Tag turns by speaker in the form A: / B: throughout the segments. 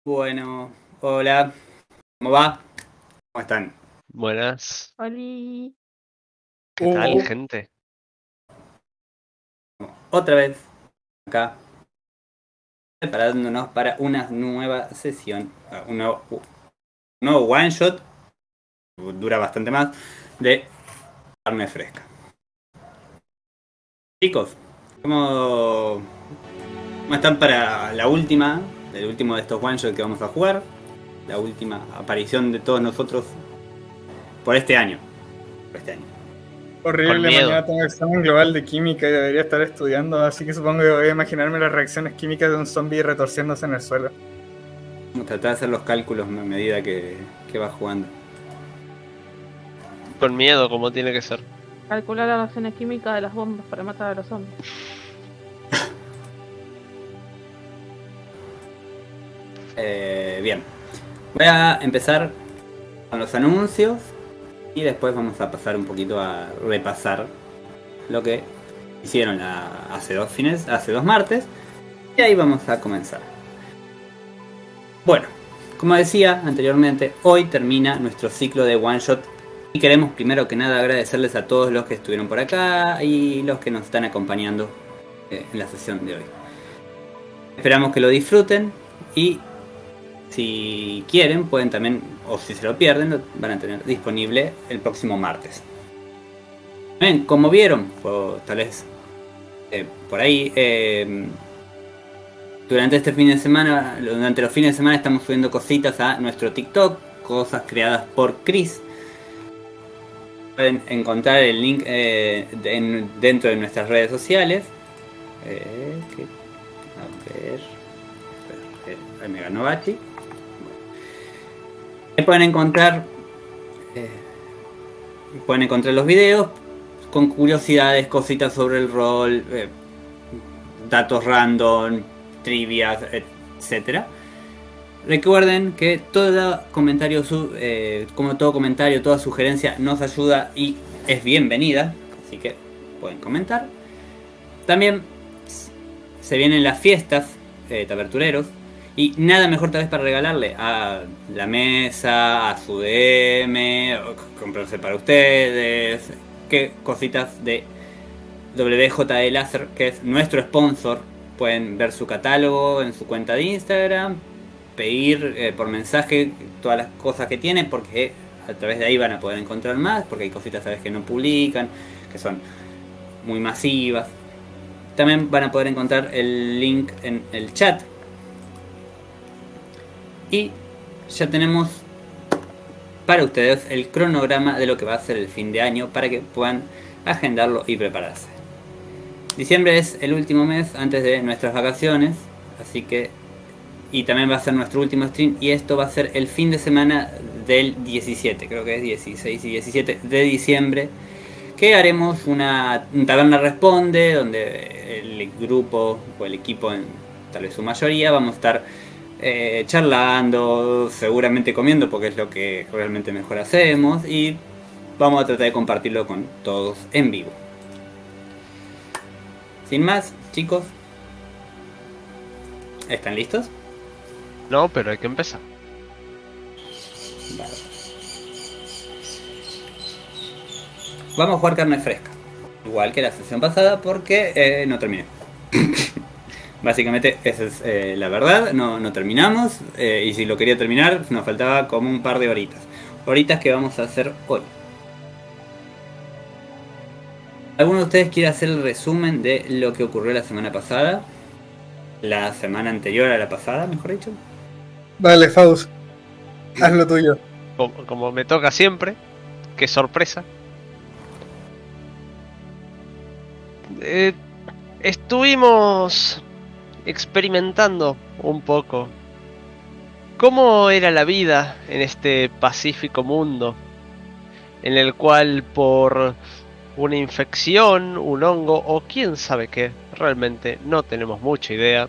A: Bueno, hola, ¿cómo va? ¿Cómo están?
B: Buenas,
C: Oli.
B: ¿qué tal,
A: Uh.
B: gente?
A: Otra vez acá, preparándonos para una nueva sesión, un nuevo one shot, dura bastante más, de carne fresca. Chicos, ¿cómo están para la última, el último de estos one shots que vamos a jugar? La última aparición de todos nosotros por este año.
B: Con
D: Horrible,
B: miedo.
D: mañana tengo examen global de química y debería estar estudiando, así que supongo que voy a imaginarme las reacciones químicas de un zombie retorciéndose en el suelo.
A: Vamos a tratar de hacer los cálculos a medida que va jugando.
B: Con miedo, como tiene que ser.
C: Calcular las reacciones químicas de las bombas para matar a los zombies.
A: Bien, voy a empezar con los anuncios y después vamos a pasar un poquito a repasar lo que hicieron hace dos martes, y ahí vamos a comenzar. Bueno, como decía anteriormente, hoy termina nuestro ciclo de one shot y queremos primero que nada agradecerles a todos los que estuvieron por acá y los que nos están acompañando en la sesión de hoy. Esperamos que lo disfruten y si quieren pueden también, o si se lo pierden, lo van a tener disponible el próximo martes. Bien, como vieron, tal vez por ahí, durante este fin de semana, durante los fines de semana estamos subiendo cositas a nuestro TikTok, cosas creadas por Chris. Pueden encontrar el link dentro de nuestras redes sociales. A ver, ahí me ganó Bachi. Pueden encontrar los videos con curiosidades, cositas sobre el rol, datos random, trivias, etcétera. Recuerden que todo comentario, toda sugerencia nos ayuda y es bienvenida, así que pueden comentar. También se vienen las fiestas tabertureros. Y nada mejor tal vez para regalarle a la mesa, a su DM, comprarse para ustedes, que cositas de WJD Láser, que es nuestro sponsor. Pueden ver su catálogo en su cuenta de Instagram, pedir por mensaje todas las cosas que tienen, porque a través de ahí van a poder encontrar más, porque hay cositas a veces que no publican, que son muy masivas. También van a poder encontrar el link en el chat. Y ya tenemos para ustedes el cronograma de lo que va a ser el fin de año para que puedan agendarlo y prepararse. Diciembre es el último mes antes de nuestras vacaciones, así que, y también va a ser nuestro último stream, y esto va a ser el fin de semana del 17, creo que es 16 y 17 de diciembre, que haremos un Taberna Responde, donde el grupo o el equipo, tal vez su mayoría, vamos a estar charlando, seguramente comiendo, porque es lo que realmente mejor hacemos, y vamos a tratar de compartirlo con todos en vivo. Sin más, chicos, ¿están listos?
B: No, pero hay que empezar.
A: Vale. Vamos a jugar carne fresca, igual que la sesión pasada, porque no terminé. Básicamente esa es la verdad, no terminamos, y si lo quería terminar nos faltaba como un par de horitas que vamos a hacer hoy. ¿Alguno de ustedes quiere hacer el resumen de lo que ocurrió la semana pasada? La semana anterior a la pasada, mejor dicho.
D: Dale, Faust, haz lo tuyo.
B: Como me toca siempre, qué sorpresa. Estuvimos experimentando un poco cómo era la vida en este pacífico mundo, en el cual por una infección, un hongo o quién sabe qué, realmente no tenemos mucha idea,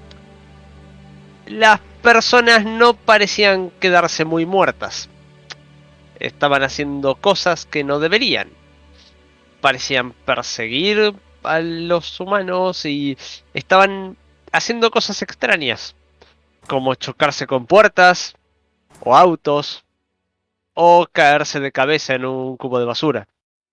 B: las personas no parecían quedarse muy muertas. Estaban haciendo cosas que no deberían. Parecían perseguir a los humanos y estaban haciendo cosas extrañas. como chocarse con puertas, o autos, o caerse de cabeza en un cubo de basura.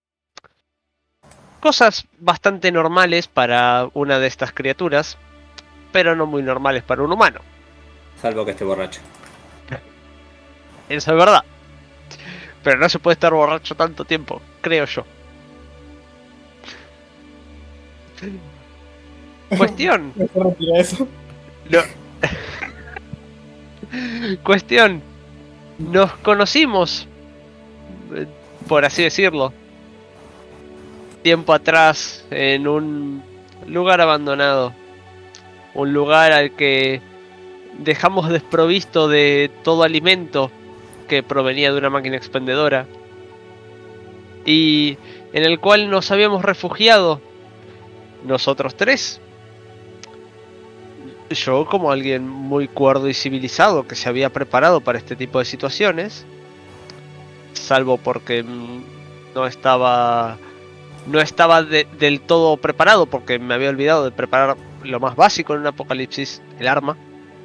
B: Cosas bastante normales para una de estas criaturas, pero no muy normales para un humano.
A: Salvo que esté borracho.
B: Eso es verdad. Pero no se puede estar borracho tanto tiempo, creo yo. Cuestión.
D: Mejor retira eso.
B: No. Cuestión. Nos conocimos, por así decirlo, tiempo atrás en un lugar abandonado. Un lugar al que dejamos desprovisto de todo alimento que provenía de una máquina expendedora. Y en el cual nos habíamos refugiado nosotros tres. Yo como alguien muy cuerdo y civilizado que se había preparado para este tipo de situaciones, salvo porque no estaba del todo preparado, porque me había olvidado de preparar lo más básico en un apocalipsis, el arma.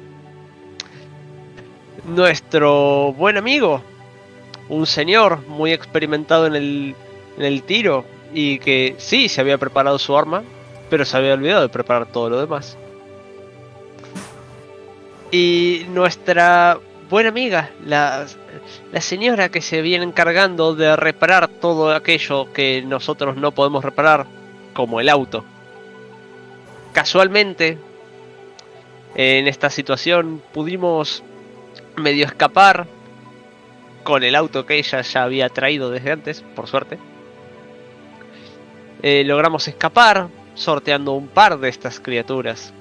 B: Nuestro buen amigo, un señor muy experimentado en el tiro y que sí se había preparado su arma, pero se había olvidado de preparar todo lo demás. Y nuestra buena amiga, la señora que se viene encargando de reparar todo aquello que nosotros no podemos reparar, como el auto. Casualmente, en esta situación pudimos medio escapar con el auto que ella ya había traído desde antes, por suerte. Logramos escapar sorteando un par de estas criaturas.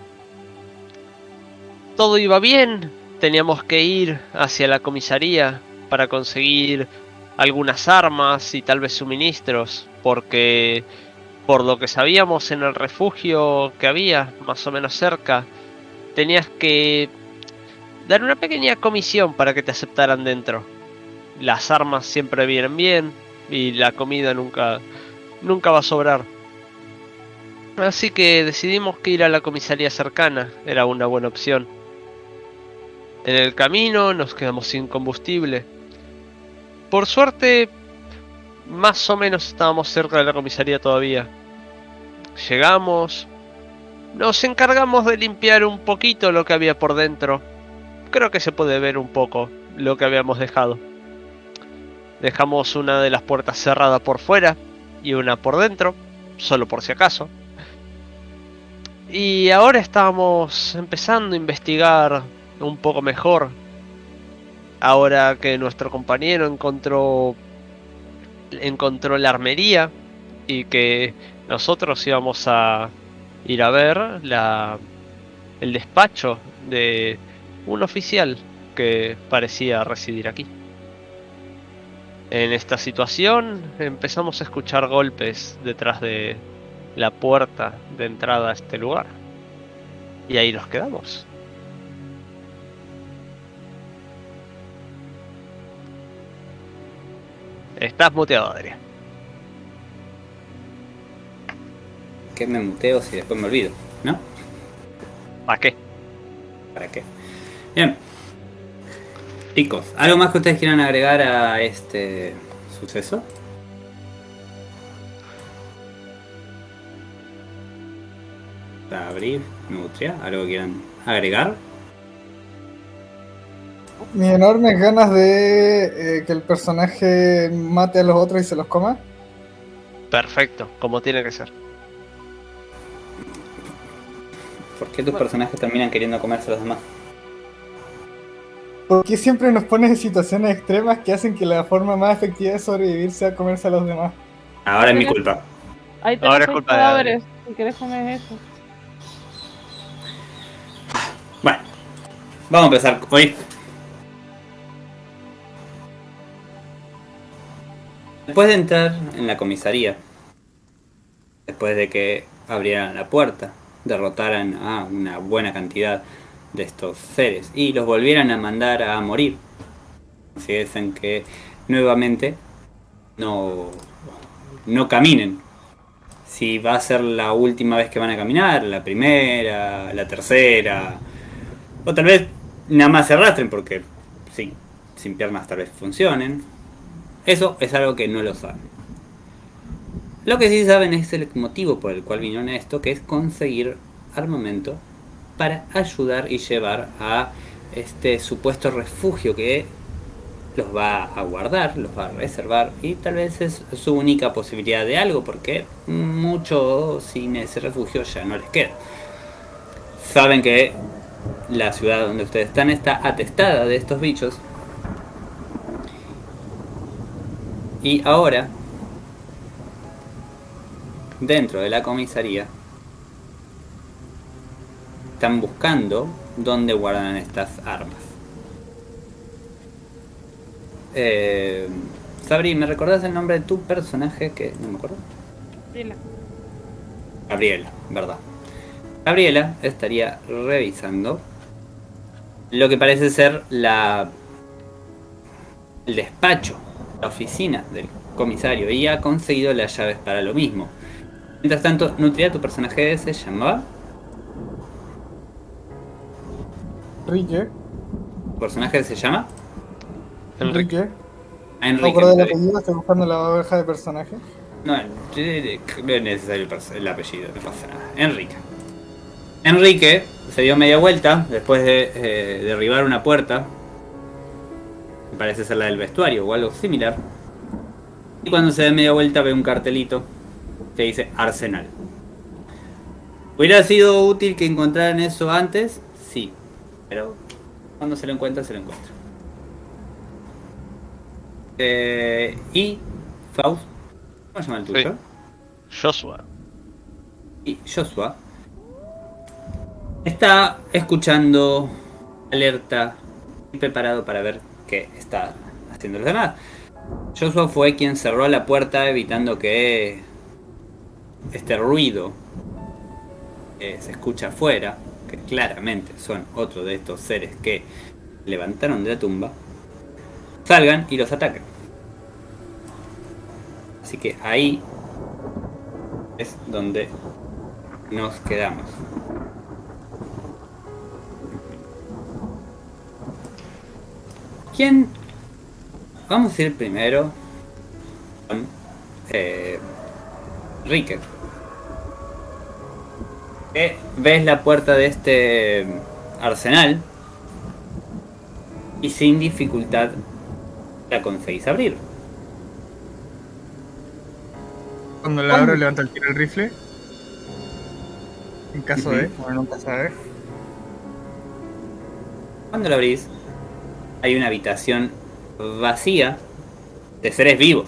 B: Todo iba bien, teníamos que ir hacia la comisaría para conseguir algunas armas y tal vez suministros, porque por lo que sabíamos en el refugio que había más o menos cerca, tenías que dar una pequeña comisión para que te aceptaran dentro. Las armas siempre vienen bien y la comida nunca va a sobrar. Así que decidimos que ir a la comisaría cercana era una buena opción. En el camino nos quedamos sin combustible. Por suerte, más o menos estábamos cerca de la comisaría todavía. Llegamos, nos encargamos de limpiar un poquito lo que había por dentro. Creo que se puede ver un poco lo que habíamos dejado. Dejamos una de las puertas cerrada por fuera y una por dentro, solo por si acaso. Y ahora estábamos empezando a investigar un poco mejor. Ahora que nuestro compañero encontró la armería y que nosotros íbamos a ir a ver el despacho de un oficial que parecía residir aquí. En esta situación empezamos a escuchar golpes detrás de la puerta de entrada a este lugar. Y ahí nos quedamos. Estás muteado, Adrián.
A: Que me muteo si después me olvido, ¿no?
B: ¿Para qué?
A: ¿Para qué? Bien. Chicos, ¿algo más que ustedes quieran agregar a este suceso? Abrir, Nutria, ¿algo que quieran agregar?
D: Mis enormes ganas de que el personaje mate a los otros y se los coma.
B: Perfecto, como tiene que ser.
A: ¿Por qué tus personajes terminan queriendo comerse a los demás?
D: Porque siempre nos pones en situaciones extremas que hacen que la forma más efectiva de sobrevivir sea comerse a los demás.
A: Ahora es mi culpa.
C: Ahí te
B: Ahora es culpa de
C: cadáveres. Si querés comer eso.
A: Bueno, vamos a empezar hoy. Después de entrar en la comisaría, después de que abrieran la puerta, derrotaran a una buena cantidad de estos seres y los volvieran a mandar a morir, si dicen que nuevamente no caminen. Si va a ser la última vez que van a caminar, la primera, la tercera, o tal vez nada más se arrastren porque sí, sin piernas tal vez funcionen. Eso es algo que no lo saben. Lo que sí saben es el motivo por el cual vinieron a esto, que es conseguir armamento para ayudar y llevar a este supuesto refugio que los va a guardar, los va a reservar, y tal vez es su única posibilidad de algo, porque mucho sin ese refugio ya no les queda. Saben que la ciudad donde ustedes están está atestada de estos bichos, y ahora dentro de la comisaría están buscando dónde guardan estas armas. Sabri, ¿me recordás el nombre de tu personaje? Que no me acuerdo. Gabriela, verdad. Gabriela estaría revisando lo que parece ser el despacho, la oficina del comisario, y ha conseguido las llaves para lo mismo. Mientras tanto, Nutria, tu personaje se llamaba
D: Enrique.
A: ¿Tu personaje se llama?
D: Enrique.
A: Enrique.
D: No acuerdo del apellido, estoy buscando la hoja de personaje.
A: No es necesario el apellido, no pasa nada. Enrique. Enrique se dio media vuelta después de derribar una puerta. Me parece ser la del vestuario o algo similar. Y cuando se da media vuelta ve un cartelito que dice Arsenal. ¿Hubiera sido útil que encontraran eso antes? Sí. Pero cuando se lo encuentra, se lo encuentra. Y Faust, ¿cómo se llama el tuyo?
B: Joshua.
A: Y Joshua está escuchando, alerta y preparado para ver qué está haciendo los demás. Joshua fue quien cerró la puerta evitando que este ruido se escucha afuera, que claramente son otro de estos seres que levantaron de la tumba, salgan y los ataquen. Así que ahí es donde nos quedamos. ¿Quién? Vamos a ir primero con Enrique. Ves la puerta de este arsenal y sin dificultad la conseguís abrir.
D: Cuando la abro, levanta el tiro el rifle. En caso de, bueno, nunca sabe.
A: Cuando lo abrís, hay una habitación vacía de seres vivos.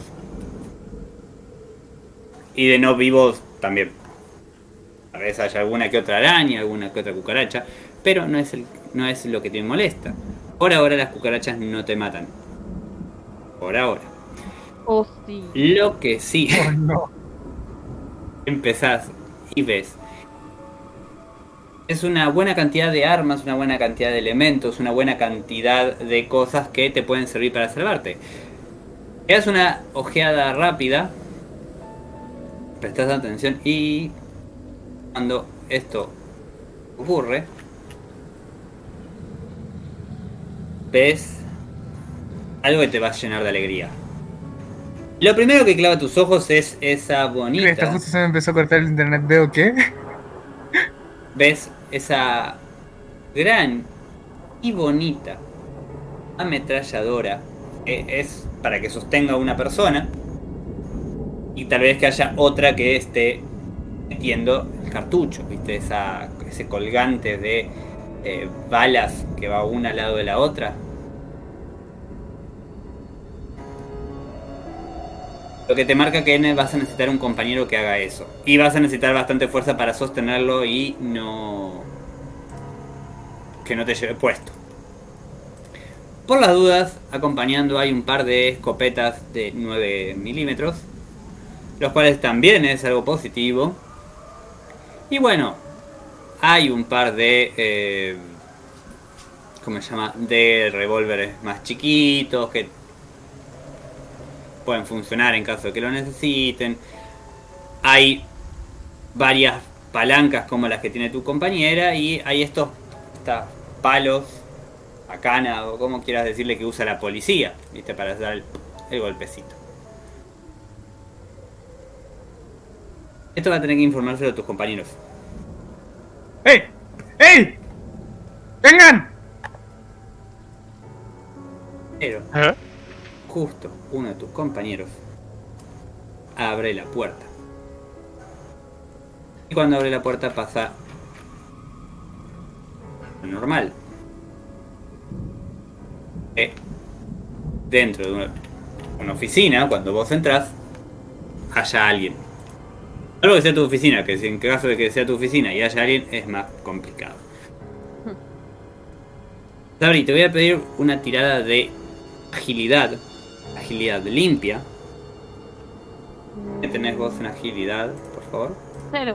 A: Y de no vivos también. A veces hay alguna que otra araña, alguna que otra cucaracha, pero no es lo que te molesta. Por ahora las cucarachas no te matan. Por ahora.
C: Oh, sí.
A: Lo que sí,
D: Oh, no.
A: empezás y ves, es una buena cantidad de armas, una buena cantidad de elementos, una buena cantidad de cosas que te pueden servir para salvarte. Le das una ojeada rápida, prestás atención, y cuando esto ocurre, ves algo que te va a llenar de alegría. Lo primero que clava tus ojos es esa bonita...
D: Esta justo se me empezó a cortar el internet, ¿veo qué?
A: Ves esa gran y bonita ametralladora que es para que sostenga una persona, y tal vez que haya otra que esté metiendo el cartucho, ¿viste? Ese colgante de balas que va una al lado de la otra. Lo que te marca que vas a necesitar un compañero que haga eso. Y vas a necesitar bastante fuerza para sostenerlo y que no te lleve puesto. Por las dudas, acompañando hay un par de escopetas de 9 milímetros, los cuales también es algo positivo. Y bueno, hay un par de... ¿cómo se llama? De revólveres más chiquitos que pueden funcionar en caso de que lo necesiten. Hay varias palancas como las que tiene tu compañera, y hay estos palos bacana o como quieras decirle que usa la policía, ¿viste? Para dar el golpecito. Esto va a tener que informárselo a tus compañeros.
D: ¡Ey! ¡Ey! ¡Vengan!
A: Pero justo uno de tus compañeros abre la puerta. Y cuando abre la puerta pasa lo normal. Dentro de una oficina, cuando vos entras, haya alguien. Algo que sea tu oficina, que en caso de que sea tu oficina y haya alguien, es más complicado. Sabri, te voy a pedir una tirada de agilidad limpia. ¿Qué tenés vos en agilidad, por favor?
C: 0.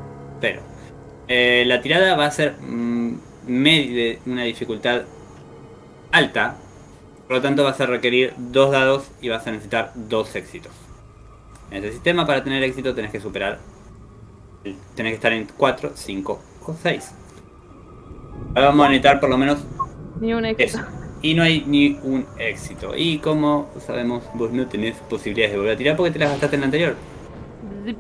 A: La tirada va a ser de una dificultad alta, por lo tanto vas a requerir 2 dados y vas a necesitar 2 éxitos. En este sistema, para tener éxito tenés que superar, tenés que estar en 4, 5 o 6. Ahora vamos a necesitar por lo menos
C: Ni un éxito.
A: eso. Y no hay ni un éxito. Y como sabemos, vos no tenés posibilidades de volver a tirar porque te las gastaste en la anterior.
C: Zip.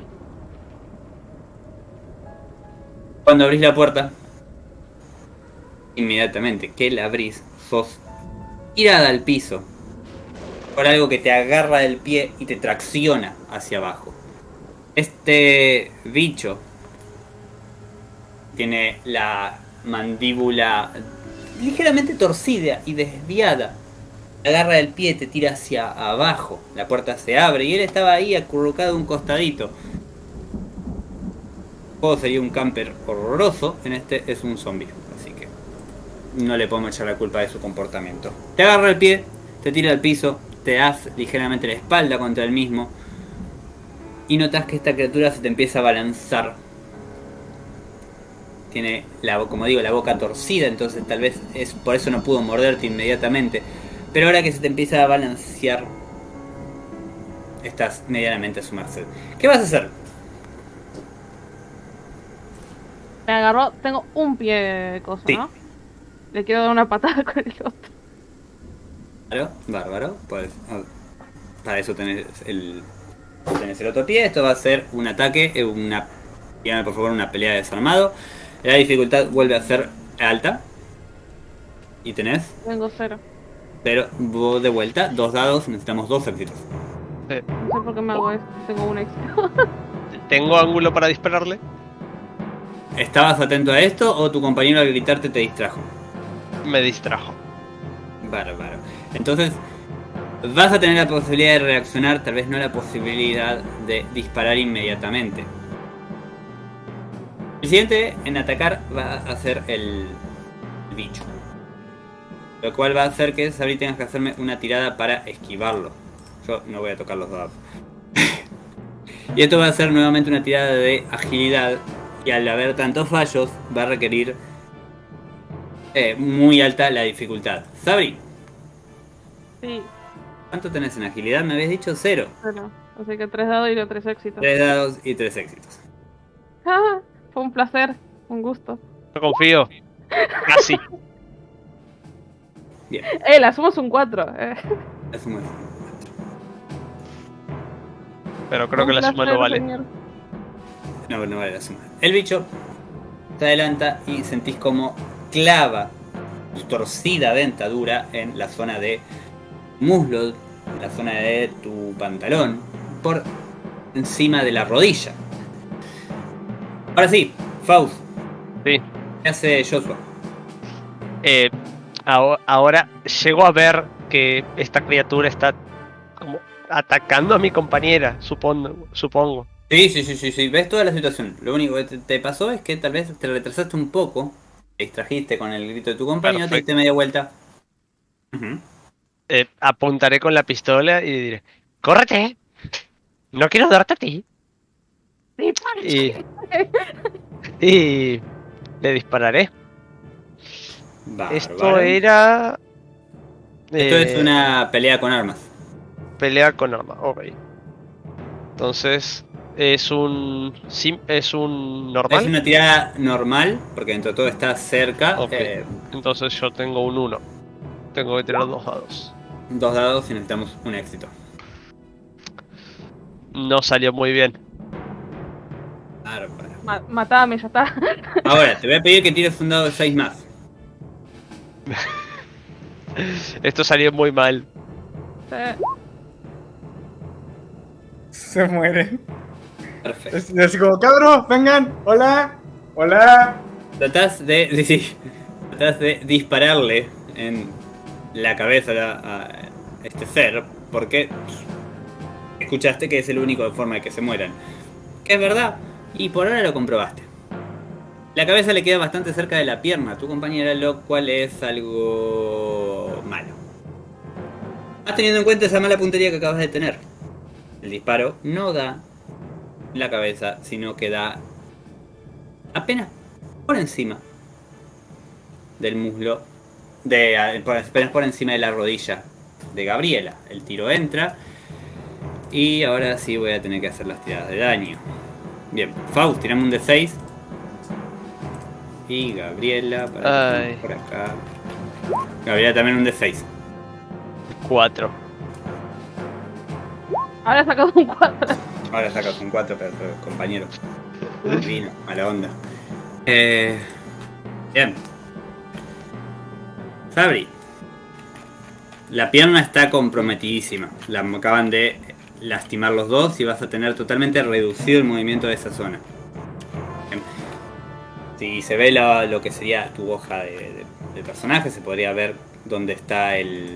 A: Cuando abrís la puerta, inmediatamente que la abrís, sos tirada al piso por algo que te agarra del pie y te tracciona hacia abajo. Este bicho tiene la mandíbula ligeramente torcida y desviada. Te agarra del pie y te tira hacia abajo. La puerta se abre y él estaba ahí acurrucado a un costadito. El juego sería un camper horroroso, en este es un zombie, así que no le podemos echar la culpa de su comportamiento. Te agarra el pie, te tira al piso, te das ligeramente la espalda contra el mismo y notas que esta criatura se te empieza a balanzar. Tiene, como digo, la boca torcida, entonces tal vez es por eso no pudo morderte inmediatamente. Pero ahora que se te empieza a balancear, estás medianamente a su merced. ¿Qué vas a hacer?
C: Me agarró, tengo un pie de cosa,
A: Sí.
C: ¿no? Le quiero dar una patada con el otro.
A: Bárbaro. Pues, para eso tenés el otro pie. Esto va a ser un ataque, dígame por favor una pelea de desarmado. La dificultad vuelve a ser alta. Y tenés,
C: Tengo 0.
A: pero vos de vuelta, 2 dados, necesitamos 2 éxitos.
C: No sé por qué me hago esto. Tengo un éxito.
B: ¿Tengo ángulo para dispararle?
A: ¿Estabas atento a esto o tu compañero al gritarte te distrajo?
B: Me distrajo.
A: Bárbaro. Entonces, vas a tener la posibilidad de reaccionar, tal vez no la posibilidad de disparar inmediatamente. El siguiente en atacar va a ser el bicho. Lo cual va a hacer que Sabri tengas que hacerme una tirada para esquivarlo. Yo no voy a tocar los dados. Y esto va a ser nuevamente una tirada de agilidad. Y al haber tantos fallos, va a requerir muy alta la dificultad. Sabri,
C: Sí,
A: ¿cuánto tenés en agilidad? Me habías dicho 0.
C: 0. Así que 3 dados y los 3 éxitos.
A: 3 dados y 3 éxitos.
C: Ah, fue un placer, un gusto.
B: No confío. Casi.
A: Bien,
C: La sumamos un 4.
A: asumo.
B: Pero creo que la suma no vale.
A: No vale la suma. El bicho se adelanta y sentís como clava su torcida dentadura en la zona de muslo, en la zona de tu pantalón, por encima de la rodilla. Ahora sí, Faust,
B: Sí.
A: ¿qué hace Joshua?
B: Ahora llego a ver que esta criatura está como atacando a mi compañera, supongo.
A: Sí, ves toda la situación. Lo único que te pasó es que tal vez te retrasaste un poco, te distrajiste con el grito de tu compañero, te
B: Perfecto.
A: diste media vuelta. Ujú.
B: Apuntaré con la pistola y diré: ¡córrete! No quiero darte a ti. Y le dispararé. Esto
A: Bárbaro.
B: era...
A: Esto es una pelea con armas.
B: pelea con arma, ok. Entonces, es un normal.
A: Es una tirada normal, porque dentro de todo está cerca.
B: Ok. Entonces yo tengo un 1. Tengo que tener 2 dados.
A: 2 dados y necesitamos un éxito.
B: No salió muy bien.
A: Bárbaro.
C: Matame, ya está.
A: Ahora, te voy a pedir que tires un dado de 6 más.
B: Esto salió muy mal.
D: Se muere.
A: Perfecto.
D: Es así como, cabros, vengan, hola, hola.
A: Tratás de, sí, tratás de dispararle en la cabeza a este ser, porque escuchaste que es el único de forma de que se mueran. Que es verdad, y por ahora lo comprobaste. La cabeza le queda bastante cerca de la pierna a tu compañera, lo cual es algo malo. Has teniendo en cuenta esa mala puntería que acabas de tener. El disparo no da en la cabeza, sino que da apenas por encima del muslo, apenas por encima de la rodilla de Gabriela. El tiro entra y ahora sí voy a tener que hacer las tiradas de daño. Bien, Faust, tirame un D6. Y Gabriela, para por acá. Gabriela también un D6.
B: 4.
C: Ahora sacado un 4.
A: Ahora sacas un 4, pero compañero. Vino, mala onda. Bien. Fabri. La pierna está comprometidísima. La acaban de lastimar los dos y vas a tener totalmente reducido el movimiento de esa zona. Bien. Si se ve lo que sería tu hoja de personaje, se podría ver dónde está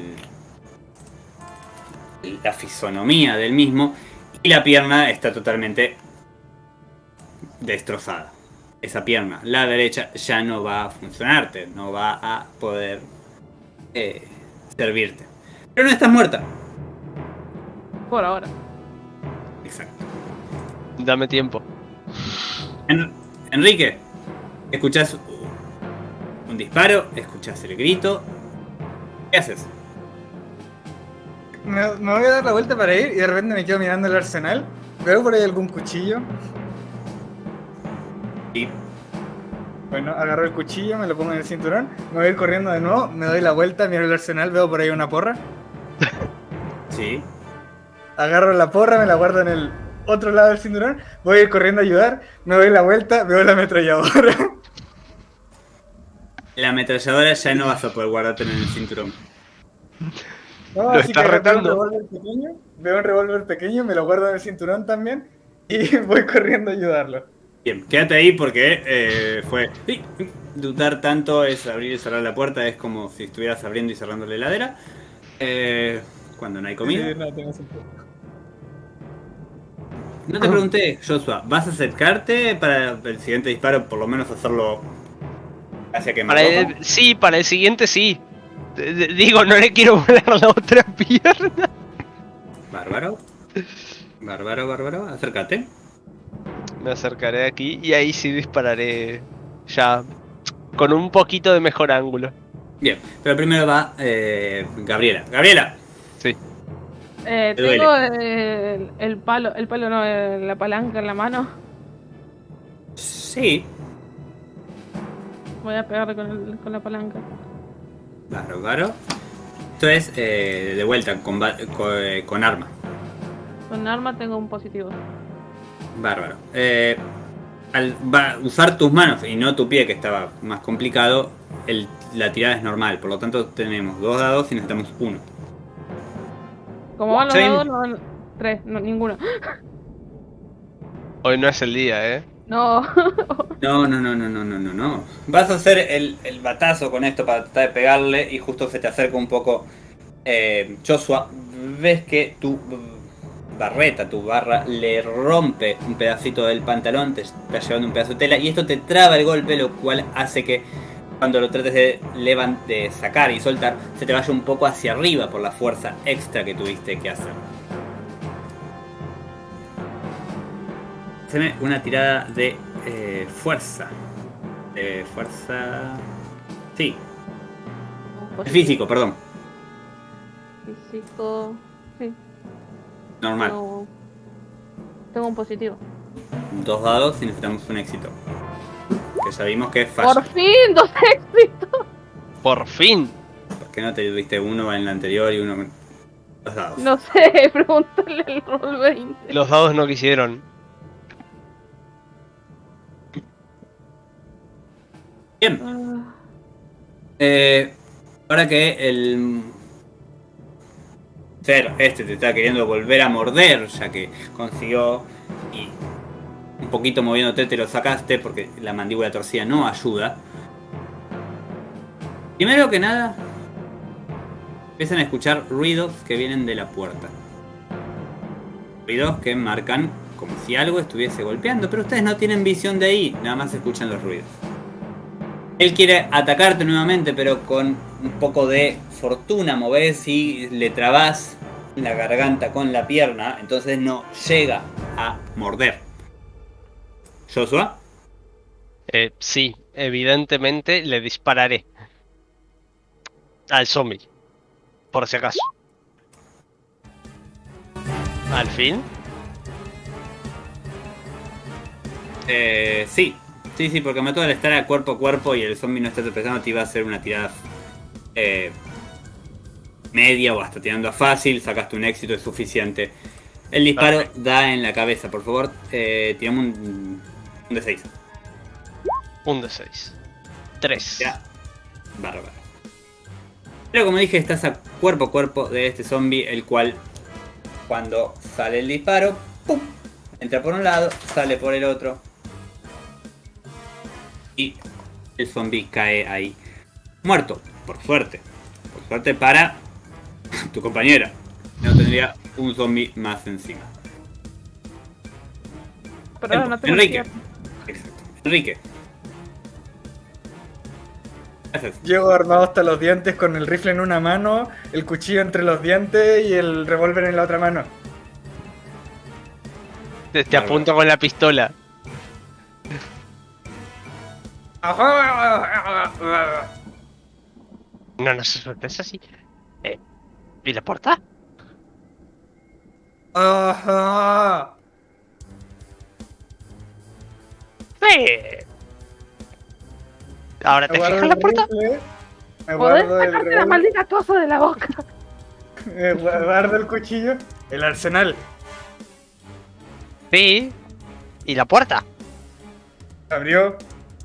A: la fisonomía del mismo. Y la pierna está totalmente destrozada. Esa pierna, la derecha, ya no va a funcionarte, no va a poder servirte. Pero no estás muerta.
C: Por ahora.
A: Exacto.
B: Dame tiempo.
A: Enrique, escuchás un disparo, escuchás el grito. ¿Qué haces?
D: Me voy a dar la vuelta para ir y de repente me quedo mirando el arsenal. ¿Veo por ahí algún cuchillo?
A: Y
D: Bueno, agarro el cuchillo, me lo pongo en el cinturón, me voy a ir corriendo de nuevo, me doy la vuelta, miro el arsenal, veo por ahí una porra.
A: sí.
D: Agarro la porra, me la guardo en el otro lado del cinturón, voy a ir corriendo a ayudar, me doy la vuelta, veo la ametralladora.
A: La ametralladora ya no vas a poder guardarte en el cinturón.
D: No,
B: Lo
D: así
B: está
D: que
B: retando.
D: veo un revólver pequeño, me lo guardo en el cinturón también y voy corriendo a ayudarlo.
A: Bien, quédate ahí porque fue... Sí, dudar tanto es abrir y cerrar la puerta, es como si estuvieras abriendo y cerrando la heladera. Cuando no hay comida.
D: Sí, no, tengo sentido.
A: No te pregunté, Joshua, ¿vas a acercarte para el siguiente disparo, por lo menos hacerlo hacia quemar?
B: Sí, para el siguiente sí. Digo, no le quiero volar la otra pierna.
A: Bárbaro. Bárbaro, acércate.
B: Me acercaré aquí y ahí sí dispararé ya con un poquito de mejor ángulo.
A: Bien, pero primero va Gabriela. ¡Gabriela!
B: Sí.
C: Tengo el palo no, la palanca en la mano.
A: Sí.
C: Voy a pegarle con la palanca.
A: Bárbaro. Esto es de vuelta, con arma.
C: Con arma tengo un positivo.
A: Bárbaro. Al usar tus manos y no tu pie, que estaba más complicado, la tirada es normal. Por lo tanto, tenemos 2 dados y necesitamos 1.
C: Como van los
A: Sí.
C: dados, no van 3, no, ninguno.
B: Hoy no es el día, ¿eh?
C: No.
A: No. Vas a hacer el batazo con esto para tratar de pegarle y justo se te acerca un poco Joshua. Ves que tu barra, le rompe un pedacito del pantalón, te está llevando un pedazo de tela y esto te traba el golpe, lo cual hace que cuando lo trates de sacar y soltar, se te vaya un poco hacia arriba por la fuerza extra que tuviste que hacer. Haceme una tirada de fuerza. Fuerza... Sí, de físico, perdón.
C: Físico. Sí.
A: Normal.
C: Tengo un positivo.
A: 2 dados y necesitamos un éxito. Que ya vimos que es fácil.
C: ¡Por fin! ¡2 éxitos!
B: Por fin.
A: ¿Por qué no te tuviste uno en la anterior y uno en los dados?
C: No sé, pregúntale al roll 20.
B: Los dados no quisieron.
A: Bien.
C: Ah,
A: Ahora que el ser este te está queriendo volver a morder, ya que consiguió y un poquito moviéndote te lo sacaste porque la mandíbula torcida no ayuda. Primero que nada, empiezan a escuchar ruidos que vienen de la puerta. Ruidos que marcan como si algo estuviese golpeando, pero ustedes no tienen visión de ahí, nada más escuchan los ruidos. Él quiere atacarte nuevamente, pero con un poco de fortuna movés y le trabás la garganta con la pierna, entonces no llega a morder. ¿Joshua?
B: Sí, evidentemente le dispararé al zombie, por si acaso. ¿Al fin?
A: Sí. Sí, porque mató al estar a cuerpo y el zombie no está tropezando, te iba a hacer una tirada media o hasta tirando a fácil, sacaste un éxito, es suficiente. El disparo da en la cabeza, por favor, tiramos un D6.
B: Un D6. 3.
A: Ya. Bárbaro. Pero como dije, estás a cuerpo de este zombie, el cual cuando sale el disparo, ¡pum!, entra por un lado, sale por el otro. Y el zombie cae ahí, muerto, por suerte. Por suerte para tu compañera. No tendría un zombie más encima.
C: pero ahora no tengo
A: Enrique.
C: pierna.
A: Exacto. Enrique. ¿Qué haces?
D: Llego armado hasta los dientes con el rifle en una mano, el cuchillo entre los dientes y el revólver en la otra mano.
B: Te apunto con la pistola. No se suelta, es así. ¿Y la puerta?
D: Ajá.
B: Sí. ¿Ahora te fijas la puerta?
D: Me
C: ¿Podés
D: guardo el
C: sacarte la
D: revólver,
C: maldita cosa de la boca?
D: me guardo el cuchillo, el arsenal.
B: Sí. ¿Y la puerta?
D: Abrió.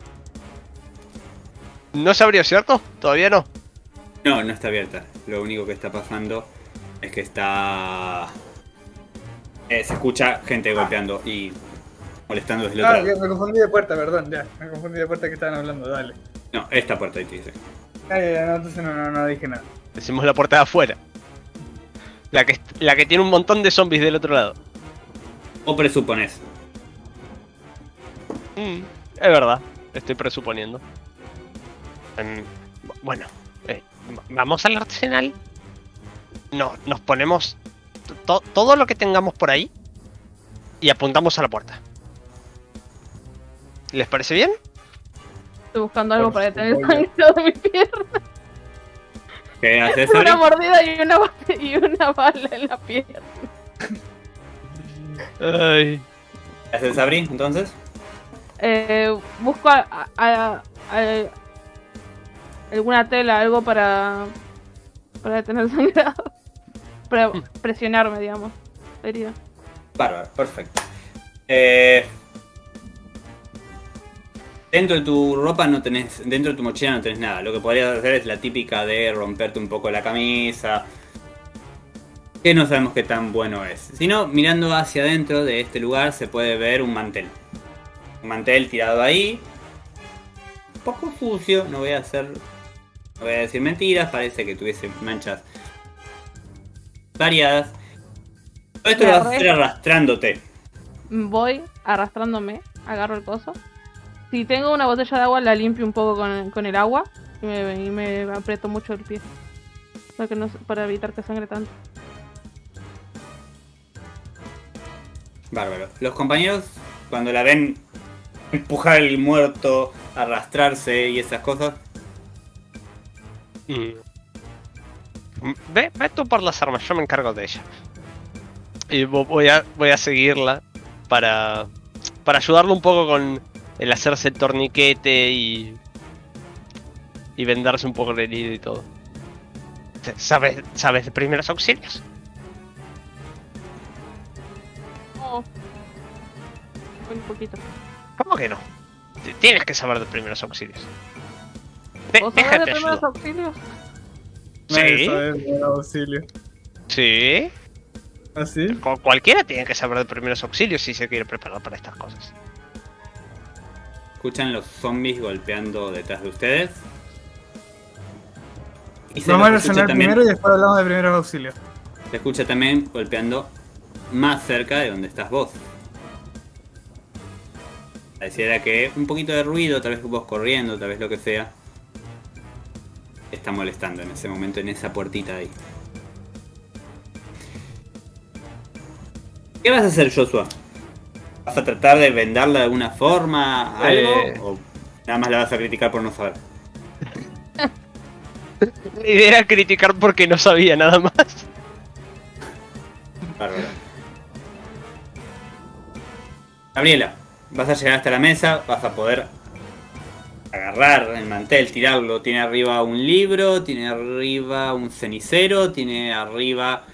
B: No se abrió, ¿cierto? Todavía no.
A: No, no está abierta. Lo único que está pasando es que está... se escucha gente golpeando y molestando desde el otro lado.
D: Me confundí de puerta, perdón, ya. Me confundí de puerta que estaban hablando, dale.
A: No, esta puerta ahí te dice.
D: No, entonces no dije nada.
B: Decimos la puerta de afuera. La que tiene un montón de zombies del otro lado.
A: O presupones.
B: Es verdad, estoy presuponiendo. Bueno, vamos al arsenal. No, nos ponemos todo lo que tengamos por ahí y apuntamos a la puerta. ¿Les parece bien?
C: Estoy buscando algo
D: Por
C: para detener el
D: supuesto.
C: sangrado de mi pierna.
A: ¿Qué haces,
C: Una
A: Sabri?
C: mordida y una bala en la pierna.
B: Ay.
A: ¿Qué haces, Sabri, entonces?
C: Busco alguna tela, algo para detener el sangrado. Para presionarme, digamos. La herida.
A: Bárbaro, perfecto. Dentro de tu ropa no tenés, dentro de tu mochila no tenés nada. Lo que podrías hacer es la típica de romperte un poco la camisa, que no sabemos qué tan bueno es. Si no, mirando hacia adentro de este lugar se puede ver un mantel. Un mantel tirado ahí, un poco sucio, no voy a decir mentiras, parece que tuviese manchas variadas. Todo esto lo vas a hacer arrastrándote.
C: Voy arrastrándome, agarro el coso. Si tengo una botella de agua, la limpio un poco con el agua y me aprieto mucho el pie. Para evitar que sangre tanto.
A: Bárbaro. Los compañeros, cuando la ven empujar el muerto, arrastrarse y esas cosas,
B: Ve tú por las armas, yo me encargo de ella. Y voy a seguirla para ayudarlo un poco con el hacerse el torniquete y vendarse un poco la herida y todo. ¿Sabes de primeros auxilios?
C: No. Muy poquito.
B: ¿Cómo que no? Tienes que saber de primeros auxilios.
C: ¿Vos sabés
B: Déjate
C: de primeros
B: ayudo.
C: auxilios?
B: Sí,
D: Eso es de auxilio.
B: sí.
D: ¿Así?
B: Cualquiera tiene que saber de primeros auxilios si se quiere preparar para estas cosas.
A: Escuchan los zombies golpeando detrás de ustedes. Y
D: Vamos a
A: los escucha
D: reaccionar
A: también,
D: primero y después hablamos de primeros auxilios.
A: se escucha también golpeando más cerca de donde estás vos. Pareciera que un poquito de ruido, tal vez vos corriendo, tal vez lo que sea, está molestando en ese momento, en esa puertita ahí. ¿Qué vas a hacer, Joshua? ¿Vas a tratar de vendarla de alguna forma, algo? ¿O nada más la vas a criticar por no saber?
B: La idea era criticar porque no sabía nada más.
A: Bárbaro. Gabriela, vas a llegar hasta la mesa, vas a poder agarrar el mantel, tirarlo. Tiene arriba un libro, tiene arriba un cenicero, tiene arriba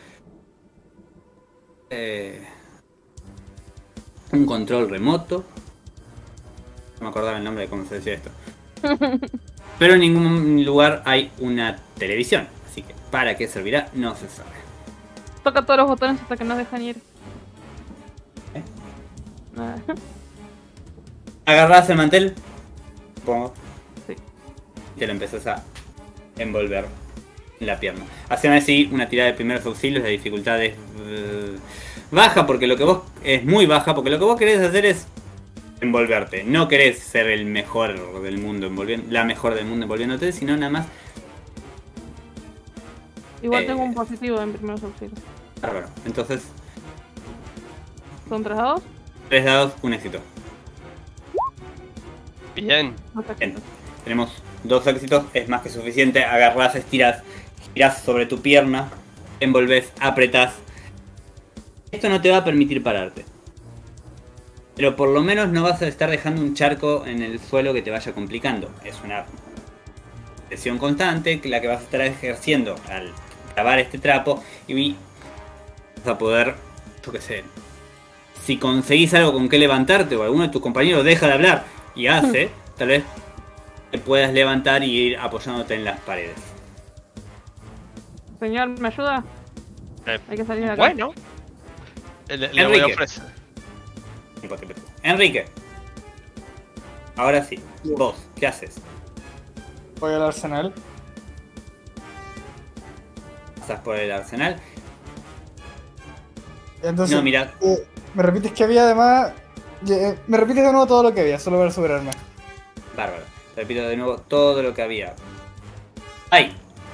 A: un control remoto. No me acordaba el nombre de cómo se decía esto. Pero en ningún lugar hay una televisión, así que para qué servirá no se sabe.
C: Toca todos los botones hasta que nos dejan ir.
A: ¿Eh?
C: Nada.
A: Agarrás el mantel, supongo,
C: Sí.
A: y te lo empezás a envolver en la pierna. Hacen así una tirada de primeros auxilios, la dificultad es baja, porque lo que vos es muy baja, porque lo que vos querés hacer es envolverte. No querés ser el mejor del mundo la mejor del mundo envolviéndote, sino nada más.
C: Igual tengo un positivo en primeros auxilios.
A: Bárbaro. Entonces,
C: ¿Son 3 dados?
A: 3 dados, un éxito.
B: Bien.
C: No sé
A: Bien.
C: qué.
A: Tenemos 2 éxitos, es más que suficiente. Agarrás, estirás, girás sobre tu pierna, envolvés, apretás. Esto no te va a permitir pararte. Pero por lo menos no vas a estar dejando un charco en el suelo que te vaya complicando. Es una presión constante la que vas a estar ejerciendo al clavar este trapo. Y vas a poder, yo qué sé, si conseguís algo con que levantarte o alguno de tus compañeros deja de hablar y hace, tal vez te puedas levantar y ir apoyándote en las paredes.
C: Señor, ¿me ayuda? Hay que salir de acá.
B: Bueno. Le voy a
A: Enrique.
B: ofrecer.
A: Enrique, ahora sí, vos, ¿qué haces?
D: Voy al arsenal.
A: ¿Pasas por el arsenal?
D: Entonces,
A: No, mira,
D: ¿me repites que había además? Me repites de nuevo todo lo que había, solo para asegurarme.
A: bárbaro. Te repito de nuevo todo lo que había. Hay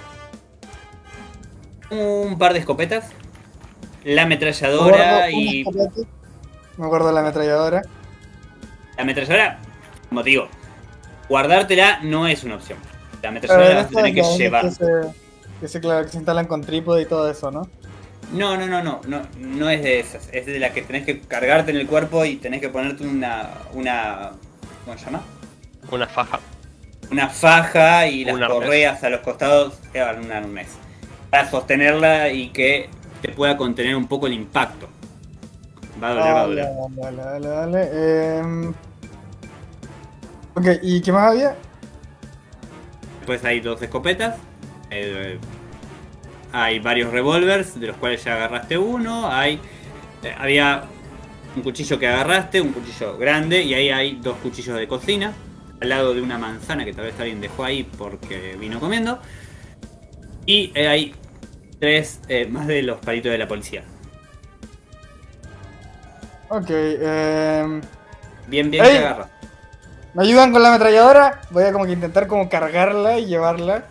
A: un par de escopetas, la ametralladora y...
D: Me acuerdo de la ametralladora.
A: La ametralladora, como te digo, guardártela no es una opción. La ametralladora la vas a tener que llevar.
D: Claro, que se instalan con trípode y todo eso, ¿no?
A: No es de esas. Es de la que tenés que cargarte en el cuerpo y tenés que ponerte una ¿cómo se llama?
B: Una faja.
A: Una faja y las
B: Un arnés.
A: correas a los costados, un arnés. Para sostenerla y que te pueda contener un poco el impacto. Va a doler, va a doler.
D: Dale. Ok, ¿y qué más había?
A: Después hay 2 escopetas. Hay varios revólveres, de los cuales ya agarraste uno. Había un cuchillo que agarraste, un cuchillo grande. Y ahí hay 2 cuchillos de cocina. Al lado de una manzana que tal vez alguien dejó ahí porque vino comiendo. Y hay 3 más de los palitos de la policía.
D: Ok,
A: Bien,
D: ¡Ey!
A: que agarra.
D: ¿me ayudan con la ametralladora? Voy a como que intentar como cargarla y llevarla.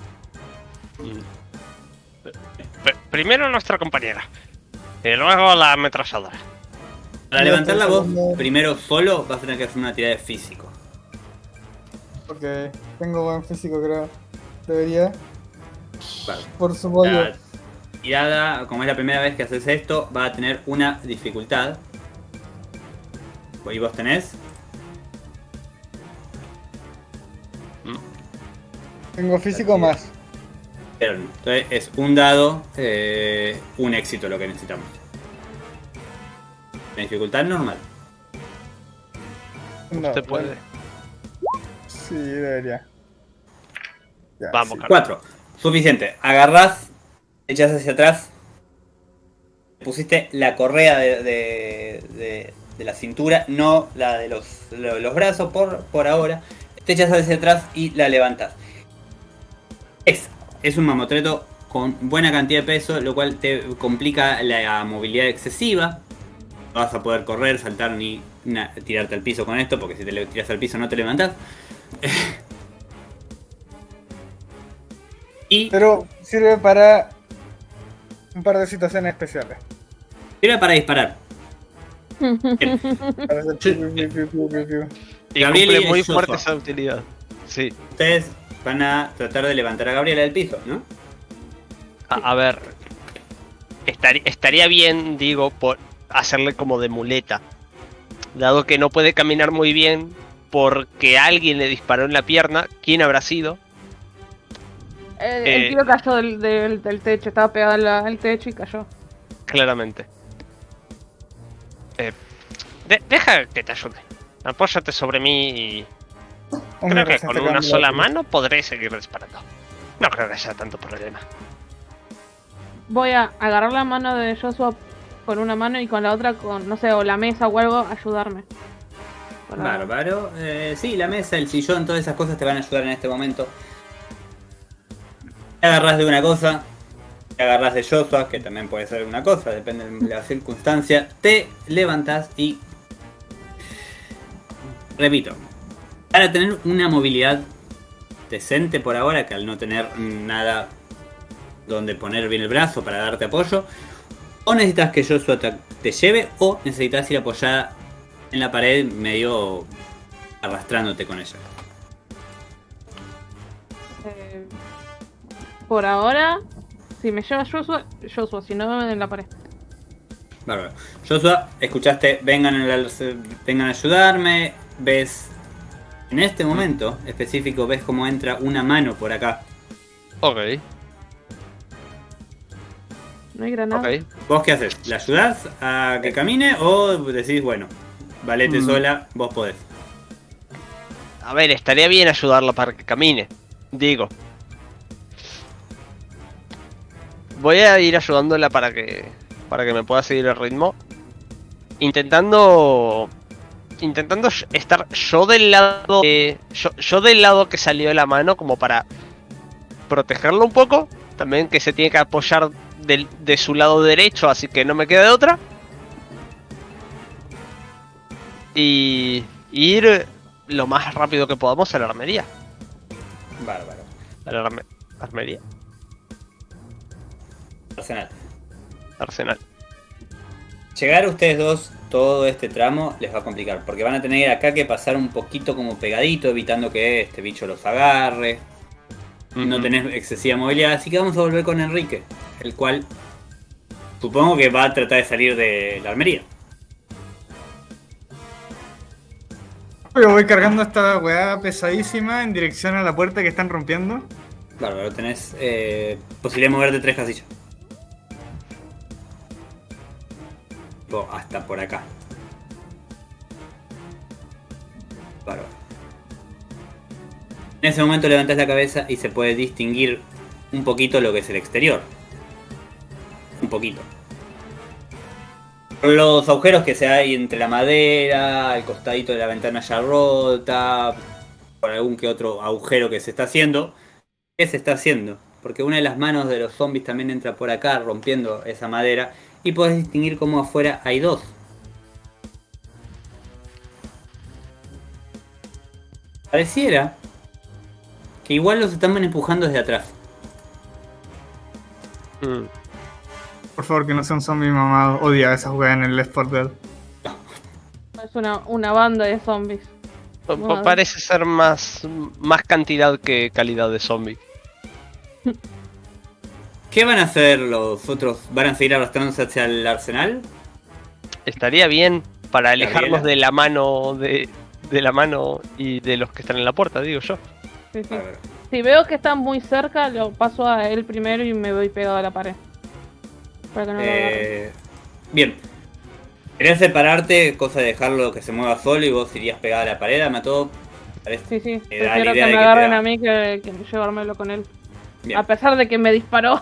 B: Primero nuestra compañera. Y luego la ametralladora.
A: Para levantarla vos, primero solo, vas a tener que hacer una tirada de físico.
D: Ok, tengo buen físico creo. Debería.
A: Vale.
D: Por su pollo.
A: La tirada, como es la primera vez que haces esto, va a tener una dificultad. ¿Y vos tenés?
D: Tengo físico más.
A: Pero no. Entonces es un dado, un éxito lo que necesitamos. En dificultad normal.
D: No,
B: Usted puede.
D: bueno, sí, debería. Ya,
B: Vamos,
D: sí.
B: Carlos.
A: 4. Suficiente. Agarrás, echás hacia atrás. Pusiste la correa de la cintura, no la de los brazos por ahora. Te echas hacia atrás y la levantas. Es un mamotreto con buena cantidad de peso, lo cual te complica la movilidad excesiva. No vas a poder correr, saltar ni tirarte al piso con esto, porque si te tiras al piso no te levantás. Y
D: Pero sirve para un par de situaciones especiales.
A: sirve para disparar.
D: Para hacer piu, piu, piu, piu, piu, piu.
B: Y
A: Gabriel
B: cumple
A: y
B: muy
A: Joshua.
B: fuerte esa utilidad. Sí.
A: Ustedes van a tratar de levantar a Gabriela del piso, ¿no?
B: A ver. Estaría bien, digo, por hacerle como de muleta. Dado que no puede caminar muy bien porque alguien le disparó en la pierna. ¿Quién habrá sido?
C: El tío cayó del techo, estaba pegado al techo y cayó.
B: Claramente. Deja que te ayude. Apóyate sobre mí y
D: Hombre,
B: creo que
D: recién
B: con
D: te
B: una
D: cambió
B: sola
D: la-
B: mano podré seguir disparando. No creo que sea tanto problema.
C: Voy a agarrar la mano de Joshua con una mano y con la otra con, no sé, o la mesa o algo, ayudarme. Para-
A: Bárbaro. Sí, la mesa, el sillón, todas esas cosas te van a ayudar en este momento. Te agarras de una cosa, te agarras de Joshua, que también puede ser una cosa, depende de la circunstancia. Te levantas y... Repito, para tener una movilidad decente por ahora, que al no tener nada donde poner bien el brazo para darte apoyo, o necesitas que Joshua te lleve, o necesitas ir apoyada en la pared medio arrastrándote con ella.
C: Por ahora, si me lleva Joshua, si no en la pared.
A: Bárbaro. Joshua, escuchaste, vengan a ayudarme, ves, en este momento específico, ves cómo entra una mano por acá.
B: Ok,
C: No hay granada.
B: ok.
A: ¿Vos qué haces? ¿La ayudás a que camine o decís, bueno, valete sola, vos podés?
B: A ver, estaría bien ayudarlo para que camine. Digo. Voy a ir ayudándola para que me pueda seguir el ritmo. Intentando estar yo del lado yo del lado que salió de la mano, como para protegerlo un poco. También que se tiene que apoyar de su lado derecho, así que no me queda de otra. Y ir lo más rápido que podamos a la armería.
A: Bárbaro.
B: A la armería. Arsenal.
A: Llegar ustedes dos todo este tramo les va a complicar, porque van a tener acá que pasar un poquito como pegadito, evitando que este bicho los agarre. No tenés excesiva movilidad, así que vamos a volver con Enrique, el cual supongo que va a tratar de salir de la armería.
D: Yo voy cargando esta weá pesadísima en dirección a la puerta que están rompiendo.
A: Bárbaro, tenés posibilidad de moverte 3 casillas. Tipo, hasta por acá. Bárbaro. En ese momento levantás la cabeza y se puede distinguir un poquito lo que es el exterior. Un poquito. Los agujeros que se hay entre la madera, el costadito de la ventana ya rota, por algún que otro agujero que se está haciendo. ¿Qué se está haciendo? Porque una de las manos de los zombies también entra por acá rompiendo esa madera y podés distinguir cómo afuera hay dos. Pareciera que igual los están empujando desde atrás.
D: Por favor, que no sea un zombie mamado. Odia esa jugada en el Left 4 Dead.
C: Es una banda de zombies.
B: Parece ser más cantidad que calidad de zombie.
A: ¿Qué van a hacer los otros? ¿Van a seguir arrastrándose hacia el arsenal?
B: Estaría bien para alejarnos
A: Gabriela.
B: de la mano de la mano y de los que están en la puerta, digo yo.
C: Sí, sí.
A: Bárbaro.
C: Si veo que está muy cerca, lo paso a él primero y me voy pegado a la pared. Para que no lo agarre.
A: Bien. ¿Querés separarte, cosa de dejarlo que se mueva solo y vos irías pegada a la pared? Mató.
C: Sí, sí.
A: Te da la
C: Prefiero que
A: idea de
C: me
A: que te
C: agarren
A: da.
C: a mí que llevármelo con él.
A: Bien.
C: A pesar de que me disparó.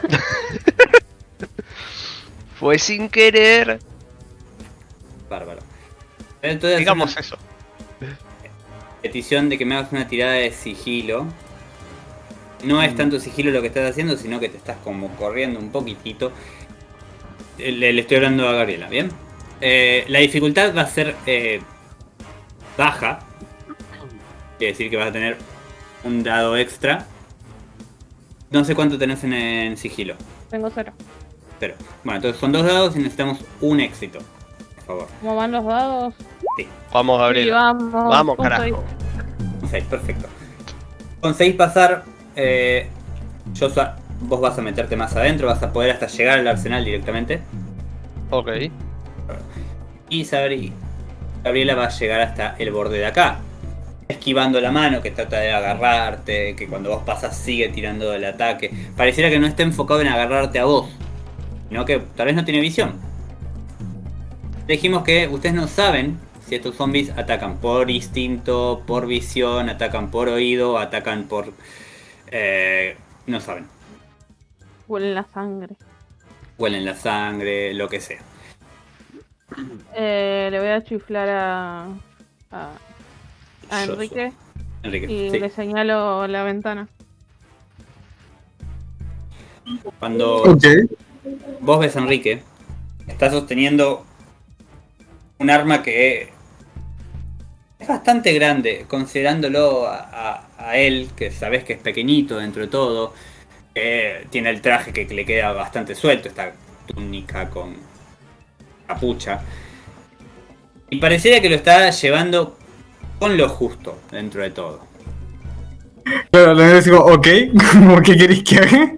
B: Fue sin querer.
A: Bárbaro. Entonces,
B: Digamos eso.
A: petición de que me hagas una tirada de sigilo. No es tanto sigilo lo que estás haciendo, sino que te estás como corriendo un poquitito. Le estoy hablando a Gabriela, ¿bien? La dificultad va a ser baja. Quiere decir que vas a tener un dado extra. No sé cuánto tenés en sigilo.
C: Tengo 0.
A: Pero, bueno, entonces son 2 dados y necesitamos un éxito. Por favor.
C: ¿Cómo van los dados?
A: Sí,
B: Vamos, Gabriel.
C: Sí, vamos.
B: Vamos,
C: Punto
B: carajo.
A: un 6, perfecto. Con 6 pasar, Joshua, vos vas a meterte más adentro, vas a poder hasta llegar al arsenal directamente.
B: Ok.
A: Y Gabriela va a llegar hasta el borde de acá. Esquivando la mano, que trata de agarrarte, que cuando vos pasas sigue tirando el ataque. Pareciera que no está enfocado en agarrarte a vos, sino que tal vez no tiene visión. Dijimos que ustedes no saben si estos zombies atacan por instinto, por visión, atacan por oído, atacan por... no saben.
C: Huelen la sangre.
A: Huelen la sangre, lo que sea.
C: Le voy a chiflar a
A: Yo
C: Enrique
A: Enrique,
C: y
A: sí.
C: le señalo la ventana.
A: Cuando
D: Ok.
A: vos ves a Enrique, está sosteniendo un arma que es bastante grande, considerándolo a él, que sabés que es pequeñito dentro de todo. Tiene el traje que le queda bastante suelto, esta túnica con capucha. Y pareciera que lo está llevando con lo justo dentro de todo.
D: Claro, le digo, ok, ¿cómo que queréis que haga?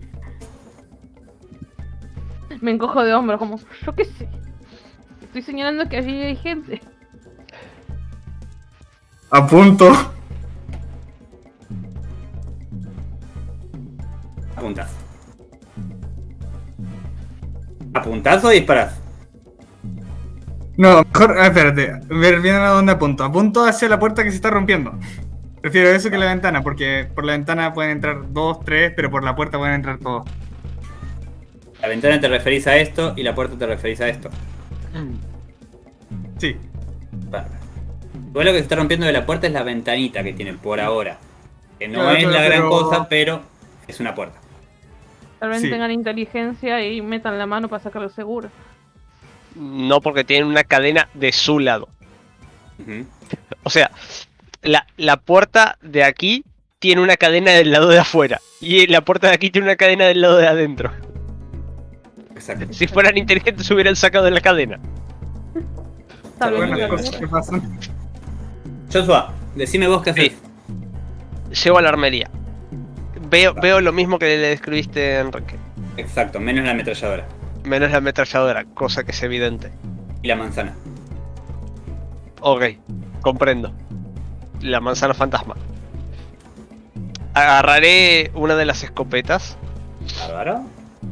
C: Me encojo de hombros, como, yo qué sé. Estoy señalando que allí hay gente.
D: Apunto.
A: Apuntás. ¿Apuntás o disparás?
D: No, mejor, espérate, ver bien a dónde apunto. Apunto hacia la puerta que se está rompiendo. Prefiero eso que la ventana, porque por la ventana pueden entrar 2, 3, pero por la puerta pueden entrar todos.
A: La ventana te referís a esto y la puerta te referís a esto.
D: Sí.
A: Bárbaro. Igual lo que se está rompiendo de la puerta es la ventanita que tiene por ahora. Que no
D: Claro,
A: es
D: claro,
A: la gran
D: pero-
A: cosa, pero es una puerta.
C: Tal vez
D: Sí.
C: tengan inteligencia y metan la mano para sacarlo seguro.
B: No, porque tienen una cadena de su lado.
A: Ujú.
B: O sea, la puerta de aquí tiene una cadena del lado de afuera. Y la puerta de aquí tiene una cadena del lado de adentro.
A: Exacto.
B: Si fueran inteligentes hubieran sacado la cadena.
C: Tal vez
A: Bueno,
C: no
D: Buenas
C: lo
D: cosas que pasan.
A: Joshua, decime vos qué haces.
B: Sí. Llego a la armería. Veo lo mismo que le describiste, Enrique.
A: Exacto, menos la ametralladora.
B: Menos la ametralladora, cosa que es evidente.
A: Y la manzana.
B: Ok, comprendo. La manzana fantasma. Agarraré una de las escopetas.
A: Bárbaro.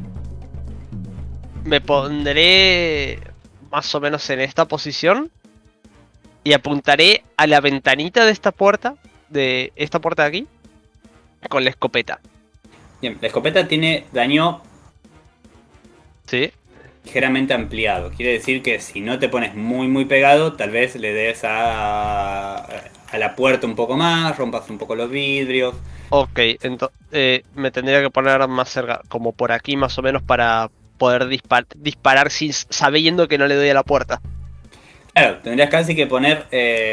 B: Me pondré más o menos en esta posición. Y apuntaré a la ventanita de esta puerta. De esta puerta de aquí. Con la escopeta.
A: Bien, la escopeta tiene daño
B: ¿Sí?
A: ligeramente ampliado. Quiere decir que si no te pones muy pegado, tal vez le des a la puerta un poco más, rompas un poco los vidrios.
B: Ok, entonces me tendría que poner más cerca. Como por aquí más o menos para poder disparar sin sabiendo que no le doy a la puerta.
A: Claro, tendrías casi que poner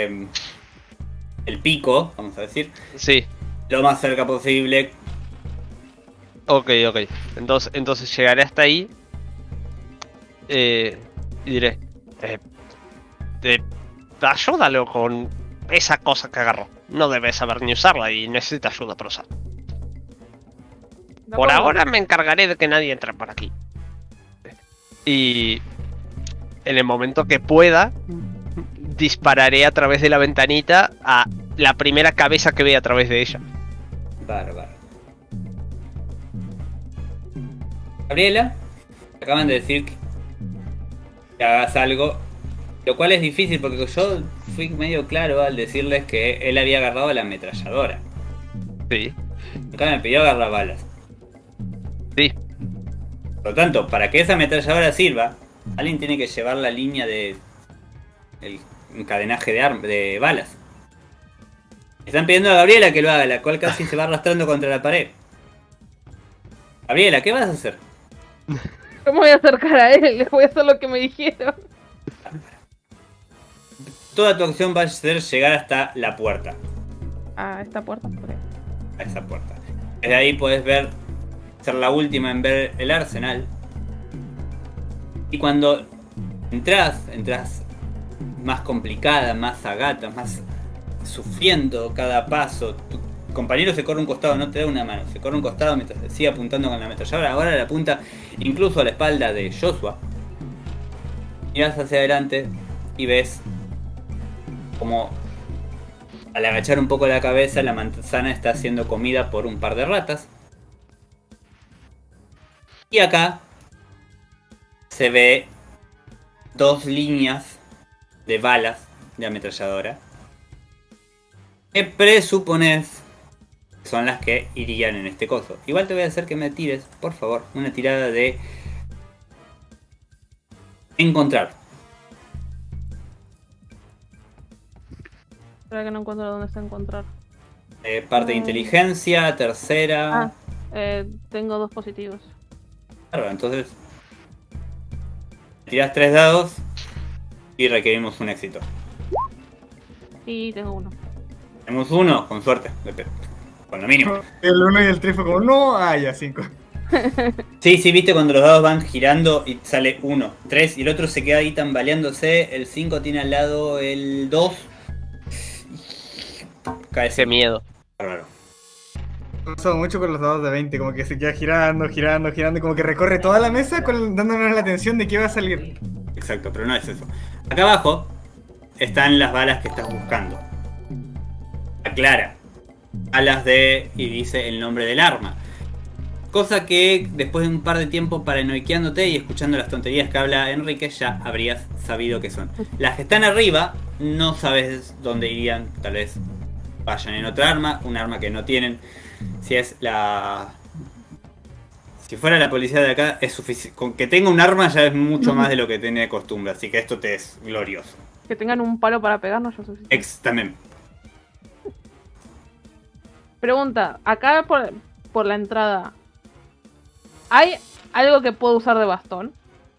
A: el pico, vamos a decir,
B: Sí.
A: lo más cerca posible.
B: Ok. Entonces llegaré hasta ahí. Y diré. Ayúdalo con esa cosa que agarró. No debe saber ni usarla y necesita ayuda para usar.
C: De
B: Por
C: acuerdo.
B: ahora me encargaré de que nadie entre por aquí. Y en el momento que pueda, dispararé a través de la ventanita a la primera cabeza que vea a través de ella.
A: Bárbaro. Gabriela, acaban de decir que hagas algo, lo cual es difícil porque yo fui medio claro al decirles que él había agarrado la ametralladora.
B: Sí.
A: Acá me pidió agarrar balas.
B: Sí.
A: Por lo tanto, para que esa ametralladora sirva, alguien tiene que llevar la línea de el encadenaje de balas. Están pidiendo a Gabriela que lo haga, la cual casi se va arrastrando contra la pared. Gabriela, ¿qué vas a hacer?
C: No me voy a acercar a él, les voy a hacer lo que me dijeron.
A: Toda tu acción va a ser llegar hasta la puerta.
C: A esta puerta, por ahí.
A: A esa puerta. Desde ahí puedes ver, ser la última en ver el arsenal. Y cuando entras más complicada, más agata, más sufriendo cada paso. Tu compañero se corre un costado, no te da una mano, se corre un costado mientras te sigue apuntando con la ametralladora. Ahora la apunta incluso a la espalda de Joshua. Miras hacia adelante y ves como al agachar un poco la cabeza la manzana está siendo comida por un par de ratas. Y acá se ve 2 líneas de balas de ametralladora que presupones son las que irían en este coso. Igual te voy a hacer que me tires, por favor, una tirada de encontrar.
C: Espera que no encuentro dónde está encontrar.
A: Parte de inteligencia, tercera.
C: Tengo 2 positivos.
A: Claro, entonces tirás 3 dados y requerimos un éxito.
C: Sí, tengo 1.
A: Tenemos 1, con suerte, con lo mínimo.
D: El 1 y el 3 fue como, no, ya 5.
A: Sí, viste cuando los dados van girando y sale 1, 3 y el otro se queda ahí tambaleándose. El 5 tiene al lado el 2. Cae
B: Ese miedo.
A: bárbaro.
D: Me ha pasado mucho con los dados de 20, como que se queda girando, y como que recorre toda la mesa dándonos la atención de que va a salir.
A: Exacto, pero no es eso. Acá abajo están las balas que estás buscando. Aclara. Balas de... y dice el nombre del arma. Cosa que después de un par de tiempo paranoiqueándote y escuchando las tonterías que habla Enrique ya habrías sabido que son. Las que están arriba no sabes dónde irían, tal vez vayan en otra arma, un arma que no tienen. Si es la... Si fuera la policía de acá es suficiente. Con que tenga un arma ya es mucho más de lo que tiene de costumbre, así que esto te es glorioso.
C: Que tengan un palo para pegarnos ya es suficiente.
A: También.
C: Pregunta, acá por la entrada, ¿hay algo que puedo usar de bastón?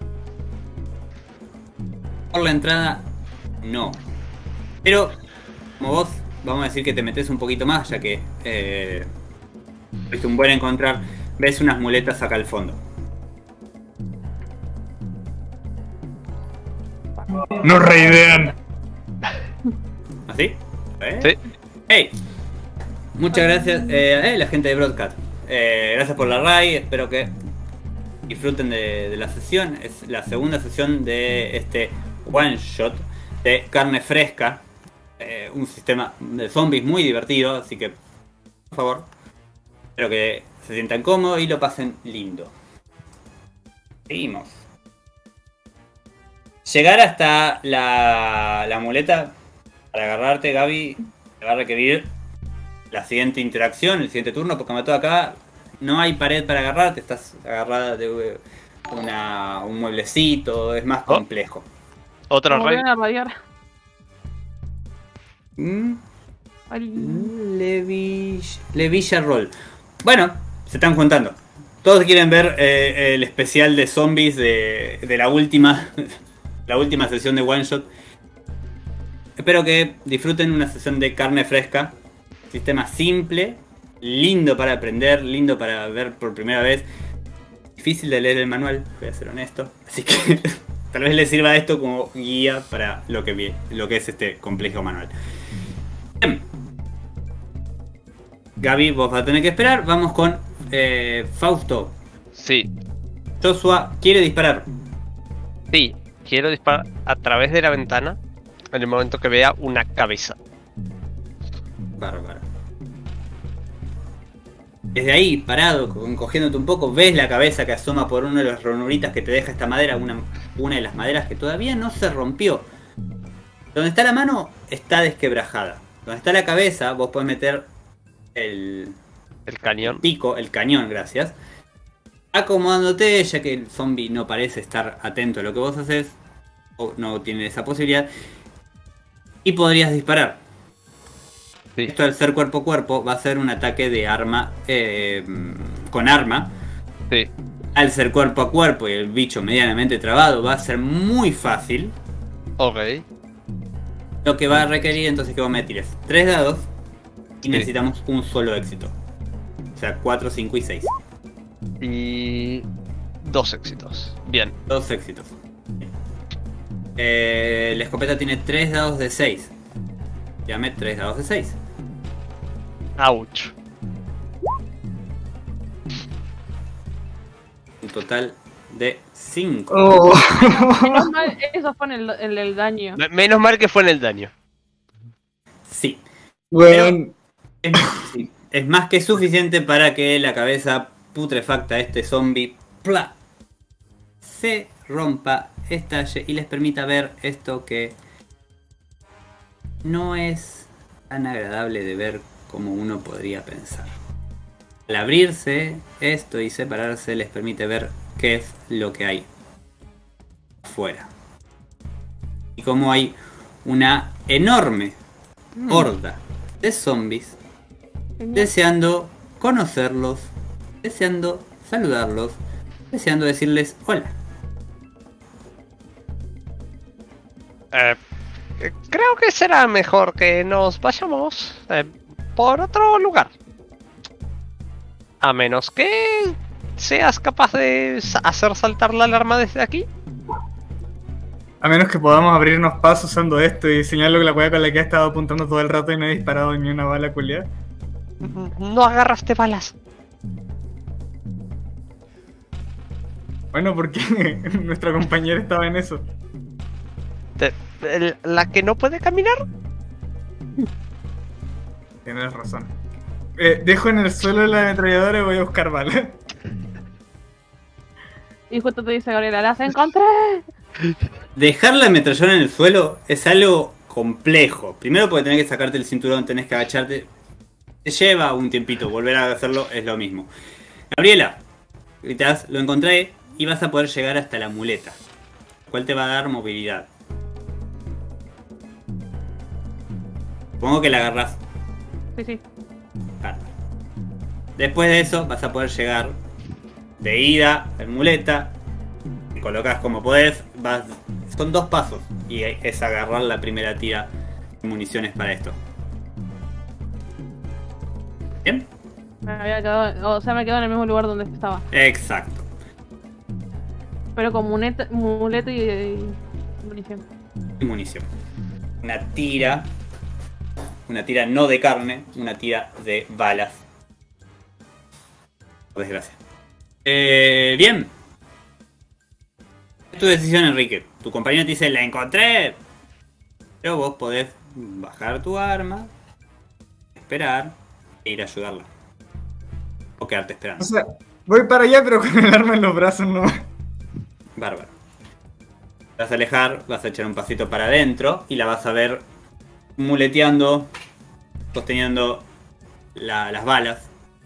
A: Por la entrada, no. Pero, como vos, vamos a decir que te metes un poquito más, ya que es un buen encontrar. Ves unas muletas acá al fondo.
D: Nos reidean.
A: ¿Así?
B: Sí.
A: ¡Hey! Muchas gracias, la gente de Broadcast. Gracias por la raid, espero que disfruten de la sesión. Es la segunda sesión de este one shot de carne fresca. Un sistema de zombies muy divertido, así que por favor, espero que se sientan cómodos y lo pasen lindo. Seguimos. Llegar hasta la muleta para agarrarte, Gaby, te va a requerir la siguiente interacción, el siguiente turno, porque mató acá. No hay pared para agarrarte, estás agarrada de un mueblecito, es más complejo.
B: Otra
C: Como
B: raid.
C: vienen a radiar. Ay,
A: Levilla Roll. Bueno, se están juntando. Todos quieren ver el especial de zombies de la última sesión de One Shot. Espero que disfruten una sesión de carne fresca. Sistema simple, lindo para aprender, lindo para ver por primera vez. Difícil de leer el manual, voy a ser honesto. Así que tal vez les sirva esto como guía para lo que es este complejo manual. Bien. Gaby, vos vas a tener que esperar. Vamos con Fausto.
B: Sí,
A: Joshua quiere disparar.
B: sí. Quiero disparar a través de la ventana en el momento que vea una cabeza.
A: Bárbaro. Desde ahí, parado, cogiéndote un poco, ves la cabeza que asoma por una de las ranuritas que te deja esta madera, una de las maderas que todavía no se rompió. Donde está la mano, está desquebrajada. Donde está la cabeza, vos podés meter el
B: cañón.
A: pico, el cañón, gracias. Acomodándote, ya que el zombie no parece estar atento a lo que vos haces, o no tiene esa posibilidad. Y podrías disparar.
B: Sí.
A: Esto al ser cuerpo a cuerpo va a ser un ataque de arma con arma.
B: Sí.
A: Al ser cuerpo a cuerpo y el bicho medianamente trabado va a ser muy fácil.
B: Ok.
A: Lo que va a requerir entonces que vos me tires 3 dados y
B: Sí.
A: necesitamos un solo éxito. O sea, 4, 5 y 6.
B: Y 2 éxitos. Bien.
A: 2 éxitos. La escopeta tiene 3 dados de 6. Llame 3 dados de 6.
B: Ouch.
A: Un total de 5.
D: Oh.
C: Menos mal, eso fue en el daño.
B: Menos mal que fue en el daño.
A: Sí.
D: Weón.
A: Sí. Es más que suficiente para que la cabeza putrefacta de este zombie ¡plá! Se rompa, estalle y les permita ver esto que no es tan agradable de ver como uno podría pensar. Al abrirse esto y separarse les permite ver qué es lo que hay afuera. Y como hay una enorme horda de zombies
C: Genial.
A: deseando conocerlos, deseando saludarlos, deseando decirles hola.
B: Creo que será mejor que nos vayamos por otro lugar. A menos que seas capaz de hacer saltar la alarma desde aquí.
D: A menos que podamos abrirnos paso usando esto y señalarlo con la weá con la que he estado apuntando todo el rato y no he disparado ni una bala culiada.
B: No agarraste balas.
D: Bueno, porque nuestra compañera estaba en eso.
B: ¿La que no puede caminar?
D: Tienes razón. Dejo en el suelo la ametralladora y voy a buscar balas.
C: Y justo te dice Gabriela, ¡las encontré!
A: Dejar la ametralladora en el suelo es algo complejo. Primero porque tenés que sacarte el cinturón, tenés que agacharte. Te lleva un tiempito, volver a hacerlo es lo mismo. Gabriela, gritás, lo encontré y vas a poder llegar hasta la muleta, lo cual te va a dar movilidad. Supongo que la agarrás.
C: Sí, sí.
A: Bárbaro. Después de eso vas a poder llegar de ida en muleta. Te colocas como podés. Son 2 pasos y es agarrar la primera tira de municiones para esto. ¿Bien?
C: Me había quedado, o sea, me quedé en el mismo lugar donde estaba.
A: Exacto.
C: Pero con muleta y munición.
A: Y munición. Una tira no de carne, una tira de balas. Por desgracia. Bien. Es tu decisión, Enrique. Tu compañero te dice, la encontré. Pero vos podés bajar tu arma, esperar e ir a ayudarla. O quedarte esperando.
D: O sea, voy para allá pero con el arma en los brazos no.
A: Bárbaro. Te vas a alejar, vas a echar un pasito para adentro y la vas a ver muleteando, sosteniendo las balas.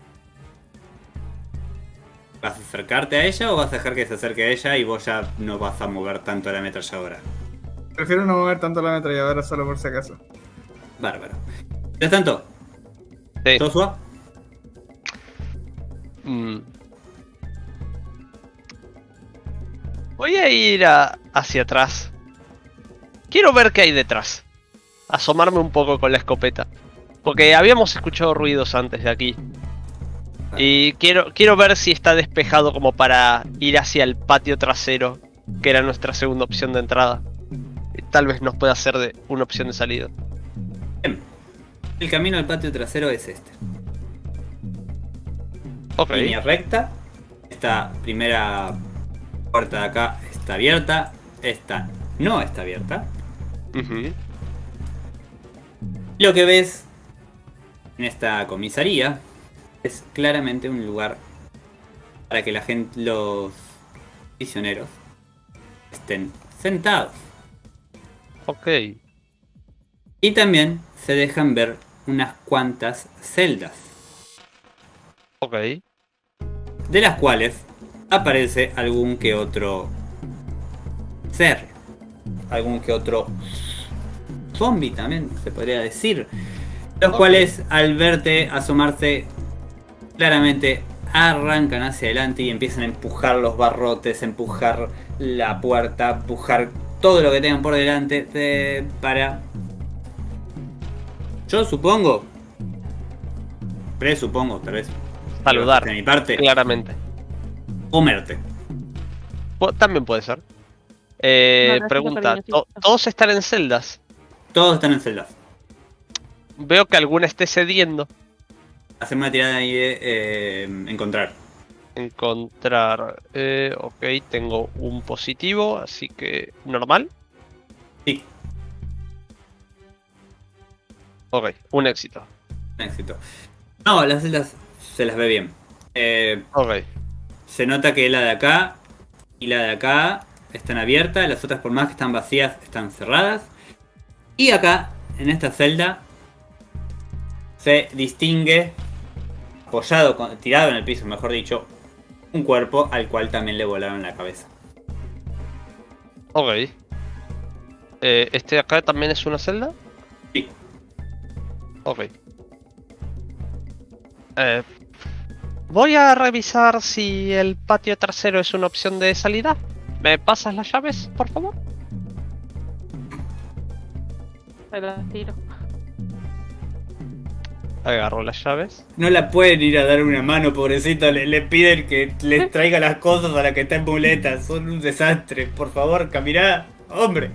A: ¿Vas a acercarte a ella o vas a dejar que se acerque a ella y vos ya no vas a mover tanto la ametralladora?
D: Prefiero no mover tanto la ametralladora solo por si acaso.
A: Bárbaro. Mientras tanto,
B: Sí.
A: Joshua,
B: Voy a ir hacia atrás. Quiero ver qué hay detrás. Asomarme un poco con la escopeta. Porque habíamos escuchado ruidos antes de aquí. Y quiero ver si está despejado como para ir hacia el patio trasero, que era nuestra segunda opción de entrada. Y tal vez nos pueda ser de una opción de salida.
A: bien. El camino al patio trasero es este.
B: Ok.
A: Línea recta. Esta primera puerta de acá está abierta. Esta no está abierta.
B: Ujú.
A: Lo que ves en esta comisaría es claramente un lugar para que la gente, los prisioneros, estén sentados.
B: Ok.
A: Y también se dejan ver unas cuantas celdas,
B: Ok.
A: de las cuales aparece algún que otro ser, algún que otro zombie también se podría decir, los cuales al verte asomarse claramente arrancan hacia adelante y empiezan a empujar los barrotes, empujar la puerta, empujar todo lo que tengan por delante para, yo supongo, presupongo, tal vez
B: Saludar.
A: de mi parte,
B: Claramente.
A: comerte.
B: También puede ser.
C: abracito
B: Pregunta,
C: cariñosito.
B: ¿todos están en celdas?
A: Todos están en celdas.
B: Veo que alguna esté cediendo.
A: Hacemos una tirada ahí de encontrar.
B: Encontrar. Ok, tengo un positivo, así que normal.
A: Sí,
B: Ok, un éxito.
A: un éxito. No, las celdas se las ve bien.
B: Ok,
A: Se nota que la de acá y la de acá están abiertas, las otras por más que están vacías están cerradas. Y acá, en esta celda, se distingue, apoyado, tirado en el piso, mejor dicho, un cuerpo al cual también le volaron la cabeza.
B: ok. ¿Este de acá también es una celda?
A: Sí,
B: Ok. Voy a revisar si el patio trasero es una opción de salida. ¿Me pasas las llaves, por favor?
C: Se las tiro.
B: Agarro las llaves.
A: no la pueden ir a dar una mano, pobrecito. Le piden que les traiga las cosas a la que está en muletas. Son un desastre. Por favor, caminá, hombre.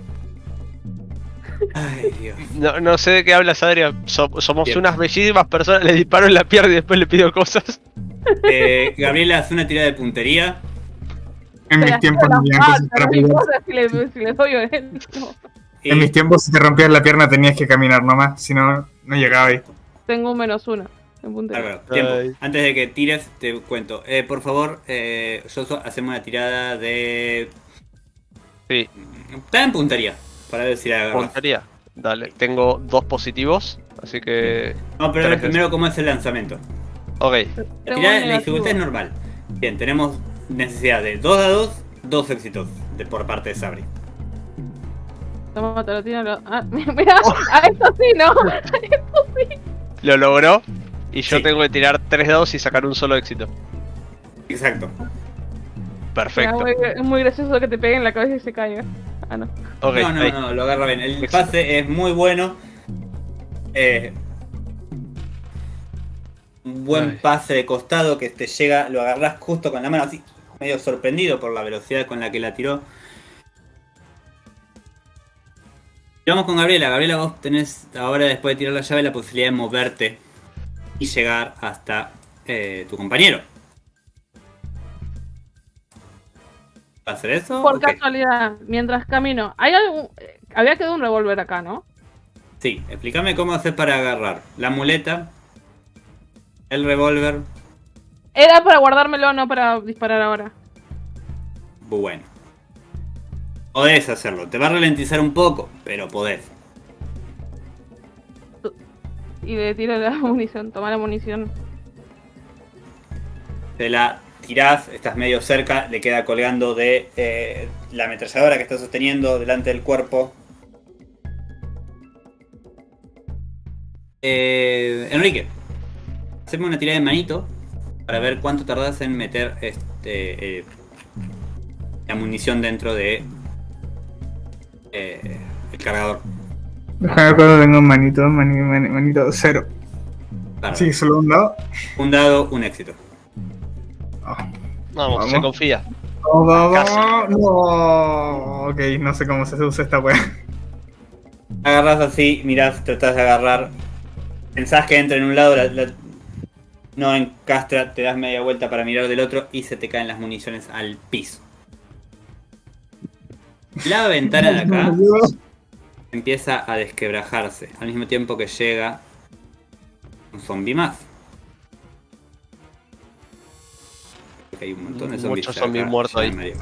A: Ay, Dios.
B: No sé de qué hablas, Adrián. Somos
A: Bien.
B: unas bellísimas personas. Le disparo en la pierna y después le pido cosas.
A: Gabriela, hace una tirada de puntería.
D: En
C: Se
D: mis
C: las
D: tiempos
C: tiro
D: no
C: las
D: habían cosas
C: patas, no me
D: rápidas.
C: importa si le doy violento.
A: Y-
D: En mis tiempos, si te rompías la pierna, tenías que caminar nomás. Si no, no llegaba ahí.
C: Tengo un -1 en puntería.
A: Bárbaro, tiempo.
B: Ay.
A: Antes de que tires, te cuento. Por favor, hacemos una tirada de.
B: Sí,
A: Está en puntería. Para ver si la agarras.
B: puntería. Dale, tengo 2 positivos, así que...
A: No, pero
B: Tres
A: primero, ¿cómo es el lanzamiento?
B: Ok,
A: La,
C: Tengo
A: tirada,
C: un
A: la dificultad es
C: negativo.
A: normal. Bien, tenemos necesidad de 2 dados, 2 éxitos por parte de Sabri.
C: Toma, te lo tiro. Mira, a esto sí, ¿no?
B: lo logró. Y yo
A: Sí.
B: tengo que tirar 3 dados y sacar un solo éxito.
A: Exacto.
B: Perfecto.
C: Es muy gracioso que te pegue en la cabeza y se caiga. Ah, no.
B: Ok,
A: no,
B: ahí.
A: no, lo agarra bien. El
B: Éxito.
A: pase es muy bueno. Un buen
B: Ay.
A: pase de costado que te llega, lo agarrás justo con la mano, así, medio sorprendido por la velocidad con la que la tiró. Y vamos con Gabriela. Gabriela, vos tenés ahora, después de tirar la llave, la posibilidad de moverte y llegar hasta tu compañero. ¿Va a hacer eso?
C: Por
A: Ok.
C: casualidad, mientras camino, ¿hay algún... Había quedado un revólver acá, ¿no?
A: Sí, explícame cómo haces para agarrar la muleta, el revólver.
C: Era para guardármelo, no para disparar ahora.
A: Bueno. Podés hacerlo. Te va a ralentizar un poco, pero podés.
C: Y le tiro la munición, toma la munición.
A: Te la tirás, estás medio cerca, le queda colgando de la ametralladora que está sosteniendo delante del cuerpo. Enrique, haceme una tirada de manito para ver cuánto tardás en meter la munición dentro de el cargador.
D: Déjame ver cuando tengo un manito, manito 0.
A: Claro.
D: Sí, solo un dado.
A: Un dado, un éxito.
B: Vamos, se
D: Vamos.
B: confía.
D: Vamos. No. Ok, no sé cómo se usa esta wea.
A: Agarrás así, mirás, tratás de agarrar. Pensás que entra en un lado, no encastra, te das media vuelta para mirar del otro y se te caen las municiones al piso. La ventana de acá empieza a desquebrajarse al mismo tiempo que llega un zombie más. porque hay un montón de zombies.
B: Muchos zombies
A: acá,
B: muertos
A: ya
B: ahí.
A: en medio.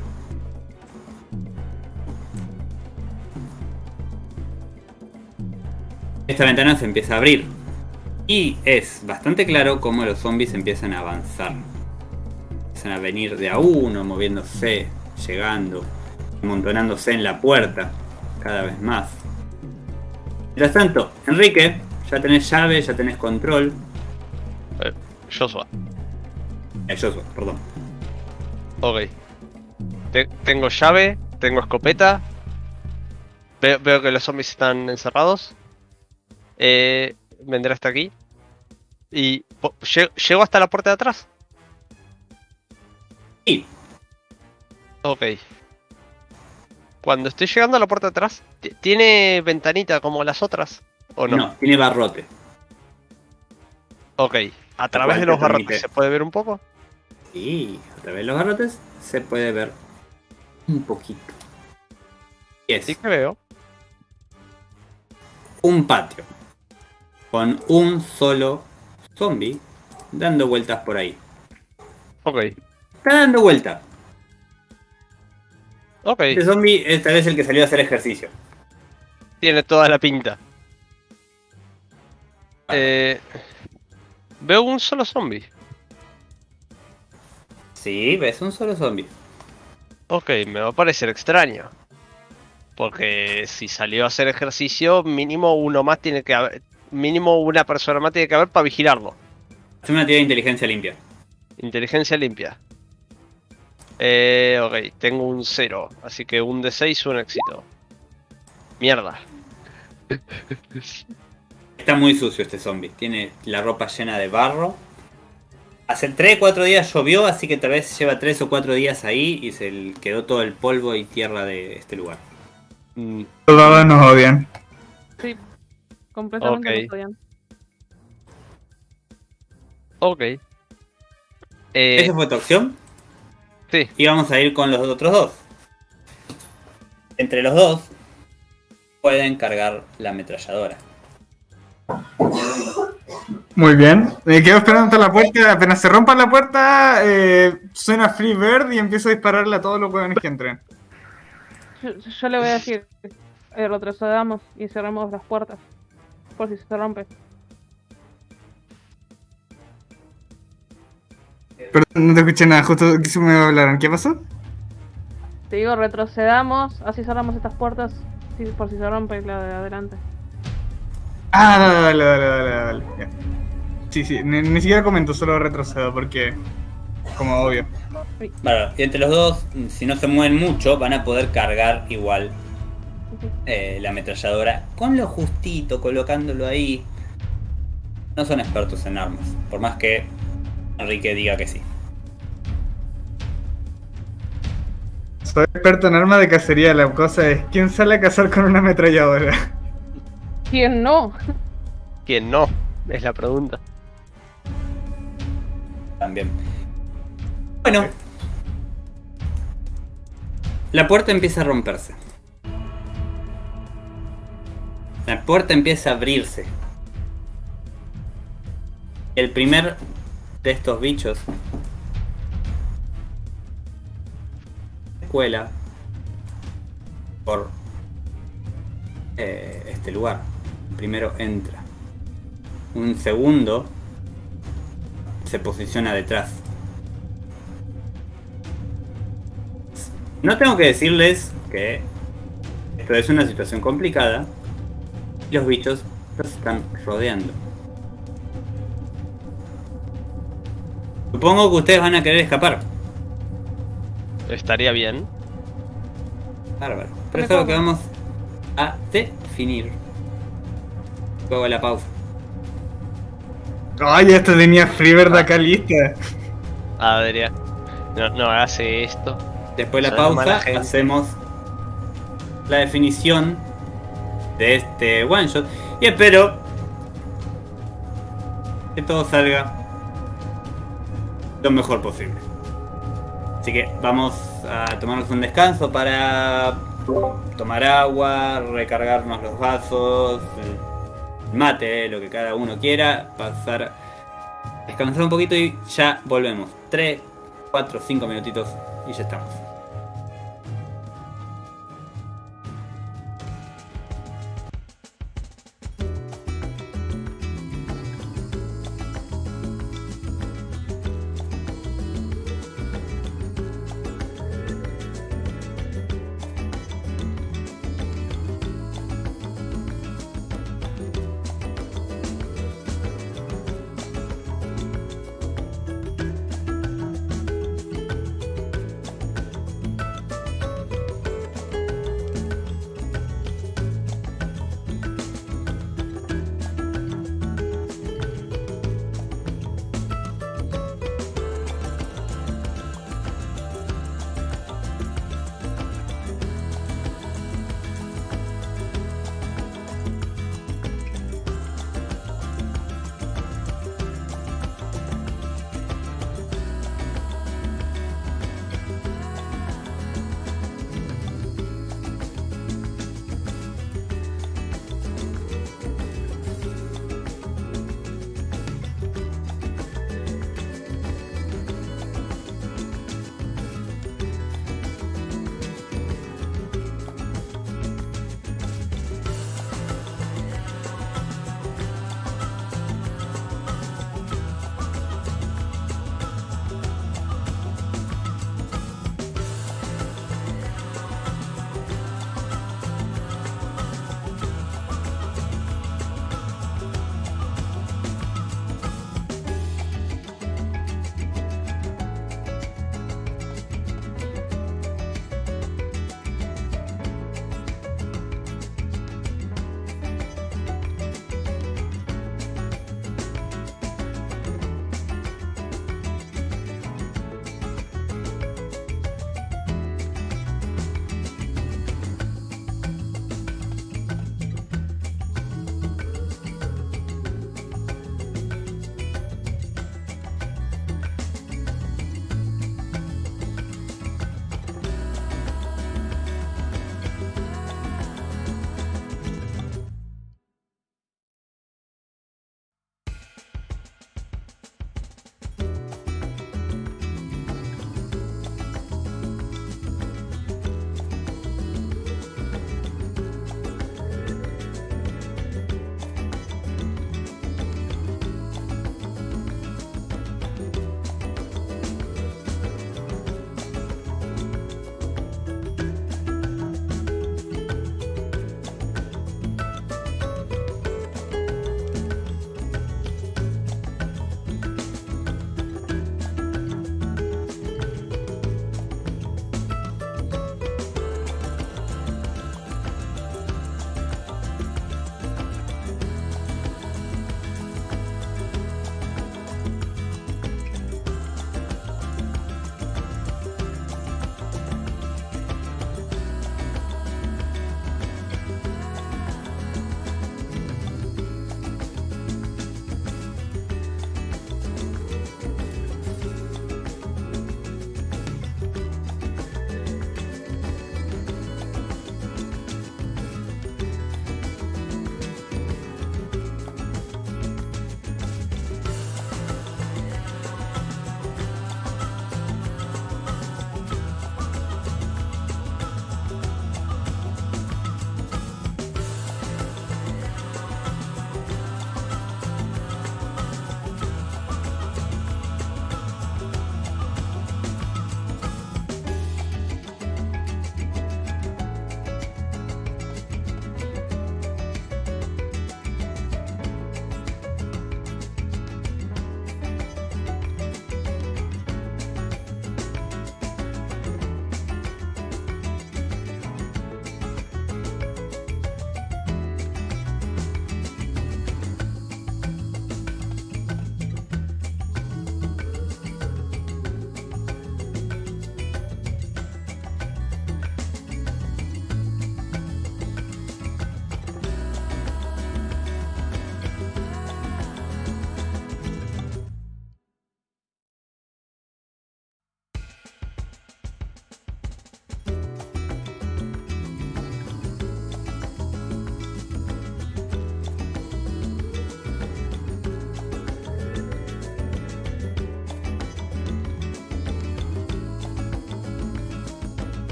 A: Esta ventana se empieza a abrir. Y es bastante claro cómo los zombies empiezan a avanzar. Empiezan a venir de a uno, moviéndose, llegando, amontonándose en la puerta, cada vez más. Mientras tanto, Enrique, ya tenés llave, ya tenés control.
B: Joshua.
A: Joshua, perdón.
B: Ok. Tengo llave, tengo escopeta. Veo que los zombies están encerrados. Vendré hasta aquí. Y llego hasta la puerta de atrás.
A: Sí.
B: Ok. Cuando estoy llegando a la puerta de atrás, ¿tiene ventanita como las otras? ¿O no?
A: No, tiene barrote.
B: Ok. ¿A través
A: cual
B: de
A: te
B: los barrotes
A: permite-
B: se puede ver un poco?
A: Sí, a través de los barrotes se puede ver un poquito. Y es
B: Sí que veo.
A: un patio con un solo zombie dando vueltas por ahí.
B: Ok.
A: Está dando vuelta.
B: Ok.
A: Este zombie es tal vez el que salió a hacer ejercicio.
B: Tiene toda la pinta. Veo un solo zombie.
A: Sí, ves un solo zombie.
B: Ok, me va a parecer extraño. Porque si salió a hacer ejercicio, mínimo uno más tiene que haber. Mínimo una persona más tiene que haber para vigilarlo.
A: Hace una tirada de inteligencia limpia.
B: Inteligencia limpia. Ok, tengo un 0. Así que un D6 un éxito. Mierda.
A: Está muy sucio este zombie. Tiene la ropa llena de barro. Hace 3-4 días llovió, así que tal vez lleva 3 o 4 días ahí y se le quedó todo el polvo y tierra de este lugar.
B: Mm,
D: Todos nos odian.
C: Sí, completamente
B: Ok.
C: lo odian.
B: ok.
A: ¿Esa fue tu opción?
B: Sí.
A: Y vamos a ir con los otros dos. Entre los dos pueden cargar la ametralladora.
D: Muy bien. Me quedo esperando hasta la puerta. Apenas se rompa la puerta, suena Free Bird y empiezo a dispararle a todos los huevones que entren.
C: Yo le voy a decir, retrocedamos y cerremos las puertas. Por si se rompe.
D: Perdón, no te escuché nada, justo que se me hablaron. ¿Qué pasó?
C: Te digo, retrocedamos, así cerramos estas puertas por si se rompe la de adelante.
D: Ah, dale. Ya. Sí, ni siquiera comento, solo retrocedo porque, como obvio.
A: Bueno, y entre los dos, si no se mueven mucho, van a poder cargar igual la ametralladora con lo justito, colocándolo ahí. No son expertos en armas, por más que Enrique diga que sí.
D: Soy experto en armas de cacería, la cosa es, ¿quién sale a cazar con una ametralladora?
C: ¿Quién no?
B: ¿Quién no? Es la pregunta.
A: También. Bueno. La puerta empieza a romperse. La puerta empieza a abrirse. El primer de estos bichos cuela por este lugar. Primero entra. Un segundo se posiciona detrás. No tengo que decirles que esto es una situación complicada. Los bichos los están rodeando. Supongo que ustedes van a querer escapar.
B: Estaría bien.
A: Bárbaro. Pero eso es lo que vamos a definir luego de la pausa.
D: Ay, esto tenía Freebird acá lista.
B: Adrián. No hace esto.
A: Después de la
B: Son mala
A: pausa
B: gente.
A: hacemos la definición de este one shot y espero que todo salga lo mejor posible. Así que vamos a tomarnos un descanso para tomar agua, recargarnos los vasos, el mate, lo que cada uno quiera, pasar, descansar un poquito y ya volvemos. 3, 4 o 5 minutitos y ya estamos.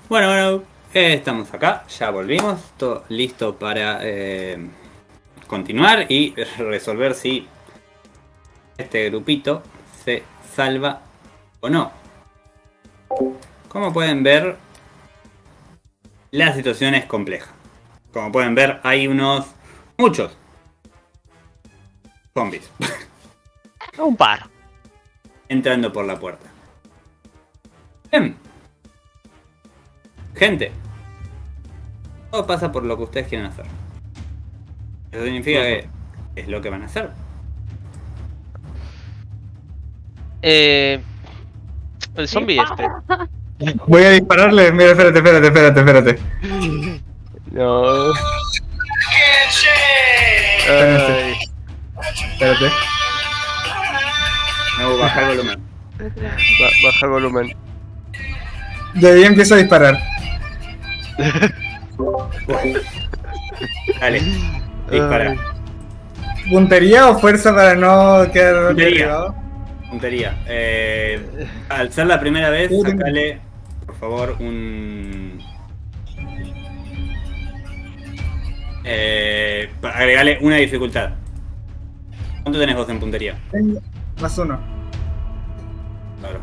A: Bueno, estamos acá, ya volvimos, todo listo para continuar y resolver si este grupito se salva o no. Como pueden ver, la situación es compleja. Como pueden ver, hay muchos zombies
B: Un par.
A: entrando por la puerta. Bien. Gente, todo pasa por lo que ustedes quieren hacer. Eso significa que es lo que van a hacer.
B: El zombie este.
D: Voy a dispararle. Mira, espérate.
B: No.
D: Espérate. Espérate.
A: No, bajar el volumen.
B: Baja el volumen.
D: De ahí empiezo a disparar.
A: Dale, dispara.
D: ¿Puntería o fuerza para no quedar
A: Puntería.
D: derribado?
A: Puntería. Al ser la primera vez,
D: Tengo-
A: sacale, por favor, un... agregale una dificultad. ¿Cuánto tenés vos en puntería?
D: Tengo +1.
A: Claro.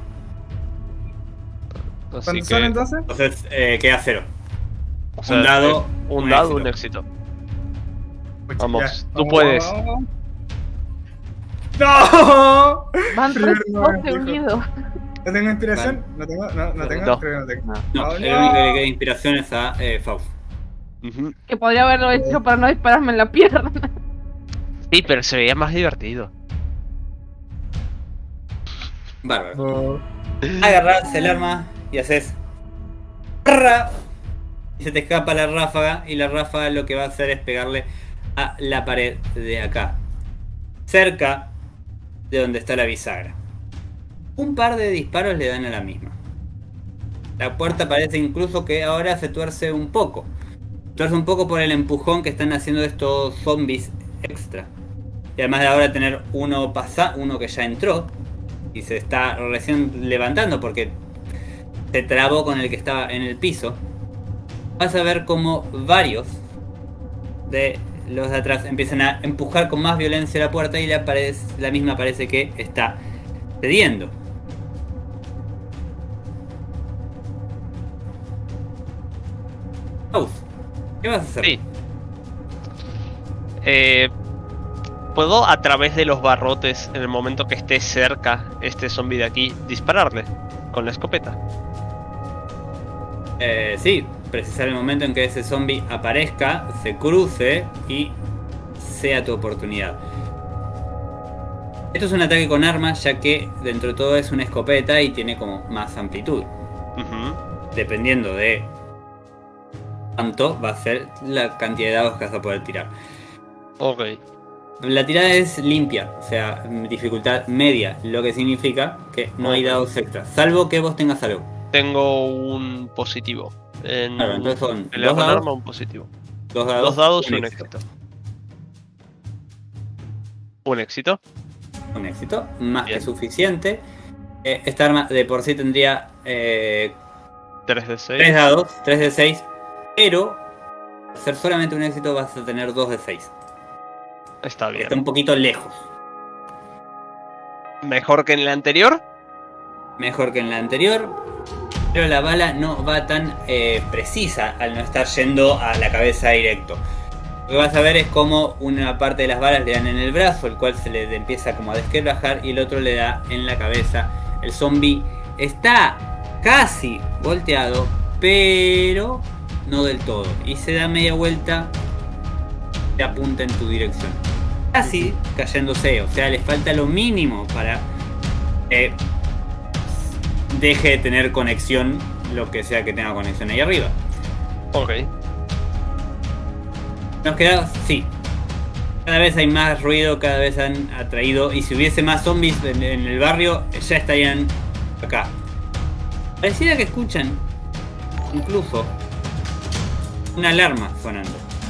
B: Así
D: ¿Cuántos
B: que,
D: son entonces?
A: Entonces queda 0.
B: o sea,
A: un dado,
B: un
A: un
B: dado,
A: éxito.
B: un éxito.
D: Pucha,
B: Vamos,
D: ya.
B: tú puedes.
D: ¡No!
C: Van
D: Primero
C: tres
D: no,
C: botes
D: hijo.
C: unidos.
D: ¿No tengo inspiración? ¿No tengo? No tengo.
B: No.
D: Creo que no tengo.
A: No,
D: Oh,
A: el
D: no.
A: único que le queda inspiración es a Faust.
B: Ujú.
C: Que podría haberlo hecho para no dispararme en la pierna.
B: Sí, pero se veía más divertido.
A: Bárbaro.
D: No.
A: Agarrás el arma y haces... ¡Ra! Y se te escapa la ráfaga, y la ráfaga lo que va a hacer es pegarle a la pared de acá, cerca de donde está la bisagra. Un par de disparos le dan a la misma. La puerta parece incluso que ahora se tuerce un poco. Tuerce un poco por el empujón que están haciendo estos zombies extra. Y además de ahora tener uno que ya entró y se está recién levantando porque se trabó con el que estaba en el piso. Vas a ver como varios de los de atrás empiezan a empujar con más violencia la puerta y la misma parece que está cediendo. Faust, ¿qué vas a hacer?
B: Sí. ¿Puedo a través de los barrotes, en el momento que esté cerca este zombie de aquí, dispararle con la escopeta?
A: Sí, precisar el momento en que ese zombie aparezca, se cruce y sea tu oportunidad. Esto es un ataque con armas, ya que dentro de todo es una escopeta y tiene como más amplitud.
B: Ujú.
A: Dependiendo de cuánto va a ser la cantidad de dados que vas a poder tirar.
B: Ok.
A: La tirada es limpia, o sea, dificultad media, lo que significa que no hay
B: Ok.
A: dados extras, salvo que vos tengas algo.
B: Tengo un positivo. En
A: Claro, entonces son
B: pelea
A: dos
B: con
A: dados.
B: arma, un positivo.
A: Dos
B: Dos dados y un
A: éxito.
B: éxito. Un éxito.
A: Un éxito, más
B: Bien.
A: que suficiente. Esta arma de por sí tendría
B: 3 de 6.
A: 3 dados, 3 de 6, pero al ser solamente un éxito vas a tener 2 de 6.
B: Está bien.
A: Está un poquito lejos.
B: ¿Mejor que en la anterior?
A: Mejor que en la anterior, pero la bala no va tan precisa al no estar yendo a la cabeza directo. Lo que vas a ver es como una parte de las balas le dan en el brazo, el cual se le empieza como a desquebrajar, y el otro le da en la cabeza. El zombie está casi volteado, pero no del todo, y se da media vuelta, te apunta en tu dirección, casi cayéndose. O sea, le falta lo mínimo para deje de tener conexión, lo que sea que tenga conexión ahí arriba.
B: Ok.
A: Nos queda, sí. Cada vez hay más ruido, cada vez han atraído. Y si hubiese más zombies en el barrio, ya estarían acá. Pareciera que escuchan incluso una alarma sonando.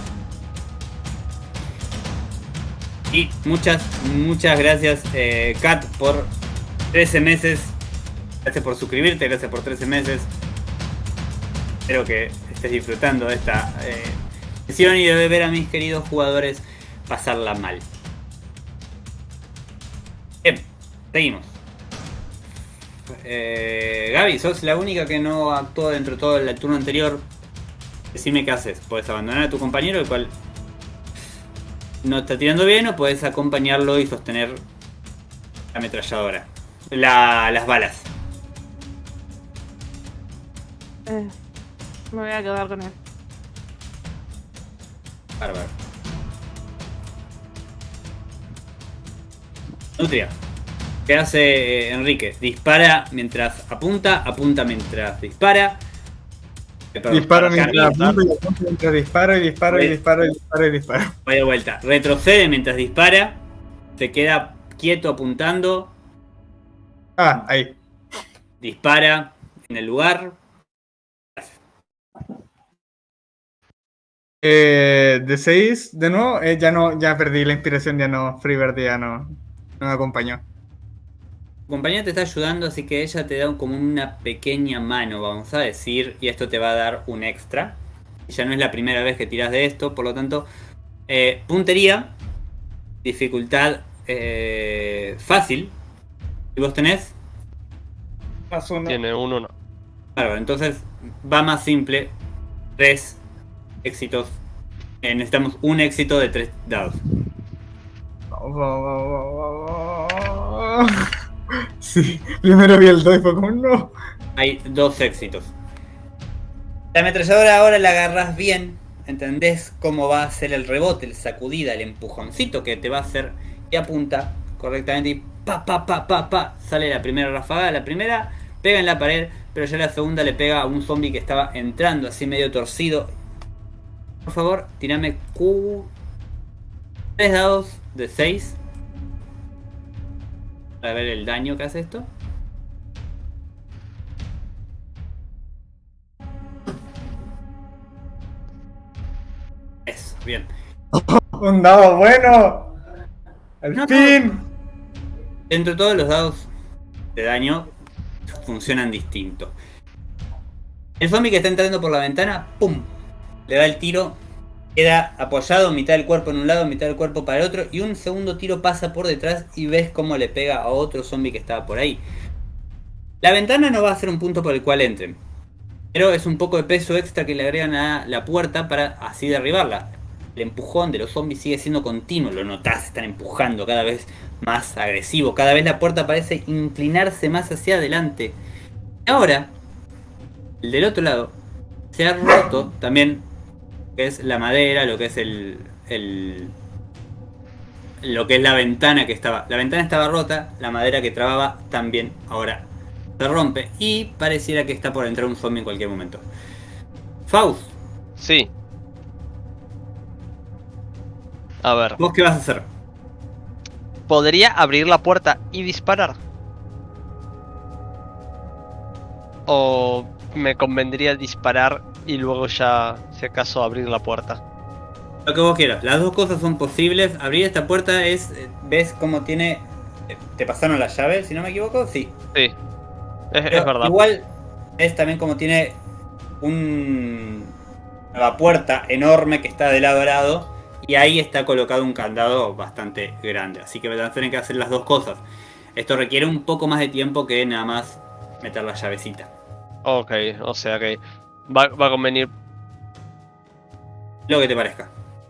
A: Y muchas gracias, Kat, por 13 meses. Gracias por suscribirte, gracias por 13 meses. Espero que estés disfrutando de esta sesión y de ver a mis queridos jugadores pasarla mal. Bien, seguimos. Gaby, sos la única que no actuó dentro de todo el turno anterior. Decime qué haces. Puedes abandonar a tu compañero, el cual no está tirando bien, o puedes acompañarlo y sostener la ametralladora. Las balas.
C: Me voy a quedar con él.
A: Bárbaro. Nutria. ¿Qué hace Enrique? Dispara mientras apunta, apunta mientras dispara.
D: Disparo mientras apunto y apunto mientras disparo y disparo y disparo y disparo y disparo.
A: Voy de vuelta. Retrocede mientras dispara. Se queda quieto apuntando.
D: Ah, ahí.
A: Dispara en el lugar.
D: De 6, de nuevo, ya perdí la inspiración, ya no, Freebird ya no me acompañó.
A: Tu compañera te está ayudando, así que ella te da como una pequeña mano, vamos a decir, y esto te va a dar un extra. Ya no es la primera vez que tiras de esto, por lo tanto, puntería, dificultad fácil. ¿Y vos tenés?
D: Más uno.
B: Tiene un 1.
A: Claro, entonces va más simple. 3 éxitos. Necesitamos un éxito de 3 dados.
D: Sí, primero vi el 2 y fue como no.
A: Hay 2 éxitos. La ametralladora ahora la agarras bien. Entendés cómo va a ser el rebote, el sacudida, el empujoncito que te va a hacer. Y apunta correctamente y pa. Sale la primera ráfaga. La primera pega en la pared, pero ya la segunda le pega a un zombie que estaba entrando así medio torcido. Por favor, tirame 3 dados de 6. Para ver el daño que hace esto. Eso, bien.
D: Un dado bueno. Al fin.
A: Dentro de todos los dados de daño funcionan distinto. El zombie que está entrando por la ventana, ¡pum! Le da el tiro. Queda apoyado, mitad del cuerpo en un lado, mitad del cuerpo para el otro. Y un segundo tiro pasa por detrás y ves cómo le pega a otro zombie que estaba por ahí. La ventana no va a ser un punto por el cual entren. Pero es un poco de peso extra que le agregan a la puerta para así derribarla. El empujón de los zombies sigue siendo continuo. Lo notás, están empujando cada vez más agresivo. Cada vez la puerta parece inclinarse más hacia adelante. Y ahora, el del otro lado se ha roto también. Que es la madera, lo que es lo que es la ventana que estaba. La ventana estaba rota, la madera que trababa también ahora se rompe. Y pareciera que está por entrar un zombie en cualquier momento. Faust.
B: Sí. A ver.
A: ¿Vos qué vas a hacer?
B: ¿Podría abrir la puerta y disparar? ¿O me convendría disparar y luego ya, si acaso, abrir la puerta?
A: Lo que vos quieras. Las dos cosas son posibles. Abrir esta puerta es... ¿Ves cómo tiene... ¿Te pasaron la llave, si no me equivoco? Sí.
B: Sí. Es verdad.
A: Igual es también como tiene una puerta enorme que está de lado a lado. Y ahí está colocado un candado bastante grande. Así que van a tener que hacer las dos cosas. Esto requiere un poco más de tiempo que nada más meter la llavecita.
B: Ok, o sea que va a convenir.
A: Lo que te parezca.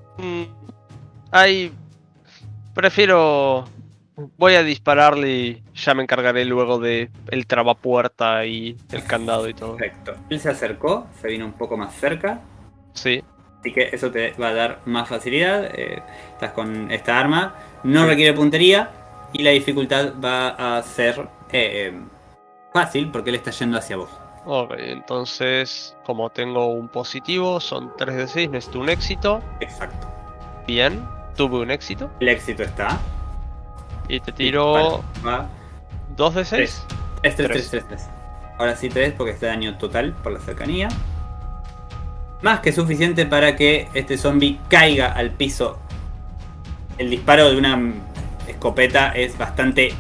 B: Prefiero... Voy a dispararle y ya me encargaré luego de el trabapuerta y el candado y todo.
A: Perfecto. Él se acercó, se vino un poco más cerca.
B: Sí.
A: Así que eso te va a dar más facilidad. Estás con esta arma. No requiere puntería. Y la dificultad va a ser fácil porque él está yendo hacia vos.
B: Ok, entonces como tengo un positivo, son 3 de 6, necesito un éxito.
A: Exacto.
B: Bien, tuve un éxito.
A: El éxito está.
B: Y te tiro
A: Va.
B: 2 de 6.
A: 3. Ahora sí 3 porque este daño total por la cercanía. Más que suficiente para que este zombie caiga al piso. El disparo de una escopeta es bastante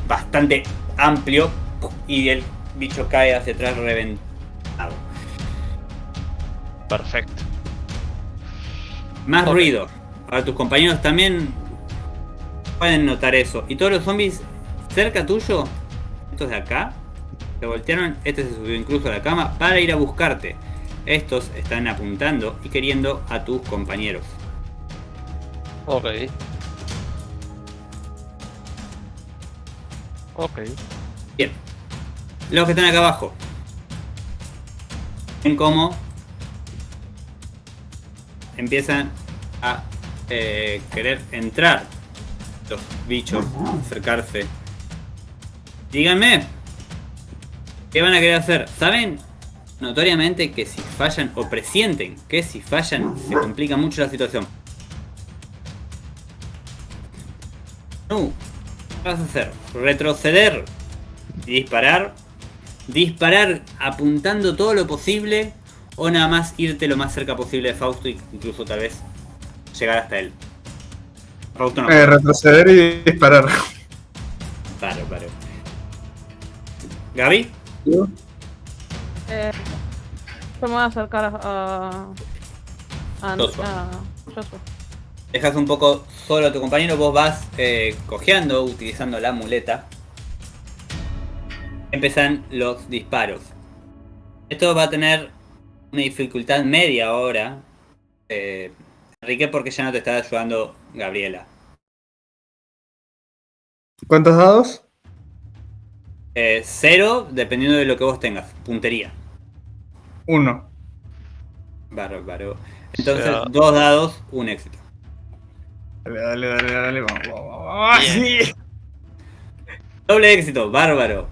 A: amplio y el bicho cae hacia atrás reventado.
B: Perfecto.
A: Más
B: Ok.
A: ruido. Ahora tus compañeros también pueden notar eso. Y todos los zombies cerca tuyo, estos de acá, se voltearon. Este se subió incluso a la cama para ir a buscarte. Estos están apuntando y queriendo a tus compañeros.
B: Ok. Ok.
A: Bien. Los que están acá abajo. Ven cómo empiezan a querer entrar los bichos, acercarse. Díganme, ¿qué van a querer hacer? ¿Saben notoriamente que si fallan, o presienten que si fallan, se complica mucho la situación? No, ¿qué vas a hacer? ¿Retroceder y disparar? ¿Disparar apuntando todo lo posible? ¿O nada más irte lo más cerca posible de Fausto y incluso tal vez llegar hasta él? Fausto no.
D: Retroceder y disparar.
A: Paro. ¿Gaby?
C: Yo me voy a acercar a
A: Joshua.
C: Joshua.
A: Dejas un poco solo a tu compañero, vos vas cojeando, utilizando la muleta. Empiezan los disparos. Esto va a tener una dificultad media ahora, Enrique, porque ya no te está ayudando Gabriela.
D: ¿Cuántos dados?
A: 0, dependiendo de lo que vos tengas. Puntería.
D: 1.
A: Bárbaro. Entonces,
B: O sea,
A: 2 dados, un éxito.
D: Dale, vamos.
B: Bien.
D: Sí.
A: Doble éxito, bárbaro.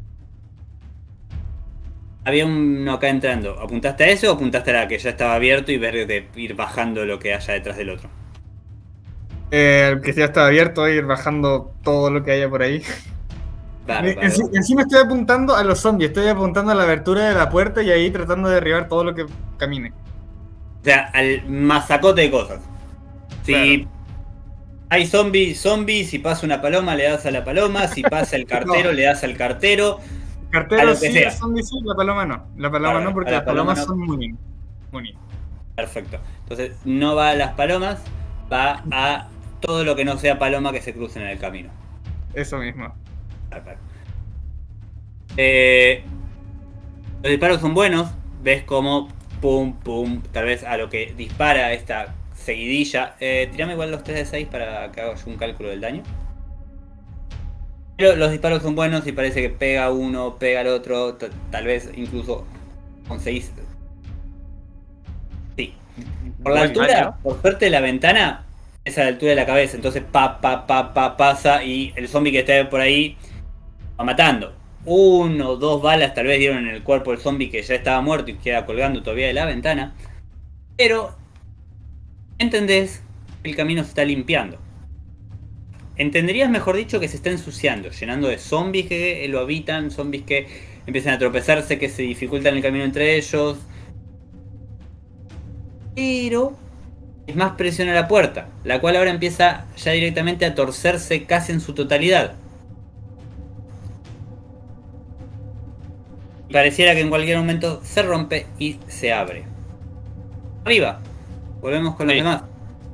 A: Había uno acá entrando. ¿Apuntaste a ese o apuntaste a la que ya estaba abierto y ver de ir bajando lo que haya detrás del otro?
D: El que ya está abierto, ir bajando todo lo que haya por ahí.
A: Bárbaro.
D: Encima estoy apuntando a los zombies, estoy apuntando a la abertura de la puerta y ahí tratando de derribar todo lo que camine.
A: O sea, al masacote de cosas. Si hay zombies, si pasa una paloma, le das a la paloma. Si pasa el cartero,
D: No.
A: le das al cartero. A
D: Cartero
A: lo que
D: sí,
A: sea.
D: los zombies sí, la paloma no. La paloma
A: Bárbaro,
D: no, porque
A: a la
D: las palomas
A: paloma no.
D: son muy Muni.
A: Perfecto. Entonces, no va a las palomas, va a todo lo que no sea paloma que se cruce en el camino.
D: Eso mismo.
A: Perfecto. Los disparos son buenos. Ves como pum, pum, tal vez a lo que dispara esta seguidilla. Tirame igual los 3 de 6 para que haga yo un cálculo del daño. Pero los disparos son buenos y parece que pega uno, pega al otro, tal vez incluso conseguís. Sí. Por la
B: Buen
A: altura,
B: daño.
A: por suerte de la ventana, es a la altura de la cabeza. Entonces pasa y el zombie que está por ahí va matando. 1 o 2 balas tal vez dieron en el cuerpo del zombie que ya estaba muerto y queda colgando todavía de la ventana. Pero entendés que el camino se está limpiando. Entenderías, mejor dicho, que se está ensuciando, llenando de zombies que lo habitan, zombies que empiezan a tropezarse, que se dificultan el camino entre ellos. Pero es más presión a la puerta, la cual ahora empieza ya directamente a torcerse casi en su totalidad. Pareciera que en cualquier momento se rompe y se abre. Arriba, volvemos con los
B: Sí.
A: demás.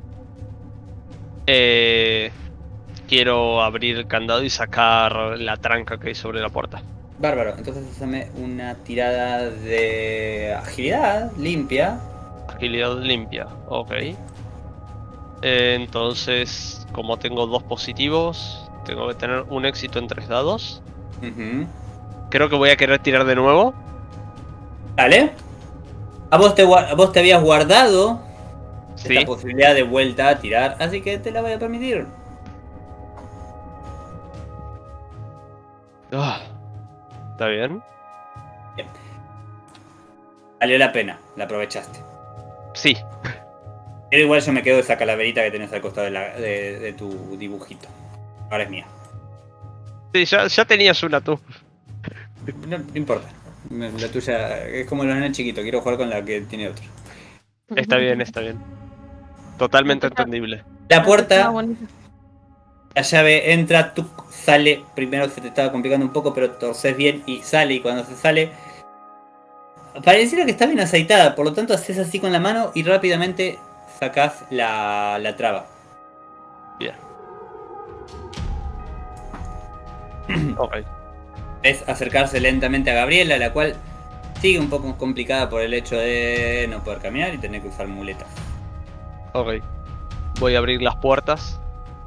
B: Quiero abrir el candado y sacar la tranca que hay sobre la puerta.
A: Bárbaro, entonces hazme una tirada de agilidad limpia.
B: Agilidad limpia, ok. Entonces, como tengo 2 positivos, tengo que tener un éxito en 3 dados.
A: Ujú.
B: Creo que voy a querer tirar de nuevo.
A: Dale. A vos te habías guardado
B: Sí.
A: esta posibilidad de vuelta a tirar, así que te la voy a permitir.
B: ¿Está bien?
A: Valió la pena, la aprovechaste.
B: Sí.
A: Pero igual yo me quedo de esa calaverita que tenés al costado de tu dibujito. Ahora es mía.
B: Sí, ya tenías una tú.
A: No importa. La tuya es como los nenes chiquitos. Quiero jugar con la que tiene otro.
B: Está bien, está bien. Totalmente entendible.
A: La puerta,
C: bonita.
A: la llave entra, tú sale. Primero se te estaba complicando un poco, pero torces bien y sale. Y cuando se sale, pareciera que está bien aceitada, por lo tanto haces así con la mano y rápidamente sacás la traba.
B: Bien. Ok.
A: Es acercarse lentamente a Gabriela, la cual sigue un poco complicada por el hecho de no poder caminar y tener que usar muletas.
B: Ok. Voy a abrir las puertas.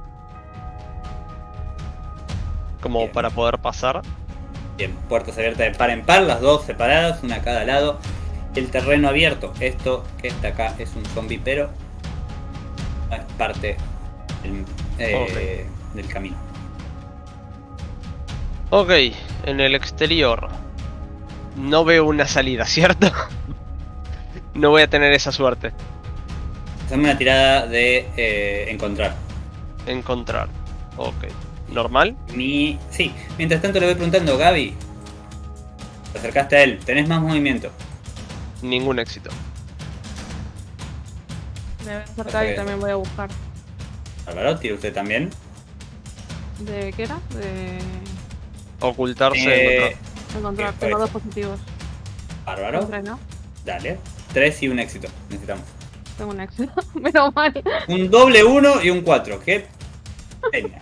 B: Como
A: Bien.
B: para poder pasar.
A: Bien, puertas abiertas de par en par, las dos separadas, una a cada lado. El terreno abierto, esto que está acá es un zombie, pero no es parte del camino.
B: Ok, en el exterior. No veo una salida, ¿cierto? No voy a tener esa suerte.
A: Hacemos una tirada de encontrar.
B: Encontrar. Ok. ¿Normal?
A: Sí, mientras tanto le voy preguntando, Gaby, te acercaste a él, tenés más movimiento.
B: Ningún éxito.
C: Me voy a acercar y también voy a buscar.
A: Álvaro, tira usted también.
C: ¿De qué era? De
B: Ocultarse.
C: encontrar.
A: Bien,
C: Tengo
A: pues.
C: 2 positivos.
A: Bárbaro.
C: Son 3, ¿no?
A: Dale. 3 y un éxito. Necesitamos.
C: Tengo un éxito. Menos mal.
A: Un doble 1 y un 4. Qué pena.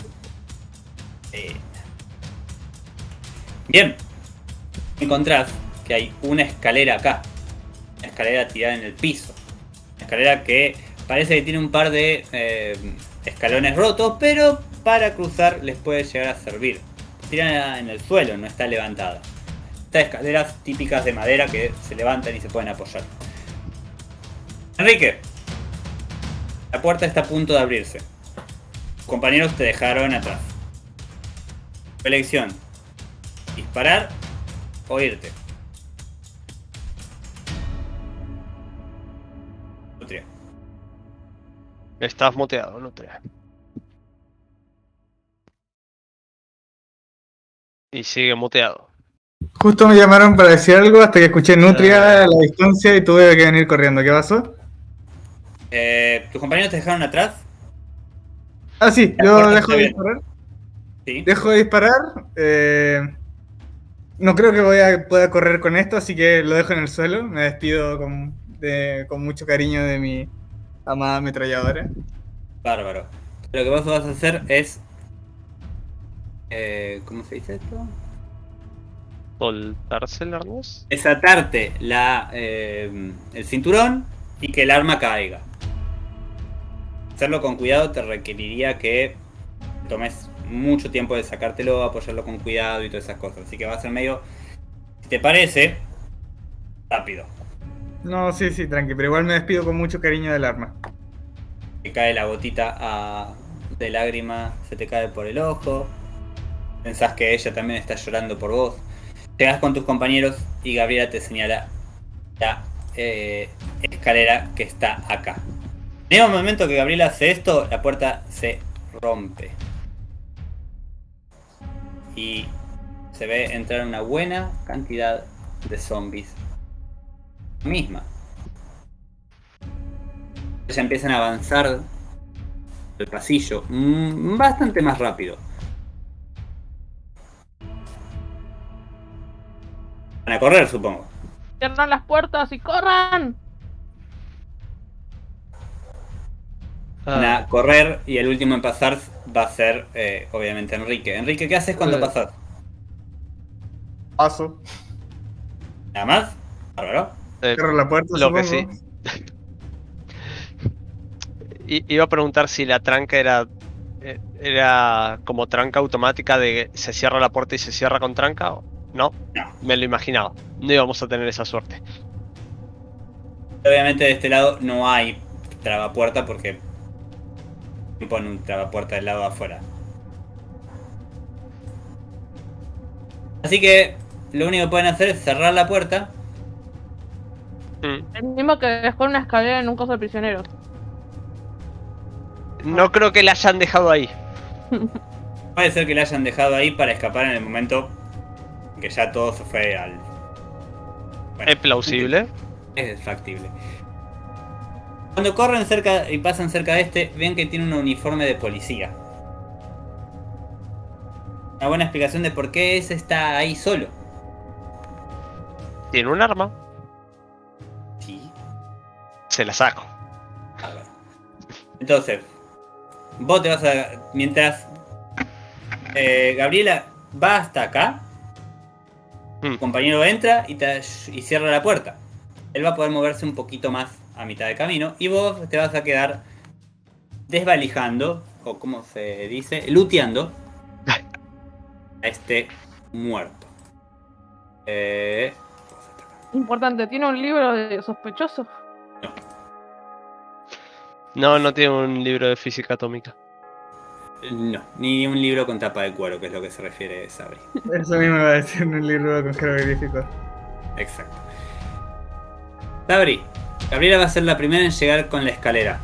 A: Bien. Encontrás que hay una escalera acá. Una escalera tirada en el piso. Una escalera que parece que tiene un par de escalones rotos, pero para cruzar les puede llegar a servir. Tirada en el suelo, no está levantada. Estas escaleras típicas de madera que se levantan y se pueden apoyar. Enrique, la puerta está a punto de abrirse. Tus compañeros te dejaron atrás. Tu elección: disparar o irte. Nutria.
B: Estás muteado, Nutria. Y sigue muteado.
D: Justo me llamaron para decir algo hasta que escuché Nutria a la distancia y tuve que venir corriendo. ¿Qué pasó?
A: ¿Tus compañeros te dejaron atrás?
D: Ah, sí,
A: La
D: yo
A: puerta
D: dejo
A: está
D: de
A: bien.
D: disparar.
A: Sí.
D: Dejo de disparar. No creo que pueda correr con esto, así que lo dejo en el suelo. Me despido con mucho cariño de mi amada ametralladora.
A: Bárbaro. Lo que vos vas a hacer es... ¿cómo se dice esto?
B: ¿Soltarse el arnés?
A: Es atarte el cinturón y que el arma caiga. Hacerlo con cuidado te requeriría que tomes mucho tiempo de sacártelo, apoyarlo con cuidado y todas esas cosas. Así que va a ser medio, si te parece, rápido.
D: No, sí, tranqui, pero igual me despido con mucho cariño del arma.
A: Te cae la gotita de lágrima, se te cae por el ojo. Pensás que ella también está llorando por vos. Llegas con tus compañeros y Gabriela te señala la escalera que está acá. En el momento que Gabriela hace esto, la puerta se rompe. Y se ve entrar una buena cantidad de zombies. Misma. Ya empiezan a avanzar el pasillo bastante más rápido. Van a correr, supongo.
C: Cierran las puertas y corran.
A: Van a correr y el último en pasar va a ser, obviamente, Enrique. Enrique, ¿qué haces cuando pasas?
D: Paso.
A: ¿Nada más? Bárbaro.
D: Cierro la puerta,
B: Lo que
D: supongo.
B: sí. Iba a preguntar si la tranca era como tranca automática de se cierra la puerta y se cierra con tranca o no.
A: No.
B: Me lo imaginaba. No íbamos a tener esa suerte.
A: Obviamente de este lado no hay trabapuerta porque ponen un trabapuerta del lado de afuera. Así que lo único que pueden hacer es cerrar la puerta.
C: El mismo que dejó una escalera en un coso de prisioneros.
B: No creo que la hayan dejado ahí.
A: Puede ser que la hayan dejado ahí para escapar en el momento que ya todo se fue al... Bueno,
B: Es plausible.
A: es factible. Cuando corren cerca y pasan cerca de este, ven que tiene un uniforme de policía. Una buena explicación de por qué ese está ahí solo.
B: Tiene un arma.
A: Sí.
B: Se la saco.
A: Entonces, vos te vas a... Mientras Gabriela va hasta acá, tu compañero entra y cierra la puerta. Él va a poder moverse un poquito más a mitad de camino y vos te vas a quedar desvalijando, o como se dice, luteando a este muerto.
C: Importante, ¿tiene un libro de sospechoso?
B: No tiene un libro de física atómica.
A: No, ni un libro con tapa de cuero, que es lo que se refiere Sabri.
D: Eso mismo iba a decir en un libro con jeroglíficos.
A: Exacto. Sabri, Gabriela va a ser la primera en llegar con la escalera.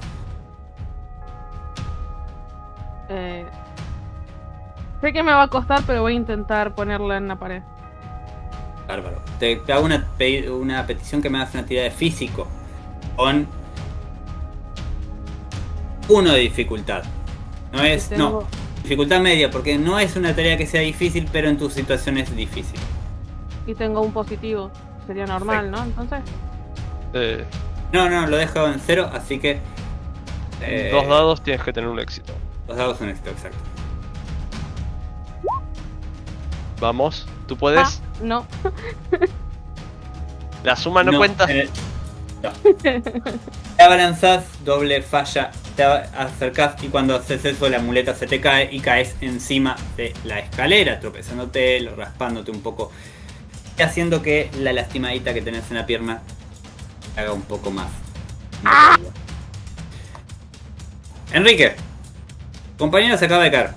C: Sé que me va a costar, pero voy a intentar ponerla en la pared.
A: Bárbaro. Te hago una petición que me hagas una tirada de físico con 1 de dificultad. No es... No, dificultad media, porque no es una tarea que sea difícil, pero en tu situación es difícil.
C: Y tengo un positivo. Sería normal,
A: Perfecto.
C: ¿no? Entonces.
A: No, lo dejo en 0, así que...
B: 2 dados tienes que tener un éxito.
A: 2 dados son éxito, exacto.
B: Vamos, ¿tú puedes?
C: No.
B: La suma no cuenta.
A: No. Te abalanzás, doble falla, te acercás y cuando haces eso la muleta se te cae y caes encima de la escalera, tropezándote, raspándote un poco y haciendo que la lastimadita que tenés en la pierna haga un poco más. Enrique, compañero se acaba de caer.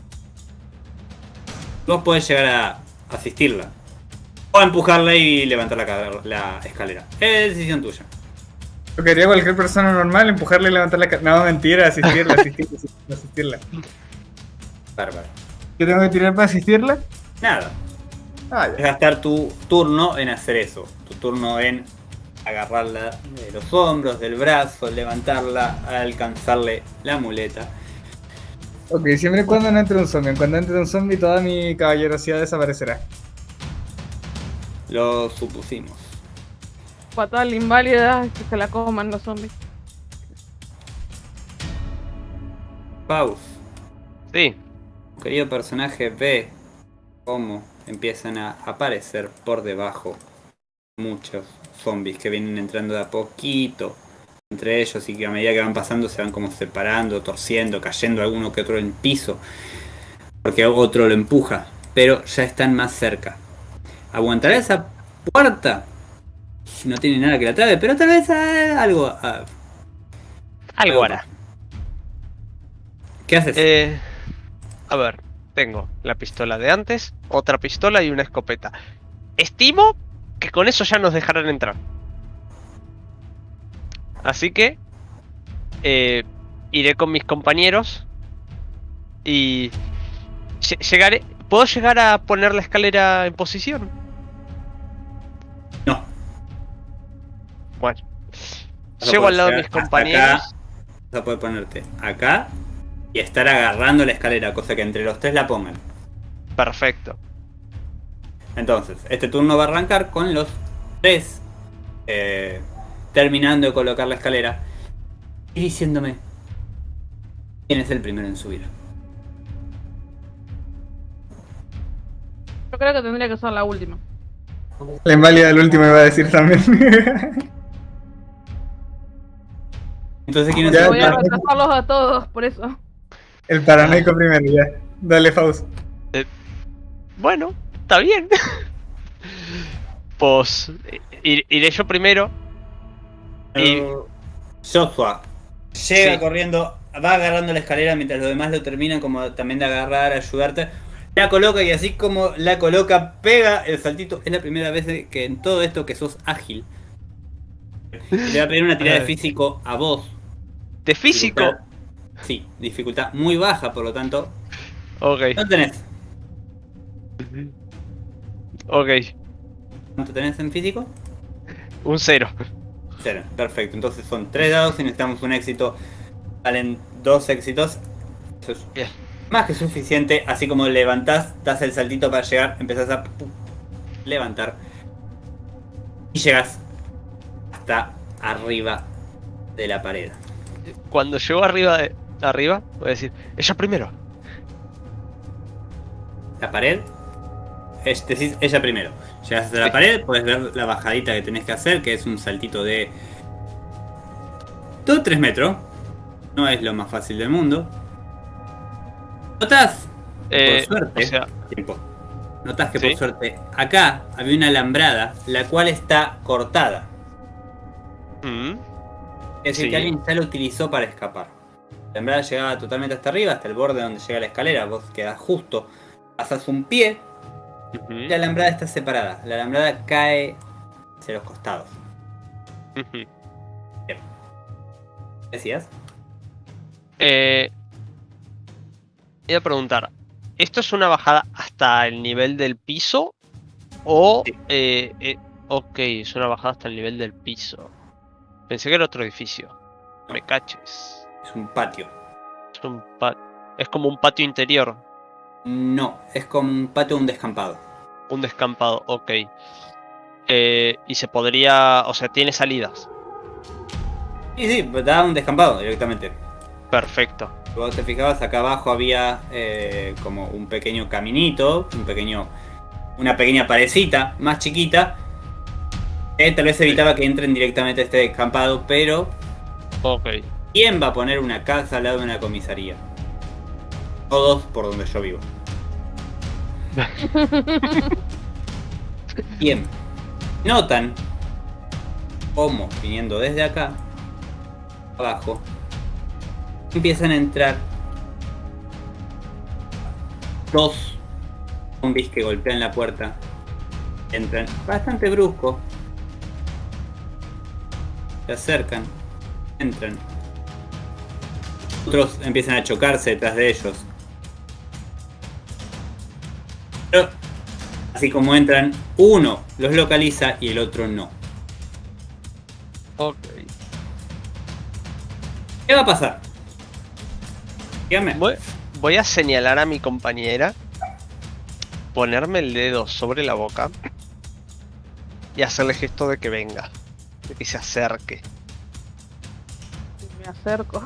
A: Vos podés llegar a asistirla o a empujarla y levantar la escalera. Es decisión tuya.
D: Lo que haría cualquier persona normal, empujarla y levantarla. No, mentira, asistirla.
A: Bárbaro.
D: ¿Qué tengo que tirar para asistirla?
A: Nada.
D: Ah,
A: Es
D: ya.
A: gastar tu turno en hacer eso. Tu turno en agarrarla de los hombros, del brazo, levantarla, alcanzarle la muleta.
D: Ok, siempre y cuando no entre un zombie. Cuando entre un zombie, toda mi caballerosidad desaparecerá.
A: Lo supusimos.
C: Patada a la inválida, que se la coman los zombies.
A: Paus,
B: Sí.
A: tu querido personaje ve cómo empiezan a aparecer por debajo muchos zombies que vienen entrando de a poquito entre ellos y que a medida que van pasando se van como separando, torciendo, cayendo alguno que otro en el piso porque otro lo empuja, pero ya están más cerca. ¿Aguantará esa puerta? No tiene nada que la trabe, pero tal vez algo...
B: Algo hará.
A: ¿Qué haces?
B: A ver, tengo la pistola de antes, otra pistola y una escopeta. Estimo que con eso ya nos dejarán entrar. Así que iré con mis compañeros y llegaré. ¿Puedo llegar a poner la escalera en posición?
A: No.
B: Bueno,
A: Vas a
B: llego
A: poder
B: al lado de
A: llegar
B: mis
A: hasta
B: compañeros.
A: acá. Vas a poder ponerte acá y estar agarrando la escalera, cosa que entre los tres la pongan.
B: Perfecto.
A: Entonces, este turno va a arrancar con los tres terminando de colocar la escalera y diciéndome quién es el primero en subir.
C: Yo creo que tendría que ser la última.
D: La inválida del último iba a decir también.
A: Entonces, ¿quién es
D: Ya,
A: el
C: Voy a
A: primero?
C: retrasarlos a todos, por eso.
D: El paranoico primero, ya. Dale, Faust.
B: Bueno, está bien. Pues iré yo primero. Y
A: Joshua llega
B: Sí.
A: corriendo, va agarrando la escalera mientras los demás lo terminan como también de agarrar, ayudarte. La coloca y así como la coloca, pega el saltito. Es la primera vez que en todo esto que sos ágil. Le voy a pedir una tirada de físico a vos.
B: de físico.
A: Dificultad- Sí, dificultad muy baja, por lo tanto.
B: Ok,
A: ¿Cuánto tenés?
B: ok.
A: ¿Cuánto tenés en físico?
B: Un 0.
A: 0, perfecto. Entonces son 3 dados y necesitamos un éxito. Valen 2 éxitos. Eso es
B: Bien.
A: más que suficiente. Así como levantás, das el saltito para llegar, empezás a levantar. Y llegas está arriba de la pared.
B: Cuando llego arriba, voy a decir, ella primero.
A: La pared, decís ella primero. Llegas hasta la pared, puedes ver la bajadita que tenés que hacer, que es un saltito de 2 o 3 metros. No es lo más fácil del mundo. Notas, por suerte, notas que por suerte acá había una alambrada, la cual está cortada. Es decir, que alguien ya la utilizó para escapar. La alambrada llegaba totalmente hasta arriba, hasta el borde donde llega la escalera. Vos quedás justo, pasas un pie y la alambrada está separada. La alambrada cae hacia los costados. Bien. ¿Qué decías?
B: Iba a preguntar, ¿esto es una bajada hasta el nivel del piso? O...
A: Sí.
B: Ok, es una bajada hasta el nivel del piso. Pensé que era otro edificio. Me caches.
A: Es un patio.
B: Es como un patio interior.
A: No, es como un patio, un descampado.
B: Un descampado, ok. Y se podría... O sea, tiene salidas.
A: Sí, da un descampado directamente.
B: Perfecto.
A: Vos te fijabas, acá abajo había como un pequeño caminito, una pequeña parecita más chiquita. Tal vez evitaba que entren directamente a este descampado, pero...
B: Ok.
A: ¿Quién va a poner una casa al lado de una comisaría? Todos por donde yo vivo. Bien. Notan cómo, viniendo desde acá, abajo, empiezan a entrar 2 zombies que golpean la puerta. Entran bastante brusco. Se acercan. Entran. Otros empiezan a chocarse detrás de ellos. Pero, así como entran, uno los localiza y el otro no.
B: Ok.
A: ¿Qué va a pasar? Dígame.
B: Voy a señalar a mi compañera, ponerme el dedo sobre la boca y hacerle gesto de que venga, de que se acerque.
C: Me acerco.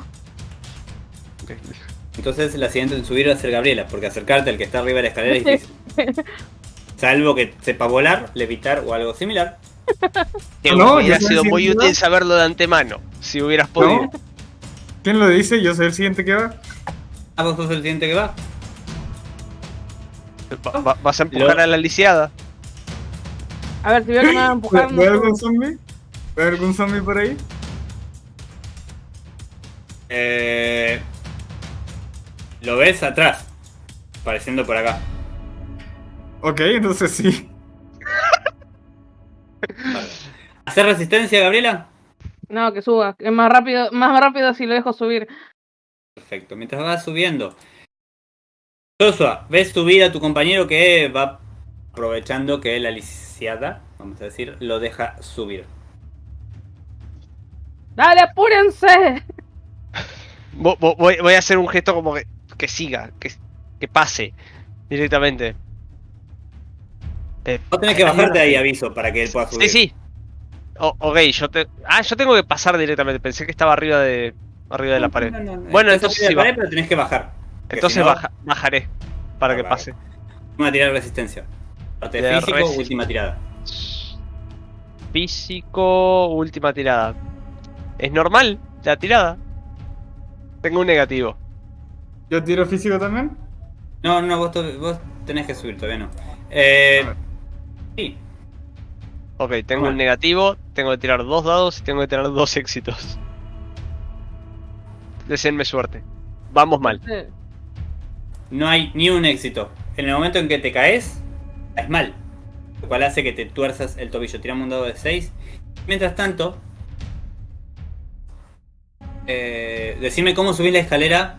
A: Entonces la siguiente en subir va a ser Gabriela, porque acercarte al que está arriba de la escalera es difícil. Salvo que sepa volar, levitar o algo similar.
B: Que
D: No,
B: hubiera
D: yo soy
B: sido
D: el
B: muy
D: siguiente,
B: útil saberlo de antemano, si hubieras podido.
D: ¿No? ¿Quién lo dice? Yo soy el siguiente que va.
A: Ah, vos sos el siguiente que va.
B: Vas a empujar a la lisiada.
C: A ver, si veo que me van a empujar.
D: ¿Ve algún zombie? ¿Ve algún zombie por ahí?
A: Lo ves atrás, apareciendo por acá.
D: Ok, entonces sí.
A: Vale. ¿Hacer resistencia, Gabriela?
C: No, que suba. Es más rápido si lo dejo subir.
A: Perfecto, mientras vas subiendo. Joshua, ves subir a tu compañero que va aprovechando que la lisiada, vamos a decir, lo deja subir.
C: ¡Dale, apúrense!
B: Voy a hacer un gesto como que siga, que pase directamente.
A: Vos tenés que bajarte de ahí, aviso, para que él pueda subir.
B: Sí. Ok, yo tengo que pasar directamente. Pensé que estaba arriba de la pared.
A: No.
B: Bueno,
A: Estás
B: entonces
A: arriba de
B: sí,
A: la pared, pero tenés que bajar.
B: entonces
A: si no,
B: bajaré para que pase.
A: Vamos a tirar resistencia. Parte
B: De
A: físico, última tirada.
B: Físico, última tirada. ¿Es normal la tirada? Tengo un negativo.
D: ¿Yo tiro físico también?
A: No, vos tenés que subir, todavía no. Sí.
B: Ok, tengo un negativo, tengo que tirar 2 dados y tengo que tener 2 éxitos. Deseenme suerte. Vamos mal.
A: No hay ni un éxito. En el momento en que te caes mal. Lo cual hace que te tuerzas el tobillo. Tiramos un dado de 6. Mientras tanto, decime cómo subís la escalera.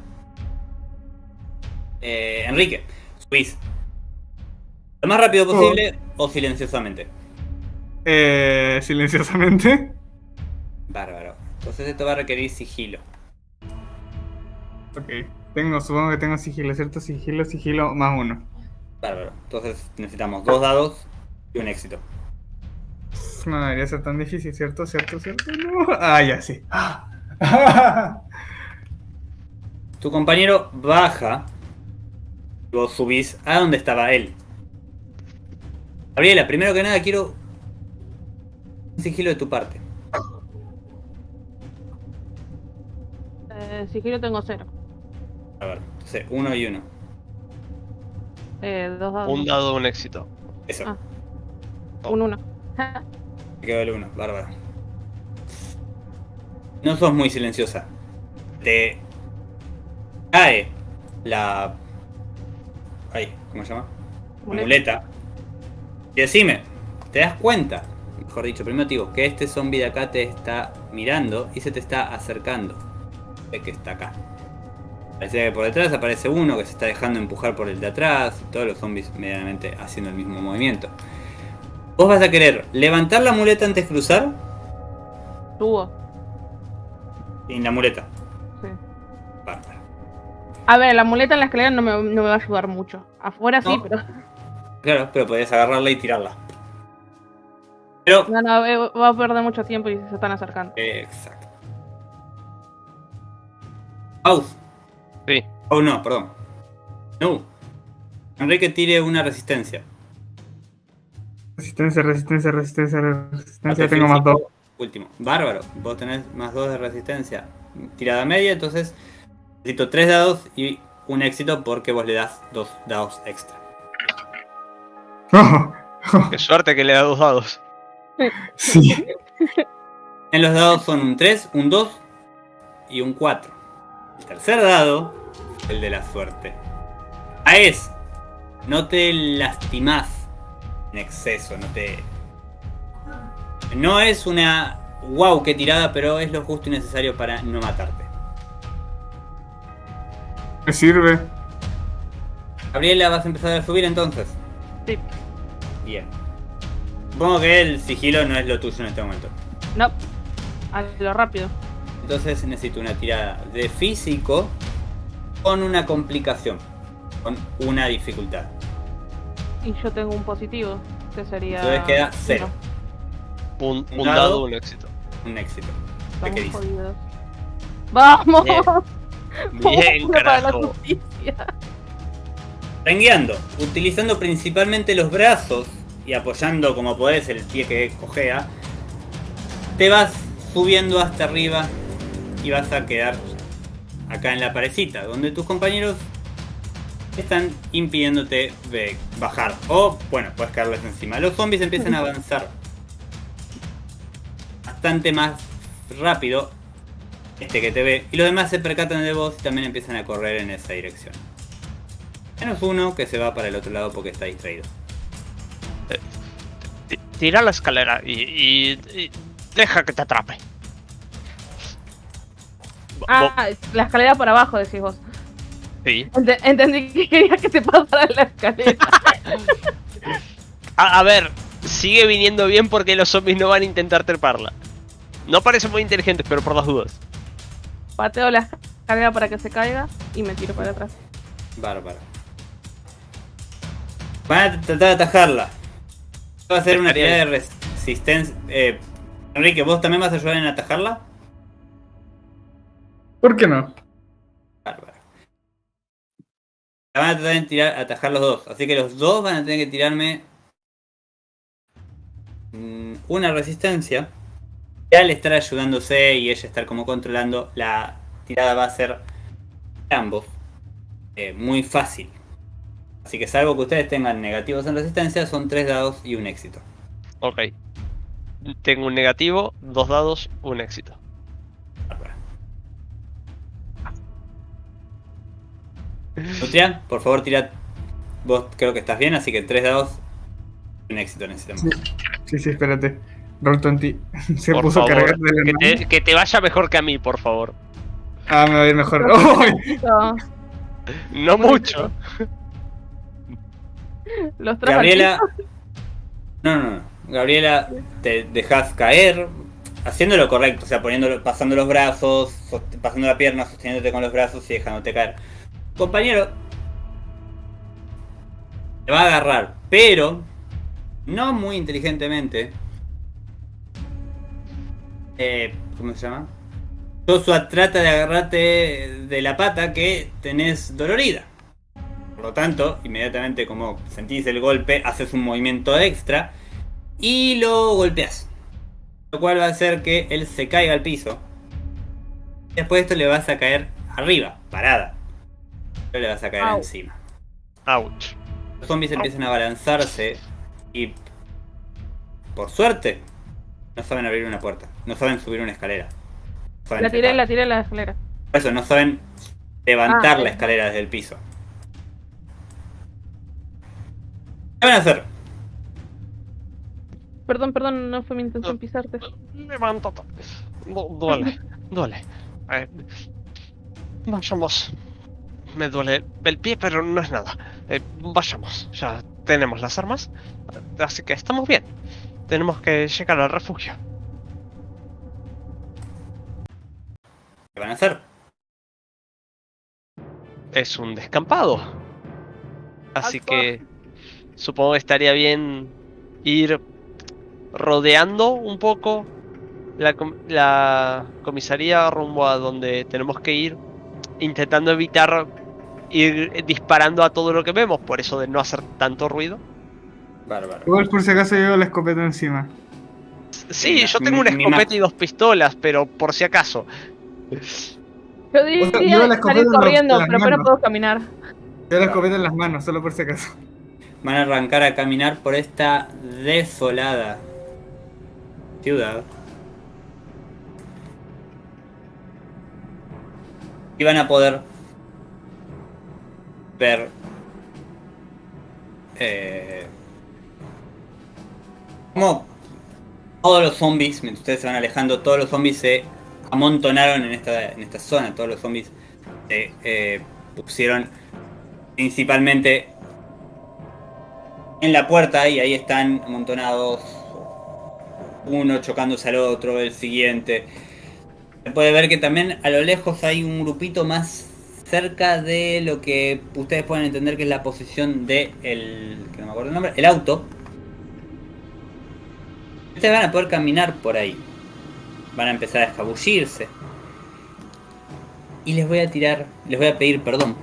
A: Enrique, subís lo más rápido posible o silenciosamente.
D: Silenciosamente.
A: Bárbaro. Entonces esto va a requerir sigilo.
D: Ok. Supongo que tengo sigilo, ¿cierto? Sigilo más 1.
A: Bárbaro. Entonces necesitamos 2 dados y un éxito.
D: No debería ser tan difícil, ¿cierto? ¿Cierto? No. Ah, ya, sí.
A: Tu compañero baja. Vos subís a donde estaba él. Gabriela, primero que nada quiero un sigilo de tu parte.
C: Sigilo tengo 0.
A: A ver, entonces 1 y 1.
C: 2 dados.
B: Un dado, un éxito.
A: Eso.
C: Ah. Un 1.
A: Me quedó el 1, bárbaro. No sos muy silenciosa. Te cae la... Ay, ¿cómo se llama? La muleta. Y decime, ¿te das cuenta? Mejor dicho, primero te digo que este zombie de acá te está mirando y se te está acercando. De que está acá. Parece que por detrás aparece uno que se está dejando empujar por el de atrás. Y todos los zombies medianamente haciendo el mismo movimiento. Vos vas a querer levantar la muleta antes de cruzar.
C: Subo.
A: Sin la muleta.
C: Sí.
A: Bárbaro.
C: A ver, la muleta en la escalera no me va a ayudar mucho. Afuera sí,
A: No.
C: pero...
A: Claro, pero podías agarrarla y tirarla. Pero...
C: No, va a perder mucho tiempo y se están acercando.
A: Exacto. Aus.
B: Sí.
A: Oh, no, perdón. No. Enrique tire una resistencia.
D: Resistencia.
A: Ataque
D: Tengo más
A: físico,
D: 2.
A: Último. Bárbaro. Vos tenés más 2 de resistencia. Tirada media, entonces necesito 3 dados y un éxito porque vos le das 2 dados extra.
B: Qué suerte que le da 2 dados.
D: Sí.
A: En los dados son un 3, un 2 y un 4. El tercer dado, el de la suerte. No te lastimás en exceso, no es una wow que tirada, pero es lo justo y necesario para no matarte.
D: Me sirve.
A: Gabriela, ¿vas a empezar a subir entonces?
C: Sí.
A: Bien. Supongo que el sigilo no es lo tuyo en este momento.
C: No. A lo rápido.
A: Entonces necesito una tirada de físico con una complicación, con una dificultad.
C: Y yo tengo un positivo, que sería...
A: Entonces queda 0.
B: Un
A: Un
B: dado,
A: dado.
B: un éxito.
A: Un éxito.
C: Estamos
A: ¿Qué dice?
C: jodidos. ¡Vamos!
B: Bien. Bien,
C: Vamos para la
B: carajo.
C: justicia.
A: Rengueando, utilizando principalmente los brazos y apoyando como podés el pie que cojea, te vas subiendo hasta arriba y vas a quedar acá en la parecita, donde tus compañeros están impidiéndote bajar. O, bueno, puedes caerles encima. Los zombies empiezan a avanzar bastante más rápido que te ve, y los demás se percatan de vos y también empiezan a correr en esa dirección. Menos uno que se va para el otro lado porque está distraído.
B: Tira la escalera y deja que te atrape.
C: Ah, la escalera por abajo, decís vos.
B: Sí.
C: Entendí que quería que te pasara la escalera.
B: A ver, sigue viniendo bien porque los zombies no van a intentar treparla. No parecen muy inteligentes, pero por las dudas.
C: Pateo la escalera para que se caiga y me tiro para atrás.
A: Bárbaro. Van a tratar de atajarla. Va a hacer una tirada de resistencia. Enrique, ¿vos también vas a ayudar en atajarla?
D: ¿Por qué no?
A: Bárbaro. La van a tratar de atajar los dos. Así que los dos van a tener que tirarme una resistencia. Y al estar ayudándose y ella estar como controlando, la tirada va a ser de ambos muy fácil. Así que salvo que ustedes tengan negativos en resistencia, son 3 dados y un éxito.
B: Ok. Tengo un negativo, 2 dados, un éxito.
A: Bárbaro. Nutria, por favor tira. Vos creo que estás bien, así que 3 dados y un éxito necesitamos.
D: Sí, espérate. Roll20 se
B: Por
D: puso a
B: favor,
D: cargar de la mano.
B: que te vaya mejor que a mí, por favor.
D: Ah, me va a ir mejor. ¡Ay!
B: No mucho.
C: Los trajo
A: Gabriela. No. Gabriela, te dejas caer haciendo lo correcto, o sea, pasando los brazos, pasando la pierna, sosteniéndote con los brazos y dejándote caer. Compañero te va a agarrar, pero no muy inteligentemente. ¿cómo se llama? Joshua trata de agarrarte de la pata que tenés dolorida. Por lo tanto, inmediatamente como sentís el golpe, haces un movimiento extra y lo golpeas. Lo cual va a hacer que él se caiga al piso. Después de esto le vas a caer arriba, parada. Pero le vas a caer encima.
B: Ouch.
A: Los zombies empiezan a balanzarse y, por suerte, no saben abrir una puerta. No saben subir una escalera. No saben trepar.
C: La tiré la escalera.
A: Por eso, no saben levantar la escalera desde el piso. ¿Qué van a hacer?
C: Perdón, no fue mi intención pisarte.
B: Levántate. Duele. Vayamos. Me duele el pie, pero no es nada. Vayamos. Ya tenemos las armas. Así que estamos bien. Tenemos que llegar al refugio.
A: ¿Qué van a hacer?
B: Es un descampado. Así que supongo que estaría bien ir rodeando un poco la comisaría rumbo a donde tenemos que ir, intentando evitar ir disparando a todo lo que vemos, por eso de no hacer tanto ruido.
A: Bárbaro.
D: Igual por si acaso llevo la escopeta encima.
B: Sí, yo tengo una escopeta y 2 pistolas, pero por si acaso.
C: Yo diría salir corriendo, pero apenas puedo caminar.
D: Llevo la escopeta en las manos, solo por si acaso.
A: Van a arrancar a caminar por esta desolada ciudad. Y van a poder ver cómo todos los zombies, mientras ustedes se van alejando, todos los zombies se amontonaron en esta zona. Todos los zombies se pusieron principalmente en la puerta y ahí están amontonados, uno chocándose al otro, el siguiente. Se puede ver que también a lo lejos hay un grupito más cerca de lo que ustedes pueden entender que es la posición de que no me acuerdo el nombre, el auto. Ustedes van a poder caminar por ahí. Van a empezar a escabullirse. Y les voy a pedir perdón.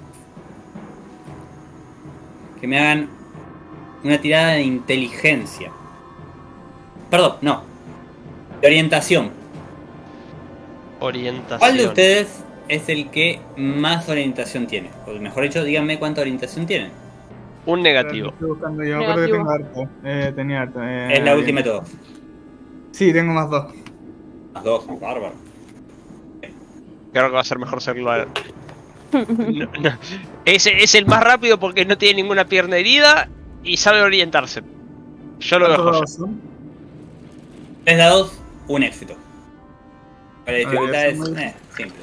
A: Que me hagan una tirada de inteligencia. Perdón, no. De orientación.
B: Orientación.
A: ¿Cuál de ustedes es el que más orientación tiene? O mejor dicho, díganme cuánta orientación tienen.
B: Un negativo.
D: Estoy buscando yo, creo que tengo harto. Tenía harto.
A: Es la última de todos.
D: Sí, tengo más 2.
A: Más 2, bárbaro.
B: Creo que va a ser mejor celular. No. Ese es el más rápido porque no tiene ninguna pierna herida y sabe orientarse. Yo lo dejo ya.
A: 3 dados, un éxito. La dificultad es simple.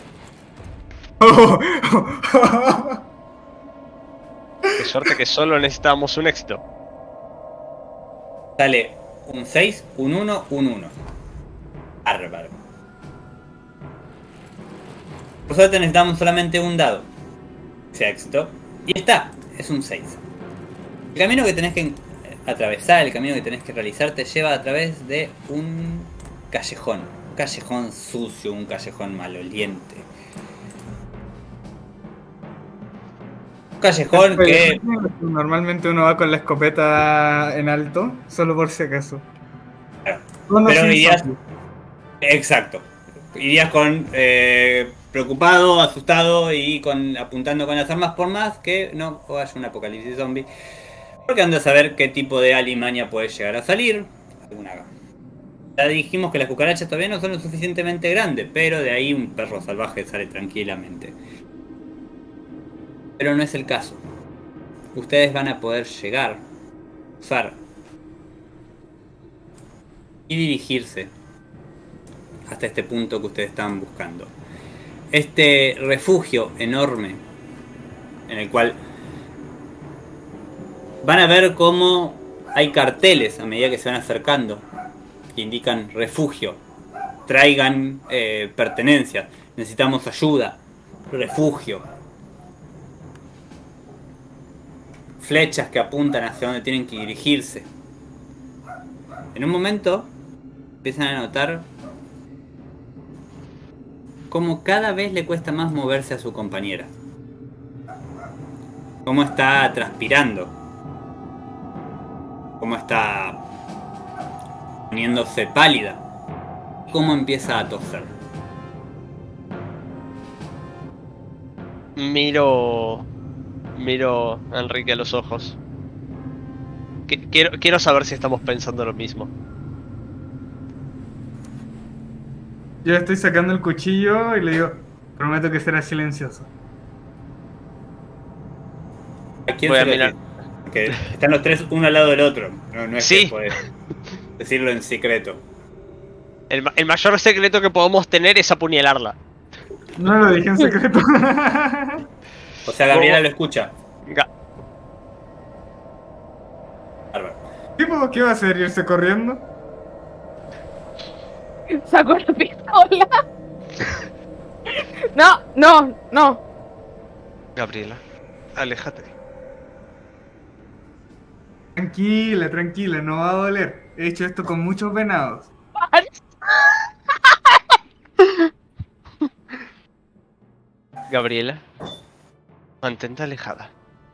B: Qué suerte que solo necesitábamos un éxito.
A: Sale un 6, un 1, un 1. Bárbaro. Por suerte necesitamos solamente un dado. Que sea éxito. Y está, es un 6. El camino que tenés que atravesar, el camino que tenés que realizar, te lleva a través de un callejón. Un callejón sucio, un callejón maloliente. Un callejón que...
D: Normalmente uno va con la escopeta en alto, solo por si acaso.
A: Claro.
D: Bueno,
A: Pero
D: sí,
A: irías...
D: sí.
A: Exacto. Irías con... preocupado, asustado y apuntando con las armas, por más que no haya un apocalipsis zombie. Porque anda a saber qué tipo de alimaña puede llegar a salir. Ya dijimos que las cucarachas todavía no son lo suficientemente grandes, pero de ahí un perro salvaje sale tranquilamente. Pero no es el caso. Ustedes van a poder llegar, usar y dirigirse hasta este punto que ustedes están buscando. Este refugio enorme en el cual van a ver cómo hay carteles a medida que se van acercando que indican refugio, traigan pertenencias, necesitamos ayuda, refugio, flechas que apuntan hacia donde tienen que dirigirse. En un momento empiezan a notar cómo cada vez le cuesta más moverse a su compañera. Cómo está transpirando. Cómo está poniéndose pálida. Cómo empieza a toser.
B: Miro a Enrique a los ojos. Quiero saber si estamos pensando lo mismo.
D: Yo estoy sacando el cuchillo y le digo, prometo que será silencioso.
A: ¿A quién
B: Voy
A: se
B: a
A: lo
B: mirar.
A: decís? Porque están los tres uno al lado del otro. No es
B: Sí.
A: que podés decirlo en secreto.
B: El mayor secreto que podemos tener es apuñalarla.
D: No lo dije en secreto.
A: O sea, Gabriela lo escucha.
B: Ga-
A: Bárbaro.
D: ¿Qué va a hacer? ¿Irse corriendo?
C: Sacó la pistola. No.
B: Gabriela, aléjate.
D: Tranquila, no va a doler. He hecho esto con muchos venados.
B: Gabriela, mantente alejada.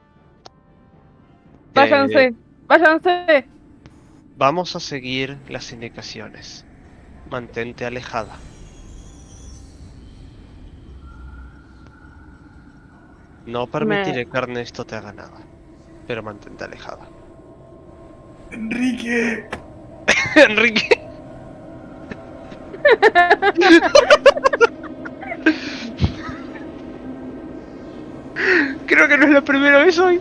C: Váyanse.
B: Vamos a seguir las indicaciones. Mantente alejada. No permitiré que Ernesto te haga nada, pero mantente alejada.
D: Enrique.
B: Enrique. Creo que no es la primera vez hoy.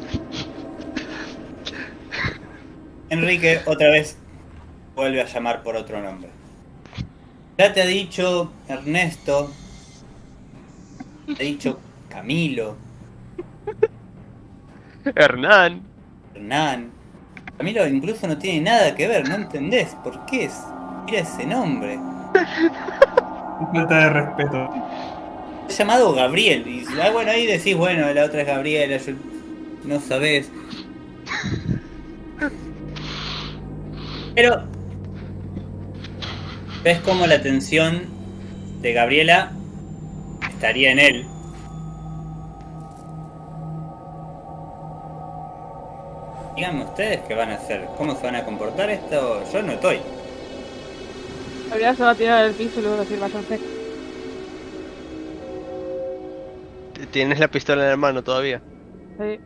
A: Enrique otra vez vuelve a llamar por otro nombre. Ya te ha dicho Ernesto. Te ha dicho Camilo.
B: Hernán.
A: Hernán. Camilo incluso no tiene nada que ver, no entendés por qué es. Mira ese nombre.
D: Falta de respeto.
A: Es llamado Gabriel. Y bueno, ahí decís, bueno, la otra es Gabriela, no sabés. Pero ves cómo la atención de Gabriela estaría en él. Díganme ustedes qué van a hacer, cómo se van a comportar esto. Yo no estoy.
C: Gabriela se va a tirar al piso y le va a decir váyanse.
B: Tienes la pistola en la mano todavía.
C: Sí.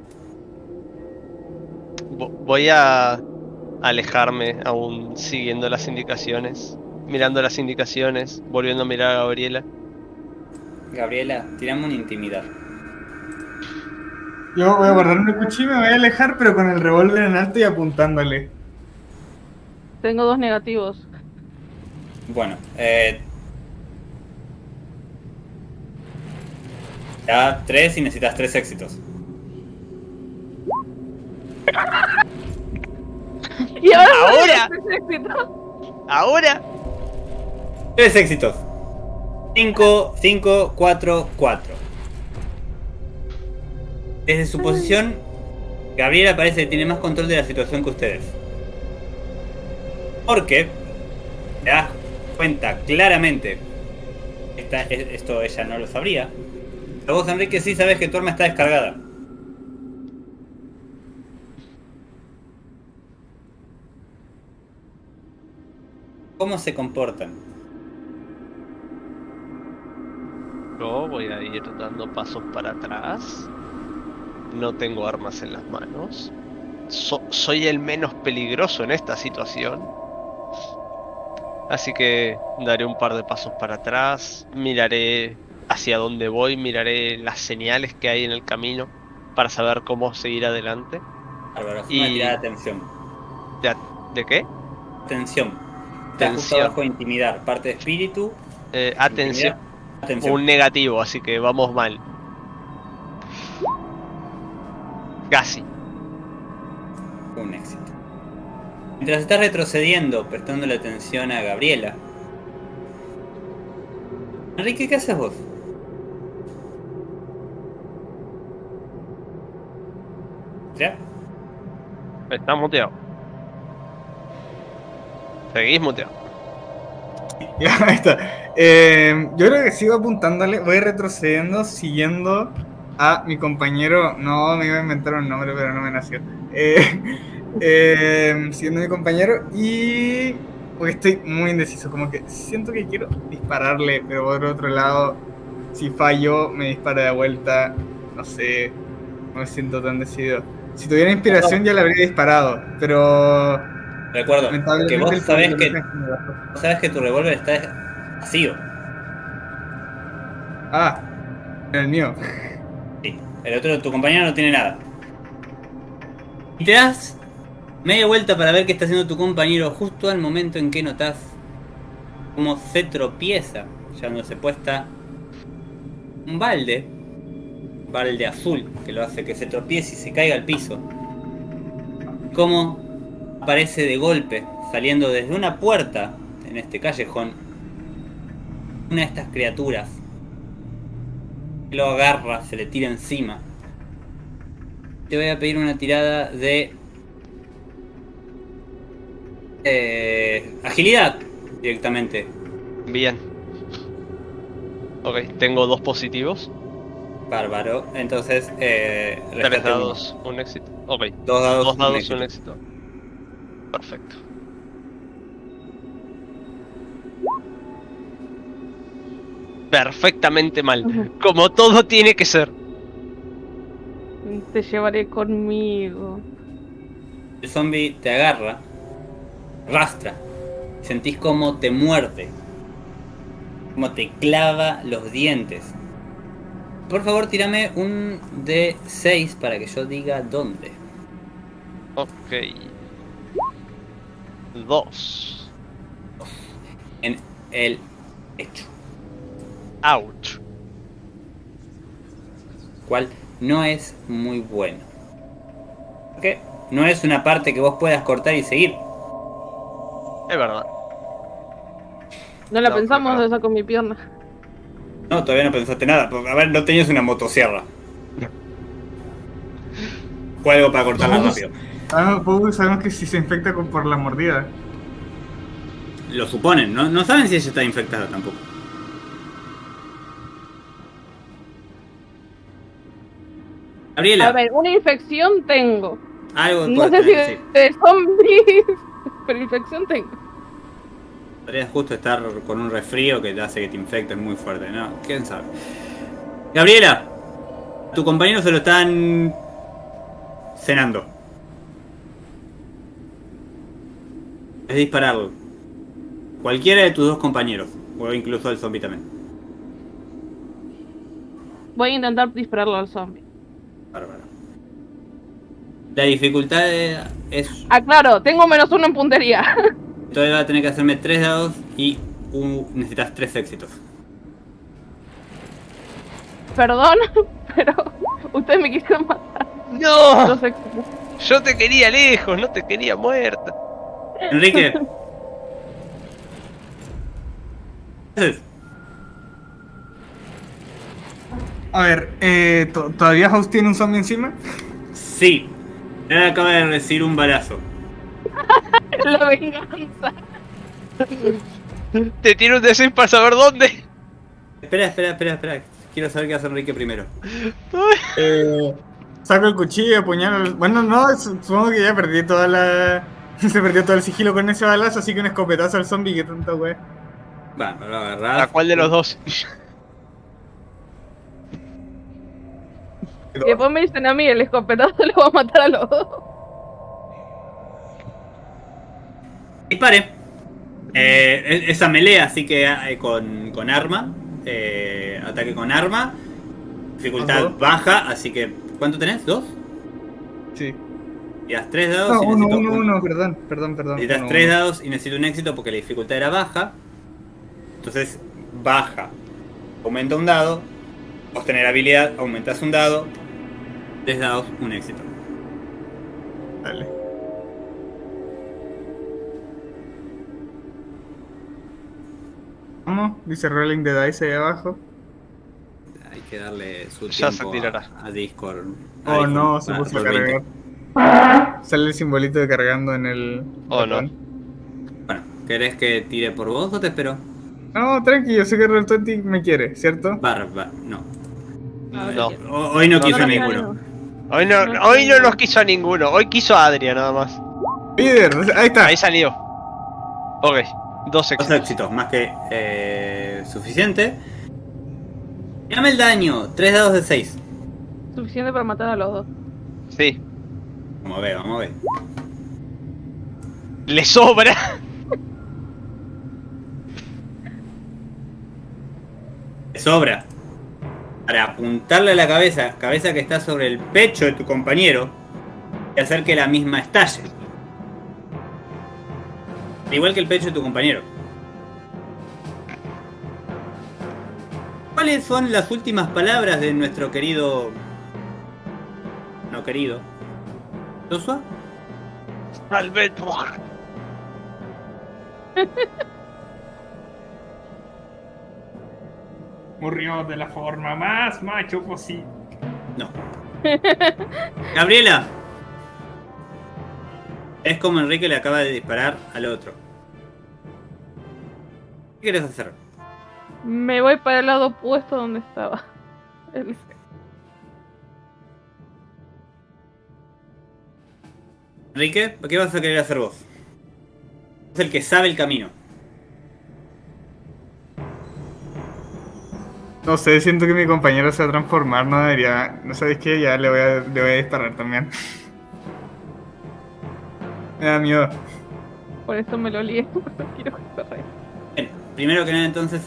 B: Voy a alejarme aún siguiendo las indicaciones. Mirando las indicaciones. Volviendo a mirar a Gabriela.
A: Gabriela, tirame una intimidad.
D: Yo voy a guardarme el cuchillo y me voy a alejar, pero con el revólver en alto y apuntándole.
C: Tengo 2 negativos.
A: Bueno, ya 3 y necesitas 3 éxitos.
C: Y
B: ¡Ahora!
C: éxito.
B: ¡Ahora!
A: 3 éxitos. 5, 4, 4. Desde su posición, Gabriela parece que tiene más control de la situación que ustedes. Porque te das cuenta claramente, esto ella no lo sabría, pero vos, Enrique, sí sabes que tu arma está descargada. ¿Cómo se comportan?
B: Yo voy a ir dando pasos para atrás. No tengo armas en las manos. Soy el menos peligroso en esta situación. Así que daré un par de pasos para atrás. Miraré hacia dónde voy. Miraré las señales que hay en el camino para saber cómo seguir adelante.
A: Bárbaro, haz
B: Y-
A: una tirada de atención.
B: ¿De qué?
A: Atención. Te has justo abajo de intimidar. Parte de espíritu.
B: Atención.
A: Intimidar, atención.
B: Un negativo, así que vamos mal. Casi.
A: Un éxito. Mientras estás retrocediendo, prestándole atención a Gabriela. Enrique, ¿qué haces vos? ¿Ya?
B: Está muteado. Seguís muteado.
D: Ya, ahí está. Yo creo que sigo apuntándole, voy retrocediendo, siguiendo a mi compañero. No, me iba a inventar un nombre, pero no me nació. Siguiendo a mi compañero y... Porque estoy muy indeciso, como que siento que quiero dispararle, pero por otro lado, si fallo, me dispara de vuelta. No sé, no me siento tan decidido. Si tuviera inspiración ya le habría disparado, pero...
A: Recuerdo que
D: lamentablemente
A: vos sabés
D: porcentaje me bajó.
A: que tu revólver está vacío.
D: Ah, el mío.
A: Sí, el otro, tu compañero no tiene nada. Y te das media vuelta para ver qué está haciendo tu compañero justo al momento en que notas cómo se tropieza, llevándose puesta un balde azul que lo hace que se tropiece y se caiga al piso. Cómo aparece de golpe, saliendo desde una puerta en este callejón, una de estas criaturas. Lo agarra, se le tira encima. Te voy a pedir una tirada de agilidad directamente.
B: Bien. Ok, tengo 2 positivos.
A: Bárbaro. Entonces,
B: 3
A: restate
B: dados, un éxito. Ok,
A: 2 dados,
B: 2 dados, un éxito. Perfecto. Perfectamente mal. Como todo tiene que ser.
C: Te llevaré conmigo.
A: El zombie te agarra, arrastra. Sentís como te muerde, como te clava los dientes. Por favor, tírame un D6 para que yo diga dónde.
B: Ok. 2.
A: En el pecho.
B: Ouch.
A: Cual no es muy bueno. Porque no es una parte que vos puedas cortar y seguir.
B: Es verdad.
C: No la
B: No,
C: pensamos
B: claro.
C: esa con mi pierna.
A: No, todavía no pensaste nada. A ver, no tenías una motosierra. O algo para cortarla rápido.
D: Sabemos que si se infecta por la mordida.
A: Lo suponen, no saben si ella está infectada tampoco. Gabriela,
C: A ver, una infección tengo.
A: algo
C: No sé
A: puede
C: si
A: tener, sí.
C: de zombies, pero infección tengo.
A: Podrías justo estar con un resfrío que te hace que te infectes muy fuerte, ¿no? ¿Quién sabe? Gabriela, a tu compañero se lo están cenando. Es dispararlo. Cualquiera de tus dos compañeros, o incluso el zombie también.
C: Voy a intentar dispararlo al zombie.
A: Bárbaro. La dificultad es...
C: Ah, claro, tengo -1 en puntería.
A: Entonces vas a tener que hacerme 3 dados y necesitas 3 éxitos.
C: Perdón, pero ustedes me quisieron matar.
B: ¡No!
C: 2 éxitos.
B: Yo te quería lejos, no te quería muerta.
A: Enrique. ¿Qué haces?
D: A ver, ¿todavía House tiene un zombie encima?
A: Sí. Él acaba de recibir un balazo.
C: La venganza.
B: Te tiro un D6 para saber dónde.
A: Espera. Quiero saber qué hace Enrique primero.
D: Saco el cuchillo y apuñalo. Bueno, no, supongo que ya perdí toda la... Se perdió todo el sigilo con ese balazo, así que un escopetazo al zombie, que tanta wea.
A: Va, lo agarrás.
B: ¿A cuál de los dos?
C: Y después me dicen a mí, el escopetazo le va a matar a los dos.
A: Dispare. Esa melee, así que con arma. Ataque con arma. Dificultad
D: Ajá.
A: baja, así que... ¿Cuánto tenés? ¿2?
D: Sí.
A: Y das 3 dados
D: No,
A: y necesito
D: uno, perdón.
A: necesitas
D: Uno,
A: 3
D: uno.
A: dados y necesito un éxito porque la dificultad era baja. Entonces, baja. Aumenta un dado. Obtener habilidad, aumentas un dado. 3 dados, un éxito.
D: Dale. ¿Cómo? Dice Rolling the Dice ahí abajo.
A: Hay que darle su
B: Ya se
A: tiempo
B: tirará.
A: a Discord.
D: Oh no, se
A: a
D: puso a
A: Roll20.
D: cargar. Sale el simbolito de cargando en el
B: Oh, no.
D: botón.
A: Bueno, ¿querés que tire por vos o te espero?
D: No, tranqui, yo sé que Roll20 me quiere, ¿cierto?
A: Barba, no.
B: No.
A: Hoy no
B: No,
A: quiso
B: no,
A: ninguno.
B: Hoy no nos quiso a ninguno. Hoy quiso a Adria nada más.
D: Líder, ahí está.
B: Ahí salió. Ok, 2
A: Dos
B: éxitos.
A: éxitos, más que suficiente. Llame el daño, 3 dados de 6.
C: Suficiente para matar a los dos.
B: Sí.
A: Vamos a ver, vamos a ver.
B: Le sobra.
A: Te sobra. Para apuntarle a la cabeza que está sobre el pecho de tu compañero, y hacer que la misma estalle. Igual que el pecho de tu compañero. ¿Cuáles son las últimas palabras de nuestro querido... no querido... Joshua?
B: Salvedor.
D: Murió de la forma más macho posible.
A: No. Gabriela. Es como Enrique le acaba de disparar al otro. ¿Qué quieres hacer?
C: Me voy para el lado opuesto donde estaba.
A: Enrique, ¿qué vas a querer hacer vos? Es el que sabe el camino.
D: No sé, siento que mi compañero se va a transformar, no debería. ¿No sabéis qué? Ya le voy a disparar también. Me da miedo.
C: Por eso me lo lié, porque no quiero correr.
A: Bien, primero que nada entonces,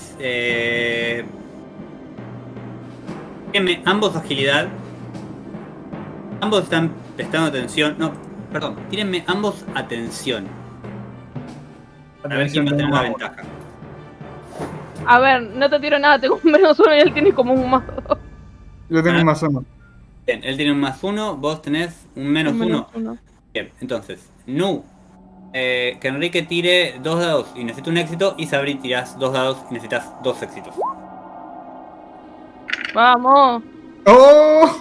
A: tírenme ambos agilidad. Ambos están prestando atención. No, perdón, tírenme ambos atención. Para ver quién va a tener la ventaja.
C: A ver, no te tiro nada, tengo un menos uno y él tiene como un más dos.
D: Yo tengo un más uno.
A: Bien, él tiene un más uno, vos tenés un menos uno. Bien, entonces, que Enrique tire 2 dados y necesita un éxito, y Sabri tirás 2 dados y necesitas 2 éxitos.
C: Vamos.
D: ¡Oh!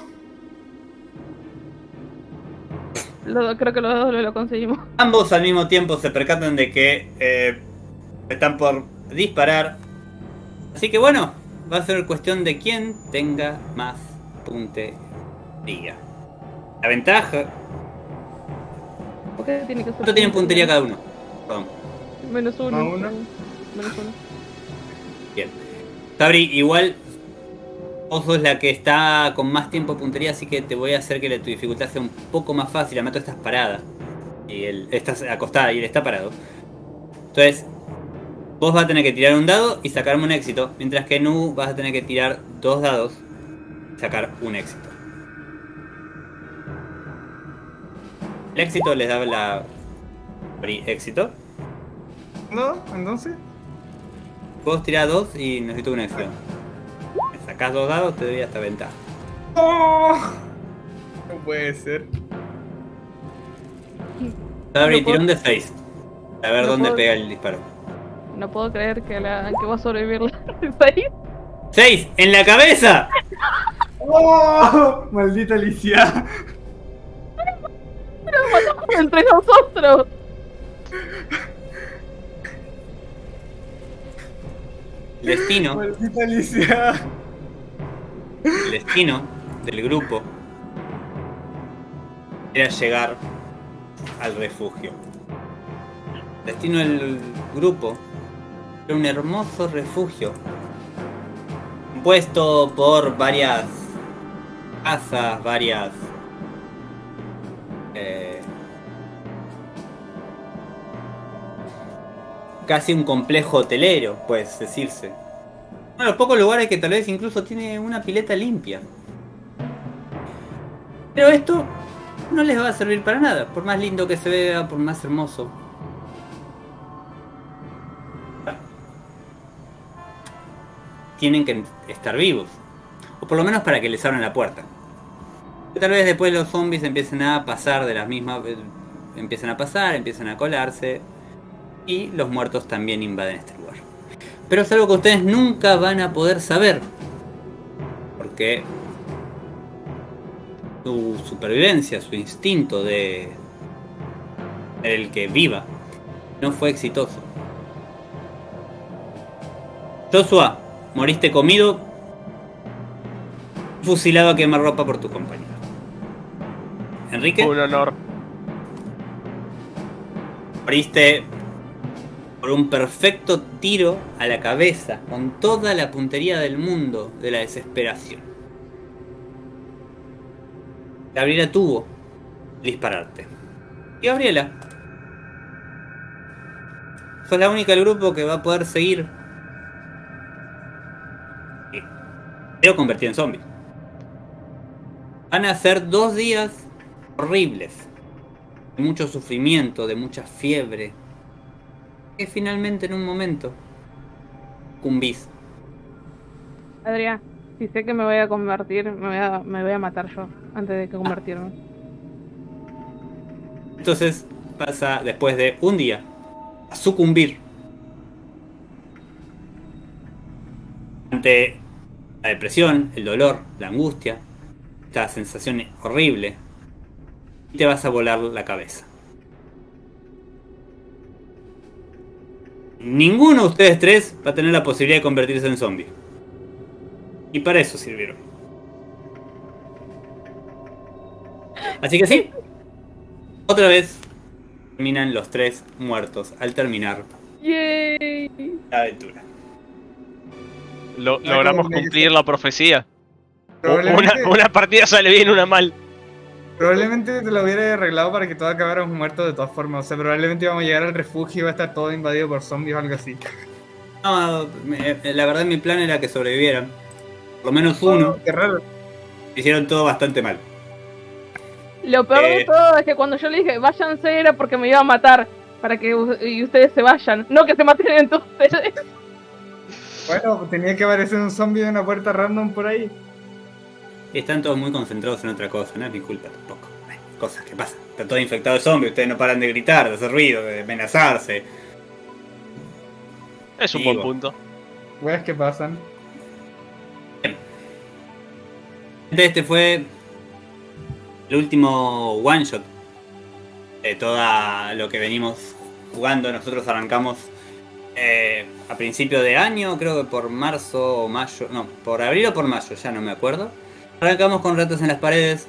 C: Creo que los dos lo conseguimos.
A: Ambos al mismo tiempo se percatan de que están por disparar. Así que bueno, va a ser cuestión de quién tenga más puntería. La ventaja...
C: ¿Por qué tiene que ser?
A: ¿Cuánto tienen puntería cada uno? Perdón.
C: Menos uno.
D: ¿Más uno?
C: Menos uno.
A: Bien. Sabri, igual vos sos la que está con más tiempo de puntería, así que te voy a hacer que tu dificultad sea un poco más fácil. Además tú estás parada. Y él estás acostada y él está parado. Entonces, vos vas a tener que tirar un dado y sacarme un éxito. Mientras que Nu vas a tener que tirar 2 dados y sacar un éxito. El éxito les da la... éxito.
D: ¿No? ¿Entonces?
A: Vos tirás 2 y necesito un éxito. Sacás 2 dados, te doy hasta ventaja.
D: ¡Oh! No puede ser.
A: Sabri,
C: No
A: tira
C: puedo-
A: un de 6. A ver
C: no
A: dónde
C: puedo-
A: pega el disparo.
C: No puedo creer que va a sobrevivir la 6.
A: ¡6! ¡En la cabeza!
D: ¡Oh! Maldita Alicia.
C: Entre nosotros.
A: El destino,
D: Maldita Alicia.
A: el destino del grupo era llegar al refugio. El destino del grupo era un hermoso refugio compuesto por varias casas, varias casi un complejo hotelero, puedes decirse. Uno de los pocos lugares que tal vez incluso tiene una pileta limpia. Pero esto no les va a servir para nada, por más lindo que se vea, por más hermoso. Tienen que estar vivos. O por lo menos para que les abran la puerta. Tal vez después los zombies empiecen a pasar de las mismas... empiezan a pasar, empiezan a colarse. Y los muertos también invaden este lugar. Pero es algo que ustedes nunca van a poder saber. Porque su supervivencia, su instinto de el que viva, no fue exitoso. Joshua, moriste comido, fusilado a quemarropa por tu compañero. Enrique,
B: Un honor.
A: moriste por un perfecto tiro a la cabeza, con toda la puntería del mundo de la desesperación. Gabriela tuvo que dispararte. Y Gabriela, sos la única del grupo que va a poder seguir. Pero convertir en zombie. Van a ser 2 días horribles. De mucho sufrimiento, de mucha fiebre. Que finalmente en un momento cumbís.
C: Adrián, si sé que me voy a convertir, me voy a matar yo antes de que convertirme.
A: Entonces pasa después de un día a sucumbir ante la depresión, el dolor, la angustia, esta sensación horrible, y te vas a volar la cabeza. Ninguno de ustedes 3 va a tener la posibilidad de convertirse en zombie. Y para eso sirvieron. Así que sí, otra vez terminan los 3 muertos al terminar
C: ¡Yay!
A: la aventura.
B: Logramos cumplir la profecía.
D: Probablemente,
B: Una partida sale bien, una mal.
D: probablemente te lo hubiera arreglado para que todos acabáramos muertos de todas formas. O sea, probablemente íbamos a llegar al refugio y iba a estar todo invadido por zombies o algo así.
A: No, la verdad mi plan era que sobrevivieran. Por lo menos uno.
D: Oh, qué raro.
A: Hicieron todo bastante mal.
C: Lo peor de todo es que cuando yo le dije váyanse era porque me iba a matar para que y ustedes se vayan, no que se maten entre ustedes.
D: Bueno, tenía que aparecer un zombie de una puerta random por ahí.
A: Están todos muy concentrados en otra cosa, no es mi culpa tampoco. Cosas que pasan. Está todo infectado de zombies, ustedes no paran de gritar, de hacer ruido, de amenazarse.
B: Es un
A: Digo.
B: buen punto.
D: Weas que pasan.
A: Este fue el último one shot de todo lo que venimos jugando. Nosotros arrancamos a principio de año, creo que por marzo o mayo, no, por abril o por mayo, ya no me acuerdo. Arrancamos con Ratos en las Paredes.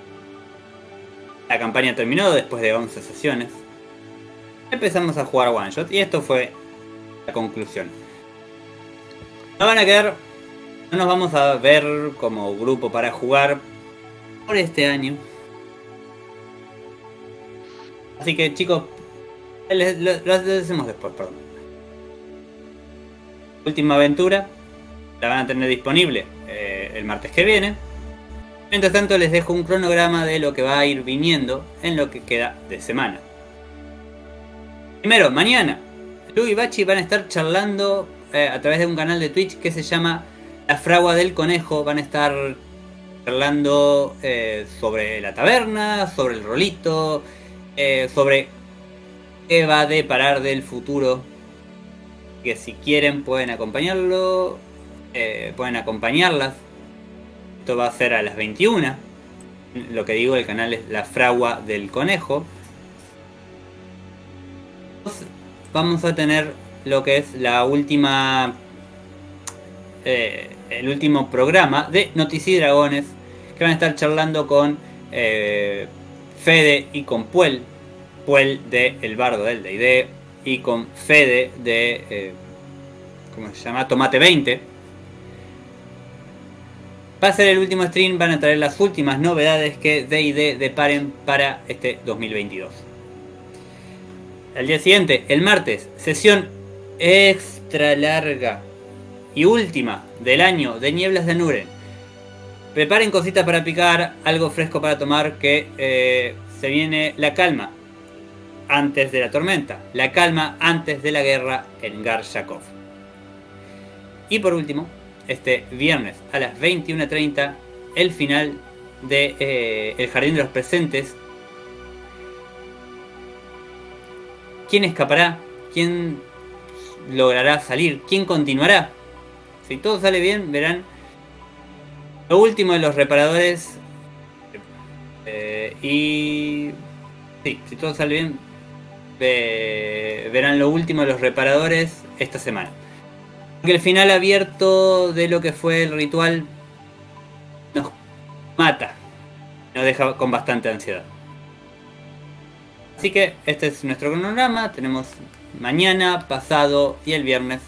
A: La campaña terminó después de 11 sesiones. Empezamos a jugar one shot y esto fue la conclusión. No van a quedar, no nos vamos a ver como grupo para jugar por este año. Así que chicos, lo hacemos después, perdón. Última aventura la van a tener disponible el martes que viene. Mientras tanto les dejo un cronograma de lo que va a ir viniendo en lo que queda de semana. Primero, mañana Lu y Bachi van a estar charlando a través de un canal de Twitch que se llama La Fragua del Conejo. Van a estar charlando sobre la taberna, sobre el rolito, sobre qué va a deparar del futuro. Que si quieren pueden acompañarlo, pueden acompañarlas. Esto va a ser a las 21. Lo que digo, el canal es La Fragua del Conejo. Vamos a tener lo que es la última el último programa de Noticias y Dragones, que van a estar charlando con Fede y con Puel de El Bardo del D&D y con Fede de ¿cómo se llama? Tomate 20. Va a ser el último stream, van a traer las últimas novedades que D&D deparen para este 2022. Al día siguiente, el martes, sesión extra larga y última del año de Nieblas de Nuren. Preparen cositas para picar, algo fresco para tomar, que se viene la calma antes de la tormenta, la calma antes de la guerra en Gar Yakov. Y por último, este viernes a las 21:30, el final de El Jardín de los Presentes. ¿Quién escapará? ¿Quién logrará salir? ¿Quién continuará? Si todo sale bien, verán lo último de los reparadores. Y sí, si todo sale bien, verán lo último de los reparadores esta semana. Que el final abierto de lo que fue el ritual nos mata, nos deja con bastante ansiedad. Así que este es nuestro cronograma. Tenemos mañana, pasado y el viernes.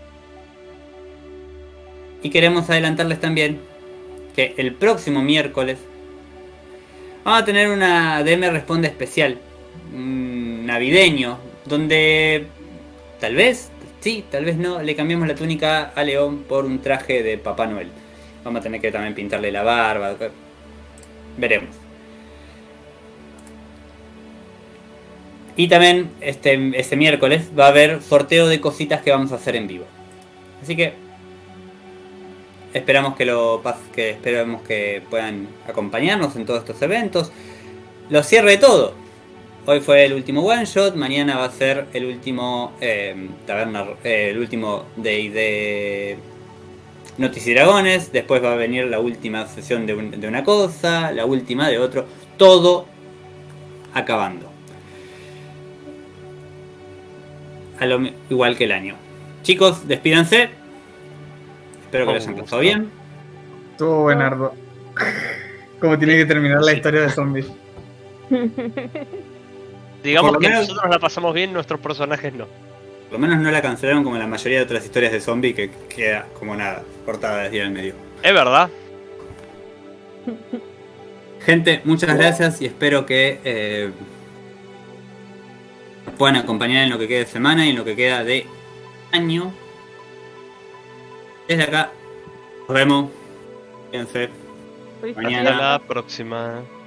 A: Y queremos adelantarles también que el próximo miércoles vamos a tener una DM Responde especial, navideño, donde tal vez, sí, tal vez no, le cambiamos la túnica a León por un traje de Papá Noel. Vamos a tener que también pintarle la barba, veremos. Y también este miércoles va a haber sorteo de cositas que vamos a hacer en vivo. Así que esperamos que puedan acompañarnos en todos estos eventos. Lo cierre de todo. Hoy fue el último one shot, mañana va a ser el último el último de Noticias y Dragones. Después va a venir la última sesión de una cosa, la última de otro. Todo acabando. Igual que el año. Chicos, despídanse. Espero que lo hayan pasado bien.
D: Estuvo buenardo. Como tiene que terminar la historia de zombies.
B: Digamos
A: Por lo
B: que
A: menos-
B: nosotros la pasamos bien, nuestros personajes no.
A: Por lo menos no la cancelaron como la mayoría de otras historias de zombie que queda como nada, cortada desde el medio.
B: Es verdad.
A: Gente, muchas gracias y espero que nos puedan acompañar en lo que queda de semana y en lo que queda de año. Desde acá, nos vemos. Fíjense.
C: Feliz
A: Mañana.
B: Hasta la próxima.